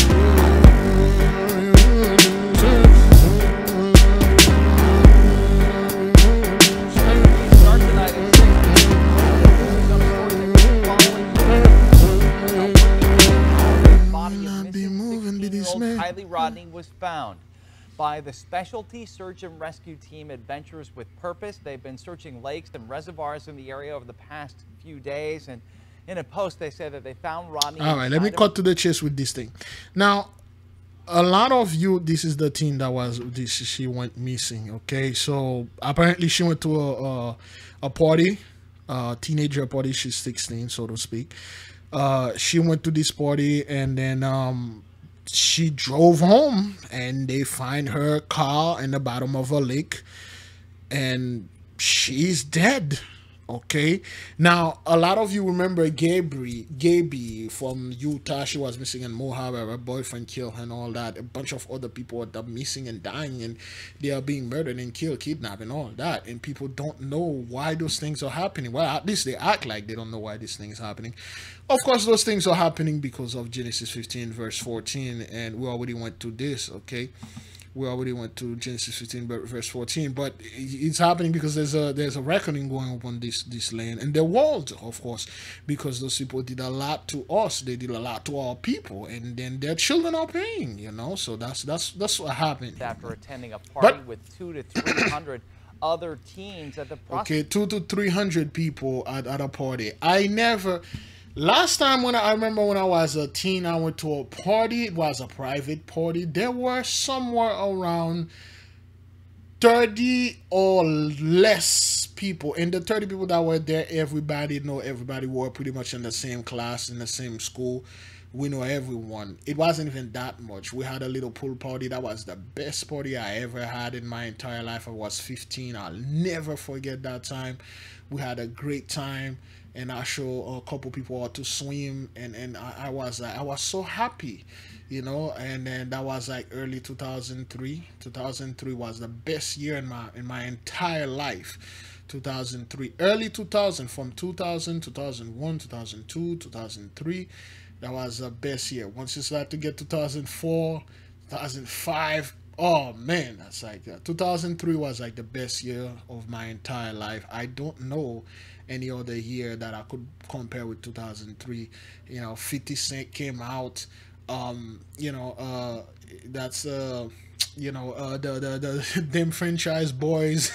Kylie Rodney was found by the Specialty Search and Rescue Team Adventures with Purpose. They've been searching lakes and reservoirs in the area over the past few days, and in a post they said that they found Rodney. All right, let me cut to the chase with this thing. Now, a lot of you, this is the teen that was this she went missing. Okay, so apparently she went to a a, a party, a teenager party. She's sixteen, so to speak. Uh, she went to this party and then um. she drove home and they find her car in the bottom of a lake and she's dead. Okay, now a lot of you remember Gabriel, Gaby from Utah. She was missing in Moab. Her boyfriend killed her and all that. A bunch of other people are missing and dying, and they are being murdered and killed, kidnapped, and all that. And people don't know why those things are happening. Well, at least they act like they don't know why these things are happening. Of course, those things are happening because of Genesis fifteen, verse fourteen, and we already went to this. Okay. We already went to Genesis fifteen verse fourteen, but it's happening because there's a there's a reckoning going up on this this land and the world, of course, because those people did a lot to us. They did a lot to our people, and then their children are paying. You know, so that's that's that's what happened. After attending a party but, with two to three hundred other teens at the Okay, two to three hundred people at, at a party. I never. Last time when I, I remember when I was a teen, I went to a party. It was a private party. There were somewhere around thirty or less people. And the thirty people that were there, everybody know everybody. Were pretty much in the same class, in the same school. We know everyone. It wasn't even that much. We had a little pool party. That was the best party I ever had in my entire life. I was fifteen. I'll never forget that time. We had a great time, and I showed a couple people how to swim, and and I, I was I was so happy, you know. And then that was like early two thousand three. two thousand three was the best year in my in my entire life. two thousand three, early two thousand, from two thousand, two thousand one, two thousand two, two thousand three. That was the best year. Once you start to get two thousand four, two thousand five, oh man, that's like uh, two thousand three was like the best year of my entire life. I don't know any other year that I could compare with two thousand three. You know, fifty Cent came out. Um, you know, uh, that's uh, you know, uh, the the the them franchise boys,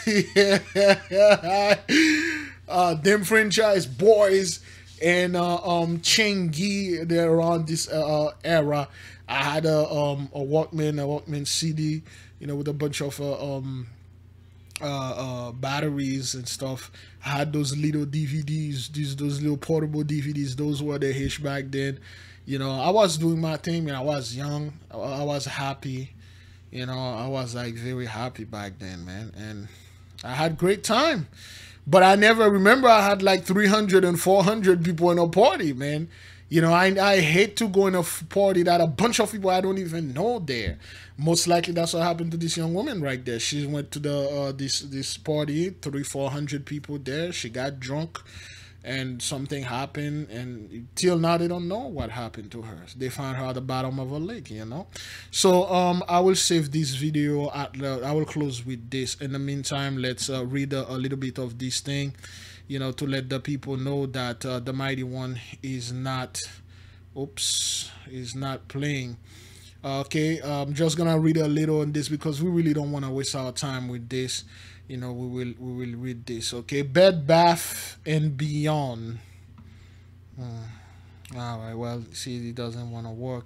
uh, them franchise boys. And uh, um Chingy, they're around this uh, era. I had a um a Walkman, a Walkman C D, you know, with a bunch of uh, um uh, uh batteries and stuff. I had those little D V Ds, these those little portable D V Ds. Those were the H back then. You know, I was doing my thing, and I was young. I, I was happy. You know, I was like very happy back then, man, and I had great time. But I never remember I had like three hundred and four hundred people in a party, man. You know, I, I hate to go in a party that a bunch of people I don't even know there. Most likely that's what happened to this young woman right there. She went to the uh, this this party, three, four hundred people there. She got drunk, and something happened, and till now they don't know what happened to her. They found her at the bottom of a lake, you know. So um I will save this video at the, I will close with this. In the meantime, let's uh, read a, a little bit of this thing, you know, to let the people know that uh, the Mighty One is not oops is not playing. Okay, I'm just gonna read a little on this because we really don't want to waste our time with this. You know, we will we will read this. Okay, Bed Bath and Beyond. Hmm. All right. Well, see, it doesn't want to work.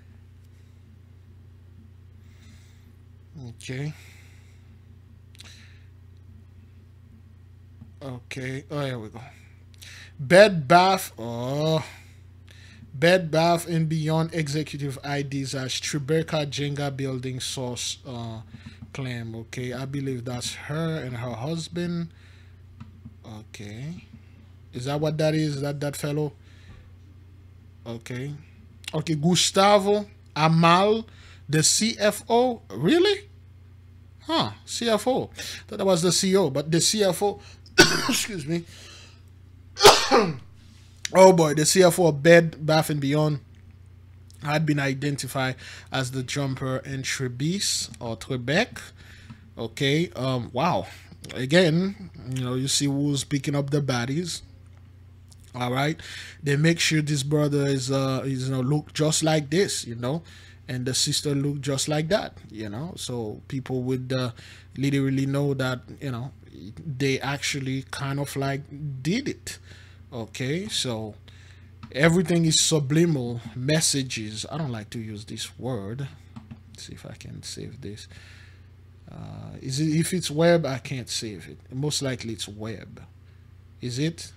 Okay. Okay. Oh, here we go. Bed Bath. Oh. Bed Bath and Beyond executive I Ds as Tribeca Jenga building source. Uh. Claim. Okay, I believe that's her and her husband. Okay, is that what that is? Is that that fellow? Okay, okay, Gustavo Amal, the C F O. Really? Huh? C F O. Thought that was the C E O, but the C F O. Excuse me. Oh boy, the C F O of Bed Bath and Beyond had been identified as the jumper in Trebes or Trebek. Okay, um, wow. Again, you know, you see who's picking up the baddies. All right, they make sure this brother is, uh, is, you know, look just like this, you know, and the sister look just like that, you know. So people would uh, literally know that, you know, they actually kind of like did it. Okay, so everything is subliminal messages. I don't like to use this word. Let's see if I can save this. Uh, is it, if it's web, I can't save it. Most likely it's web. Is it?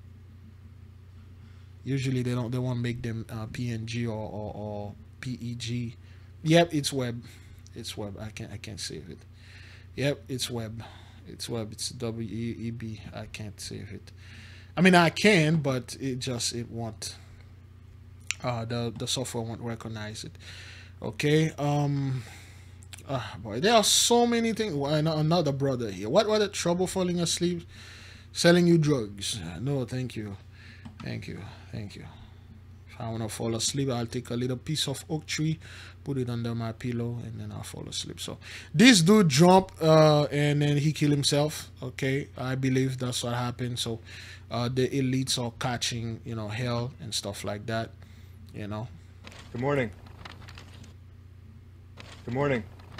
Usually they don't. They won't make them uh, P N G or, or, or P E G. Yep, it's web. It's web. I can't. I can't save it. Yep, it's web. It's web. It's W E E B. I can't save it. I mean, I can, but it just it won't. Uh, the the software won't recognize it. Okay. Um. Uh, boy, there are so many things. Another brother here. What was it? Trouble falling asleep? Selling you drugs? No, thank you. Thank you. Thank you. If I want to fall asleep, I'll take a little piece of oak tree, put it under my pillow, and then I'll fall asleep. So this dude jumped uh, and then he killed himself. Okay, I believe that's what happened. So uh, the elites are catching, you know, hell and stuff like that. You know. Good morning. Good morning.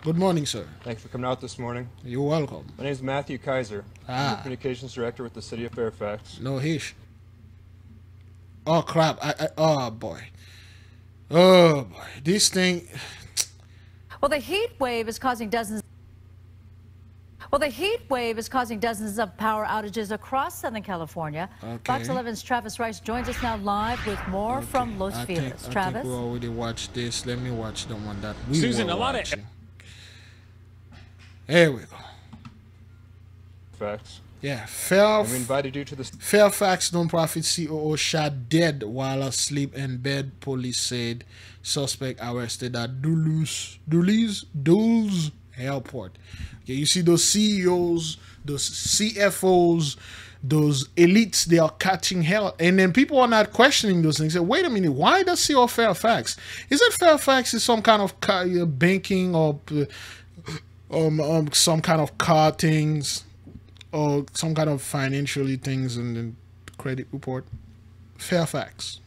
Good morning, sir. Thanks for coming out this morning. You're welcome. My name is Matthew Kaiser. Ah. I'm the Communications Director with the City of Fairfax. No hish. Oh, crap. I, I, oh, boy. Oh, boy. This thing... Well, the heat wave is causing dozens... Well, the heat wave is causing dozens of power outages across Southern California. Okay. Fox eleven's Travis Rice joins us now live with more Okay. from Los I Feliz. think, Travis? I think we already watched this. Let me watch the one that we Susan, were a lot watching. of... There we go. Fairfax. Yeah, Fairf- we invited you to the... Fairfax nonprofit C O O shot dead while asleep in bed, police said. Suspect arrested at Duluth, Duluth, Dulles Airport. Okay, you see those C E Os, those C F Os, those elites, they are catching hell. And then people are not questioning those things. Say, wait a minute, why does C E O Fairfax? Is it Fairfax is some kind of car, uh, banking or uh, um, um, some kind of car things or some kind of financially things in the credit report? Fairfax.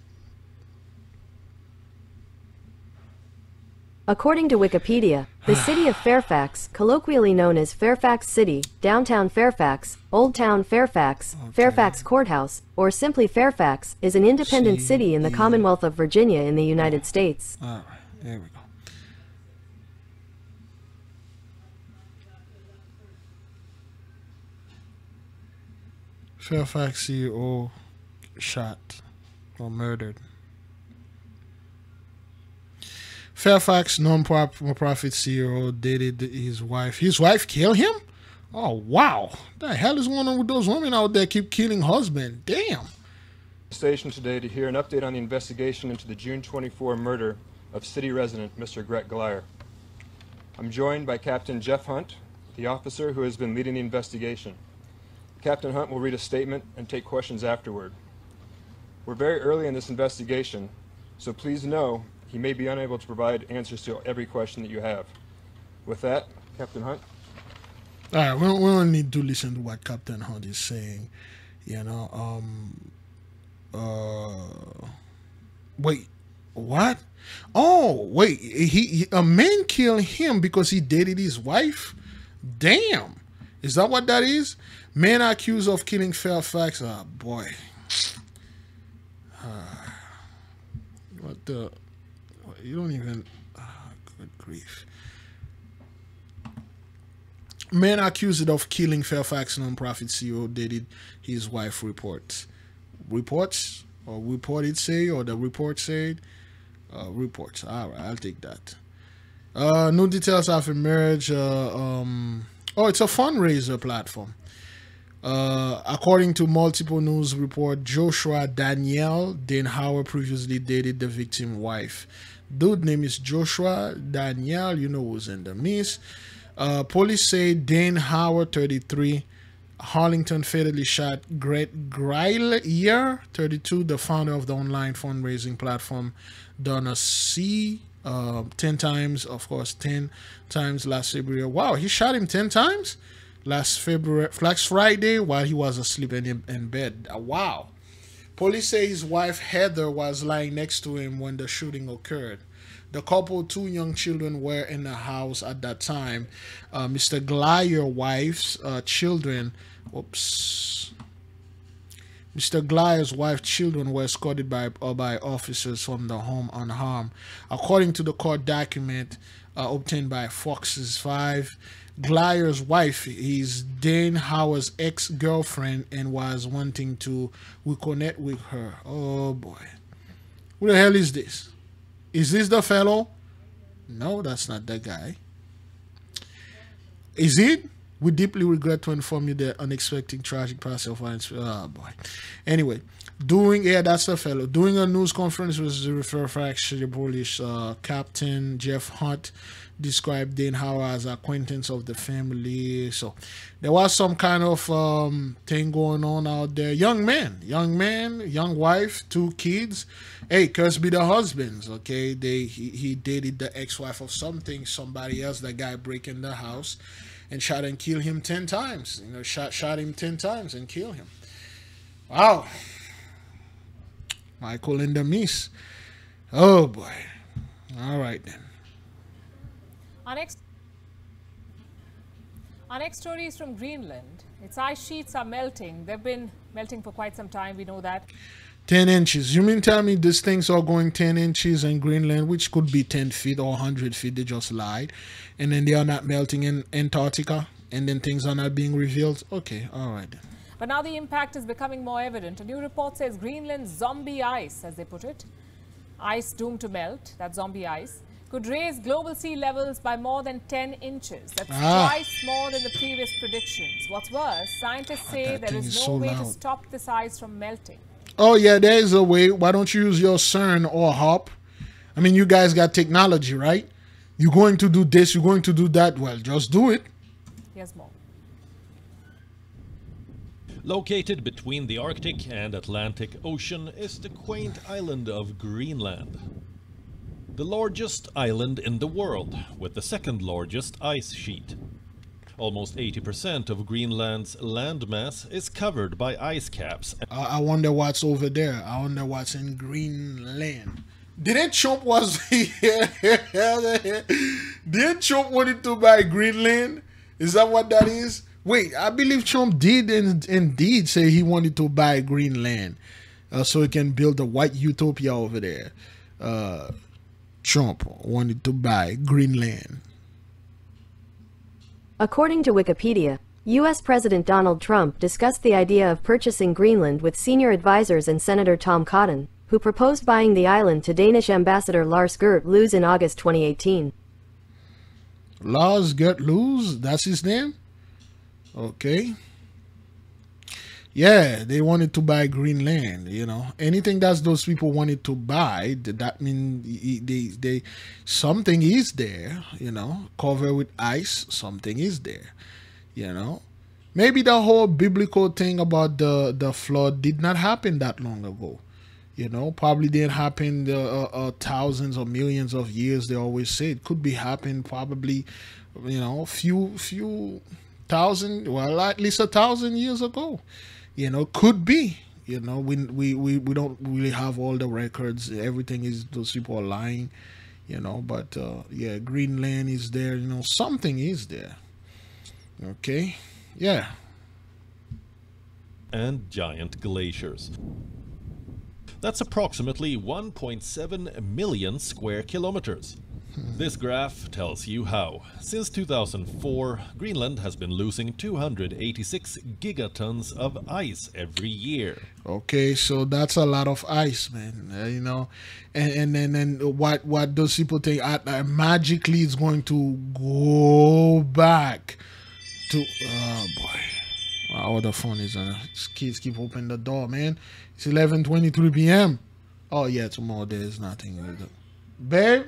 According to Wikipedia, the city of Fairfax, colloquially known as Fairfax City, Downtown Fairfax, Old Town Fairfax, okay. Fairfax Courthouse, or simply Fairfax, is an independent city in the Commonwealth of Virginia in the United States. All right, there we go. Fairfax C E O shot or murdered. Fairfax non-profit C E O dated his wife. His wife killed him? Oh, wow. What the hell is going on with those women out there keep killing husband? Damn. Station today to hear an update on the investigation into the June twenty-fourth murder of city resident Mister Greg Glyer. I'm joined by Captain Jeff Hunt, the officer who has been leading the investigation. Captain Hunt will read a statement and take questions afterward. We're very early in this investigation, so please know he may be unable to provide answers to every question that you have. With that, Captain Hunt. All right, we don't, we don't need to listen to what Captain Hunt is saying. You know, um, uh, wait, what? Oh, wait, he, he a man killed him because he dated his wife? Damn. Is that what that is? Man accused of killing Fairfax. Oh, boy. Uh, what the? You don't even... Oh, good grief. Man accused of killing Fairfax nonprofit C E O dated his wife, reports. Reports? Or reported say, or the report said? Uh, reports. All right, I'll take that. Uh, new details have emerged. Uh, um, oh, it's a fundraiser platform. Uh, according to multiple news report, Joshua Danielle Denhauer previously dated the victim's wife. Dude name is Joshua Danielle, you know who's in the mist. Uh, police say Denhauer, thirty-three, Harlington fatally shot Greg Glyer, thirty-two, the founder of the online fundraising platform Donna C, uh, ten times, of course, ten times last February. Wow, he shot him ten times? Last February, last Friday, while he was asleep in, in bed. Uh, wow. Police say his wife Heather was lying next to him when the shooting occurred. The couple, two young children, were in the house at that time. Uh, Mister Glyer's wife's uh, children, oops. Mister Glyer's wife's children were escorted by uh, by officers from the home unharmed. According to the court document uh, obtained by Fox's five, Glyer's wife is Denhauer's ex-girlfriend and was wanting to reconnect with her. Oh boy. Who the hell is this? Is this the fellow? No, that's not the guy. Is it? We deeply regret to inform you that unexpected tragic pass of violence. Oh boy. Anyway, doing yeah, that's the fellow. Doing a news conference with the Fairfax police, uh, Captain Jeff Hunt described Denhauer as acquaintance of the family. So there was some kind of um, thing going on out there. Young man, young man, young wife, two kids. Hey, curse be the husbands, okay? They he, he dated the ex-wife of something, somebody else. That guy break in the house and shot and kill him ten times. You know, shot shot him ten times and kill him. Wow. Michael in the miss. Oh boy. All right then. Our next Our next story is from Greenland. Its ice sheets are melting. They've been melting for quite some time, we know that. ten inches. You mean tell me these things are going ten inches in Greenland, which could be ten feet or one hundred feet, they just lied. And then they are not melting in Antarctica, and then things are not being revealed? Okay, all right. But now the impact is becoming more evident. A new report says Greenland's zombie ice, as they put it, ice doomed to melt, that zombie ice, could raise global sea levels by more than ten inches. That's ah. twice more than the previous predictions. What's worse, scientists say that there is, is no so way loud. to stop this ice from melting. Oh, yeah, there is a way. Why don't you use your CERN or HARP? I mean, you guys got technology, right? You're going to do this, you're going to do that. Well, just do it. Here's more. Located between the Arctic and Atlantic Ocean is the quaint island of Greenland. The largest island in the world, with the second largest ice sheet. Almost eighty percent of Greenland's landmass is covered by ice caps. I, I wonder what's over there. I wonder what's in Greenland. Didn't Trump was Didn't Trump wanted to buy Greenland? Is that what that is? Wait, I believe Trump did in, indeed say he wanted to buy Greenland uh, so he can build a white utopia over there. Uh, Trump wanted to buy Greenland. According to Wikipedia, U S President Donald Trump discussed the idea of purchasing Greenland with senior advisors and Senator Tom Cotton, who proposed buying the island to Danish Ambassador Lars Gert Loos in August twenty eighteen. Lars Gert Loos, that's his name? Okay. Yeah, they wanted to buy Greenland, you know. Anything that those people wanted to buy, that means they, they, something is there, you know. Covered with ice, something is there, you know. Maybe the whole biblical thing about the, the flood did not happen that long ago. You know, probably didn't happen uh, uh, thousands or millions of years, they always say. It could be happened probably, you know, few, few thousand, well, at least a thousand years ago. You know, could be. You know, we, we, we, we don't really have all the records. Everything is, those people are lying, you know. But, uh, yeah, Greenland is there. You know, something is there. Okay. Yeah. And giant glaciers. That's approximately one point seven million square kilometers. This graph tells you how. Since two thousand four, Greenland has been losing two hundred eighty-six gigatons of ice every year. Okay, so that's a lot of ice, man. Uh, you know, and and then and, and what what those people think uh, uh, magically it's going to go back to. Oh boy, oh the phone is on. Uh, kids keep opening the door, man. It's eleven twenty-three p m Oh yeah, tomorrow there's nothing. Babe.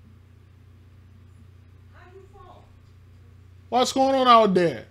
What's going on out there?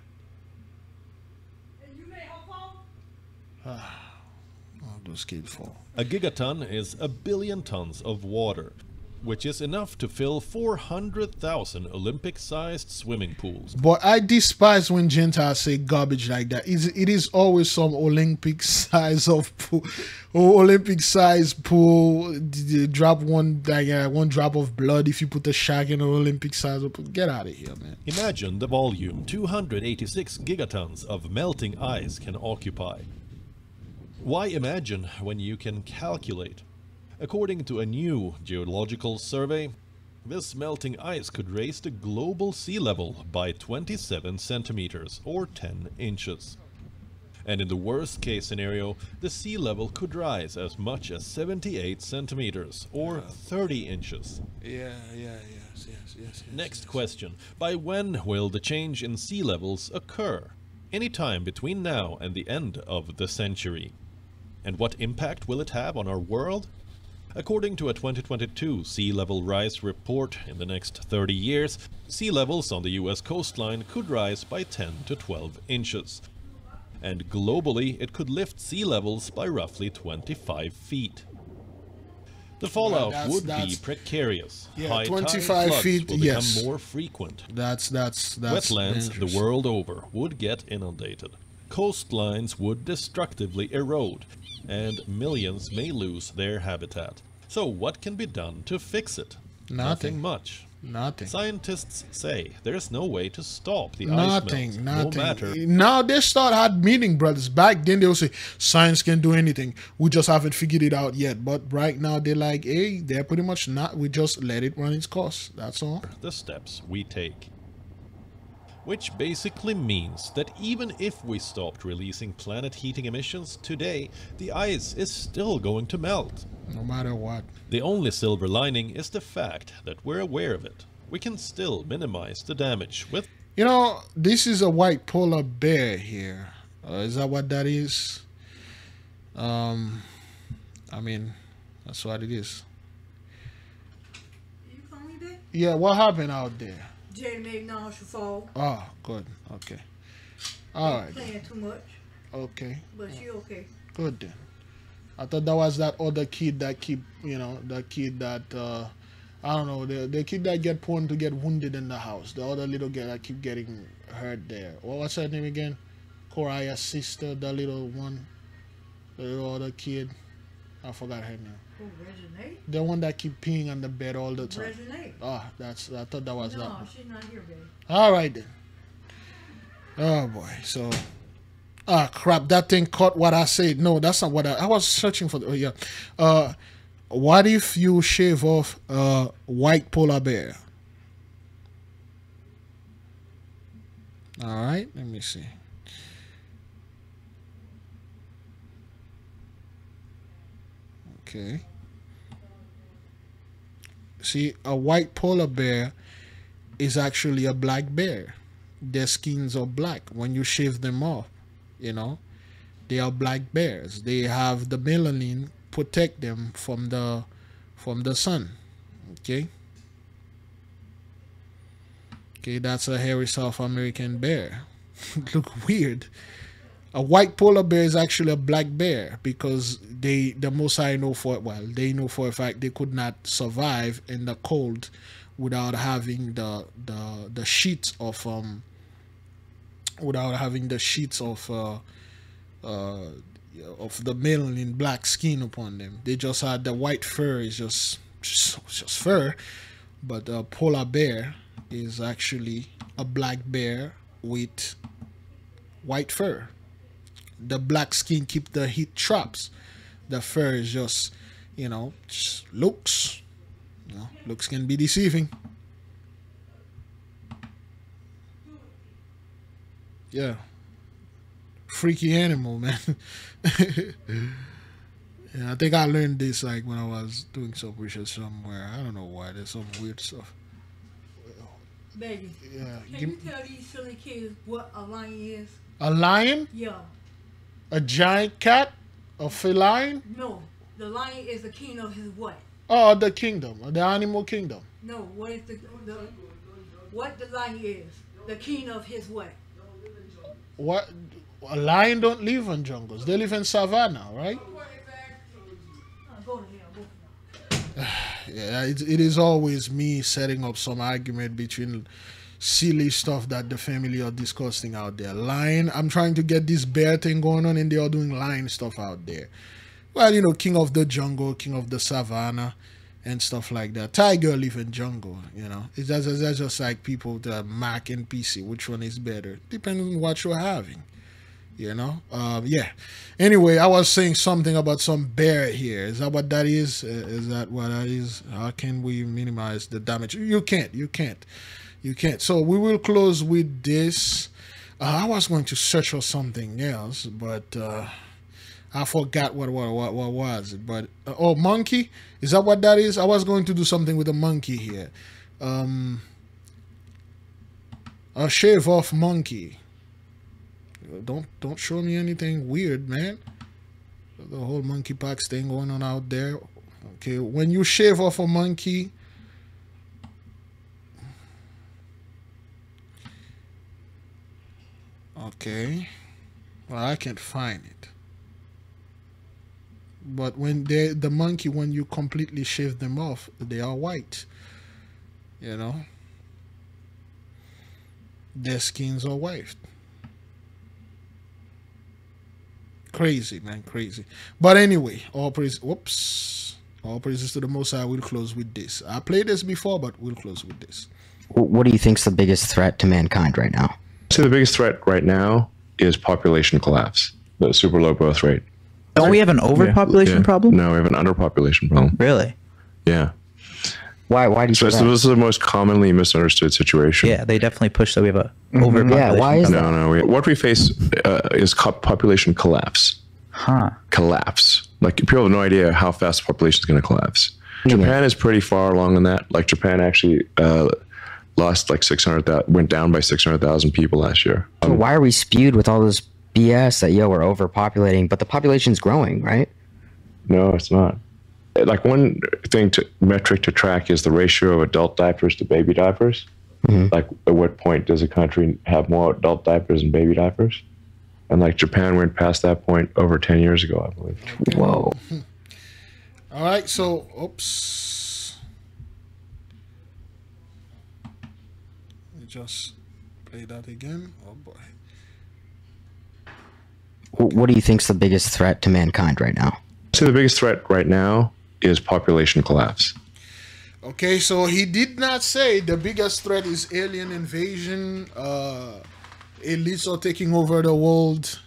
Ah, oh, those kids fall. A gigaton is a billion tons of water, which is enough to fill four hundred thousand Olympic-sized swimming pools. But I despise when Gentiles say garbage like that. It's, it is always some Olympic size of pool, or Olympic size pool. Drop one like uh, one drop of blood if you put a shark in an Olympic size of pool. Get out of here, man. Imagine the volume two hundred eighty-six gigatons of melting ice can occupy. Why imagine when you can calculate? According to a new geological survey, this melting ice could raise the global sea level by twenty-seven centimeters or ten inches. And in the worst case scenario, the sea level could rise as much as seventy-eight centimeters or thirty inches. Yeah, yeah, yes, yes, yes. yes Next yes. question. By when will the change in sea levels occur? Any time between now and the end of the century. And what impact will it have on our world? According to a twenty twenty-two sea level rise report, in the next thirty years, sea levels on the U S coastline could rise by ten to twelve inches. And globally, it could lift sea levels by roughly twenty-five feet. The fallout yeah, that's, would that's, be precarious. Yeah, High twenty-five tide feet, will yes. become more frequent. That's, that's, that's Wetlands dangerous. the world over would get inundated. Coastlines would destructively erode, and millions may lose their habitat. So what can be done to fix it? Nothing. Nothing much. Nothing. Scientists say there's no way to stop the Nothing, ice melt, nothing. no matter. Now they start had meeting, brothers. Back then they would say science can do anything. We just haven't figured it out yet. But right now they're like, hey, they're pretty much not. We just let it run its course. That's all. The steps we take. Which basically means that even if we stopped releasing planet-heating emissions today, the ice is still going to melt. No matter what. The only silver lining is the fact that we're aware of it. We can still minimize the damage with... You know, this is a white polar bear here. Uh, is that what that is? Um, I mean, that's what it is. You call me back? Yeah, what happened out there? Jay made now should fall. Oh, good. Okay. All right. Playing too much. Okay. But she okay. Good then. I thought that was that other kid that keep, you know, the kid that, uh, I don't know, the, the kid that get prone to get wounded in the house. The other little girl that keep getting hurt there. What what's her name again? Koraya's sister, the little one. The little other kid. I forgot her name. Oh, Regine? The one that keep peeing on the bed all the time. Regine? Ah, that's, I thought that was no, that one. No, she's not here, baby. All right then. Oh boy, so... Ah, crap, that thing caught what I said. No, that's not what I... I was searching for... The, oh, yeah. Uh, what if you shave off a white polar bear? All right, let me see. Okay. See, a white polar bear is actually a black bear. Their skins are black when you shave them off. You know, they are black bears. They have the melanin protect them from the from the sun. Okay. Okay, that's a hairy South American bear. Look weird. A white polar bear is actually a black bear because they, the most I know for, well, they know for a fact they could not survive in the cold without having the the the sheets of um without having the sheets of uh uh of the melanin black skin upon them. They just had the white fur is just just, just fur, but a polar bear is actually a black bear with white fur. The black skin keep the heat traps. The fur is just, you know, just looks. You know, looks can be deceiving. Yeah. Freaky animal, man. Yeah, I think I learned this like when I was doing some research somewhere. I don't know why. There's some weird stuff. Baby, yeah, can you tell these silly kids what a lion is? A lion? Yeah. A giant cat? A feline? No, the lion is the king of his what? Oh, the kingdom, the animal kingdom. No, what is the, the what the lion is? The king of his what? What? A lion don't live in jungles. They live in savannah, right? Yeah, it, it is always me setting up some argument between silly stuff that the family are discussing out there. Lion, I'm trying to get this bear thing going on and they are doing lion stuff out there. Well, you know, king of the jungle, king of the savannah and stuff like that. Tiger live in jungle, you know. It's just, it's just like people that Mac and P C, which one is better? Depending on what you're having. You know, uh, yeah. Anyway, I was saying something about some bear here. Is that what that is? Uh, is that what that is? How can we minimize the damage? You can't. You can't. You can't. So we will close with this. Uh, I was going to search for something else, but uh, I forgot what what what, what was it. But uh, oh, monkey. Is that what that is? I was going to do something with a monkey here. Um, a shave off monkey. Don't don't show me anything weird, man. The whole monkeypox thing going on out there. Okay, when you shave off a monkey, okay. Well, I can't find it. But when they the monkey, when you completely shave them off, they are white. You know, their skins are white. Crazy, man, crazy. But anyway, all praise. Whoops. All praises to the Most High. We'll close with this. I played this before, but we'll close with this. What do you think's the biggest threat to mankind right now? So the biggest threat right now is population collapse. The super low growth rate. Don't we have an overpopulation Yeah. problem? No, we have an underpopulation problem. Really? Yeah. Why? Why do you so, say so that? this is the most commonly misunderstood situation. Yeah, they definitely push that we have a Mhm. overpopulation. Yeah, why is no, no. We, what we face uh, is co- population collapse. Huh. Collapse. Like people have no idea how fast the population is going to collapse. Yeah. Japan is pretty far along in that. Like Japan actually uh, lost like six hundred thousand, went down by six hundred thousand people last year. So why are we spewed with all this B S that, yo, we're overpopulating, but the population's growing, right? No, it's not. Like one thing to metric to track is the ratio of adult diapers to baby diapers. Mm-hmm. Like at what point does a country have more adult diapers than baby diapers? And like Japan went past that point over ten years ago, I believe. Whoa. All right, so, oops. Let me just play that again. Oh, boy. What do you think's the biggest threat to mankind right now? So the biggest threat right now is population collapse. Okay, so he did not say the biggest threat is alien invasion, uh, elites are taking over the world,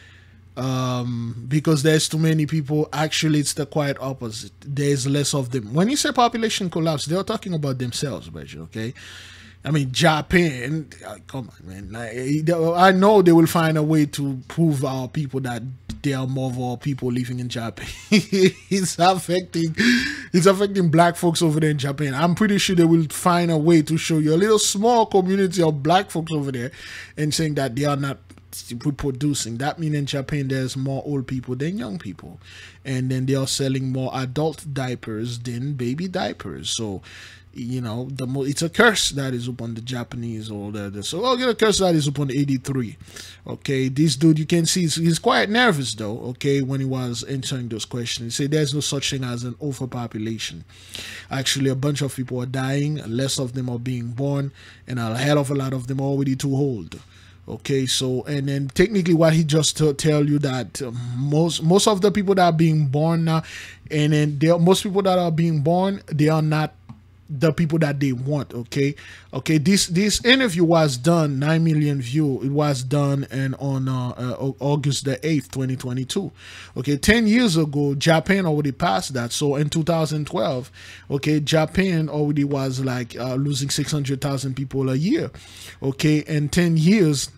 um, because there's too many people. Actually, it's the quite opposite. There's less of them. When you say population collapse, they're talking about themselves, Reggie, okay? I mean, Japan, uh, come on, man. Like, I know they will find a way to prove our people that there are more people living in Japan. it's affecting, it's affecting black folks over there in Japan. I'm pretty sure they will find a way to show you a little small community of black folks over there and saying that they are not reproducing. That means in Japan there's more old people than young people, and then they are selling more adult diapers than baby diapers. So you know, the mo it's a curse that is upon the Japanese or the, the so I'll get a curse that is upon the eighty-three. Okay, this dude, you can see he's, he's quite nervous though, okay, when he was answering those questions. He said there's no such thing as an overpopulation. Actually, a bunch of people are dying, less of them are being born, and a hell of a lot of them are already too old. Okay, so and then technically what he just to tell you that uh, most most of the people that are being born now, and then there most people that are being born, they are not the people that they want. Okay, okay, this this interview was done nine million view. It was done and on uh, uh, August the eighth twenty twenty-two. Okay, ten years ago Japan already passed that. So in two thousand twelve, okay, Japan already was like uh, losing six hundred thousand people a year. Okay, in ten years,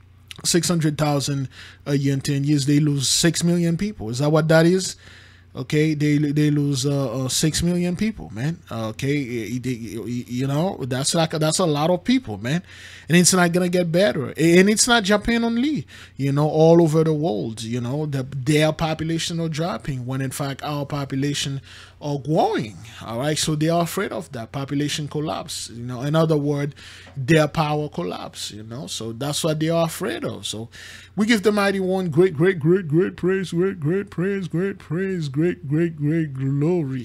six hundred thousand a year in ten years, they lose six million people. Is that what that is? Okay, they they lose uh, uh, six million people, man. Okay, they, you know, that's like that's a lot of people, man, and it's not gonna get better. And it's not Japan only, you know, all over the world. You know, the, their population are dropping when in fact our population are growing. All right, so they are afraid of that population collapse. You know, in other words, their power collapse. You know, so that's what they are afraid of. So we give the mighty one great, great, great, great praise, great, great praise, great praise, great, great, great glory.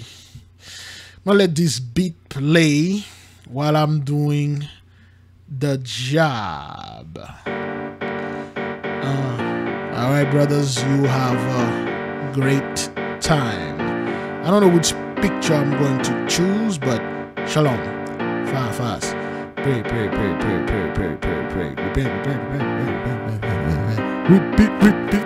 I'm gonna let this beat play while I'm doing the job. Uh, all right, brothers, you have a great time. I don't know which picture I'm going to choose, but shalom. Fast, fast. Pray, pray, pray, pray, pray, pray, pray, pray. Repent, repent, repent, repent, repent, repent, repent. Repeat, repeat.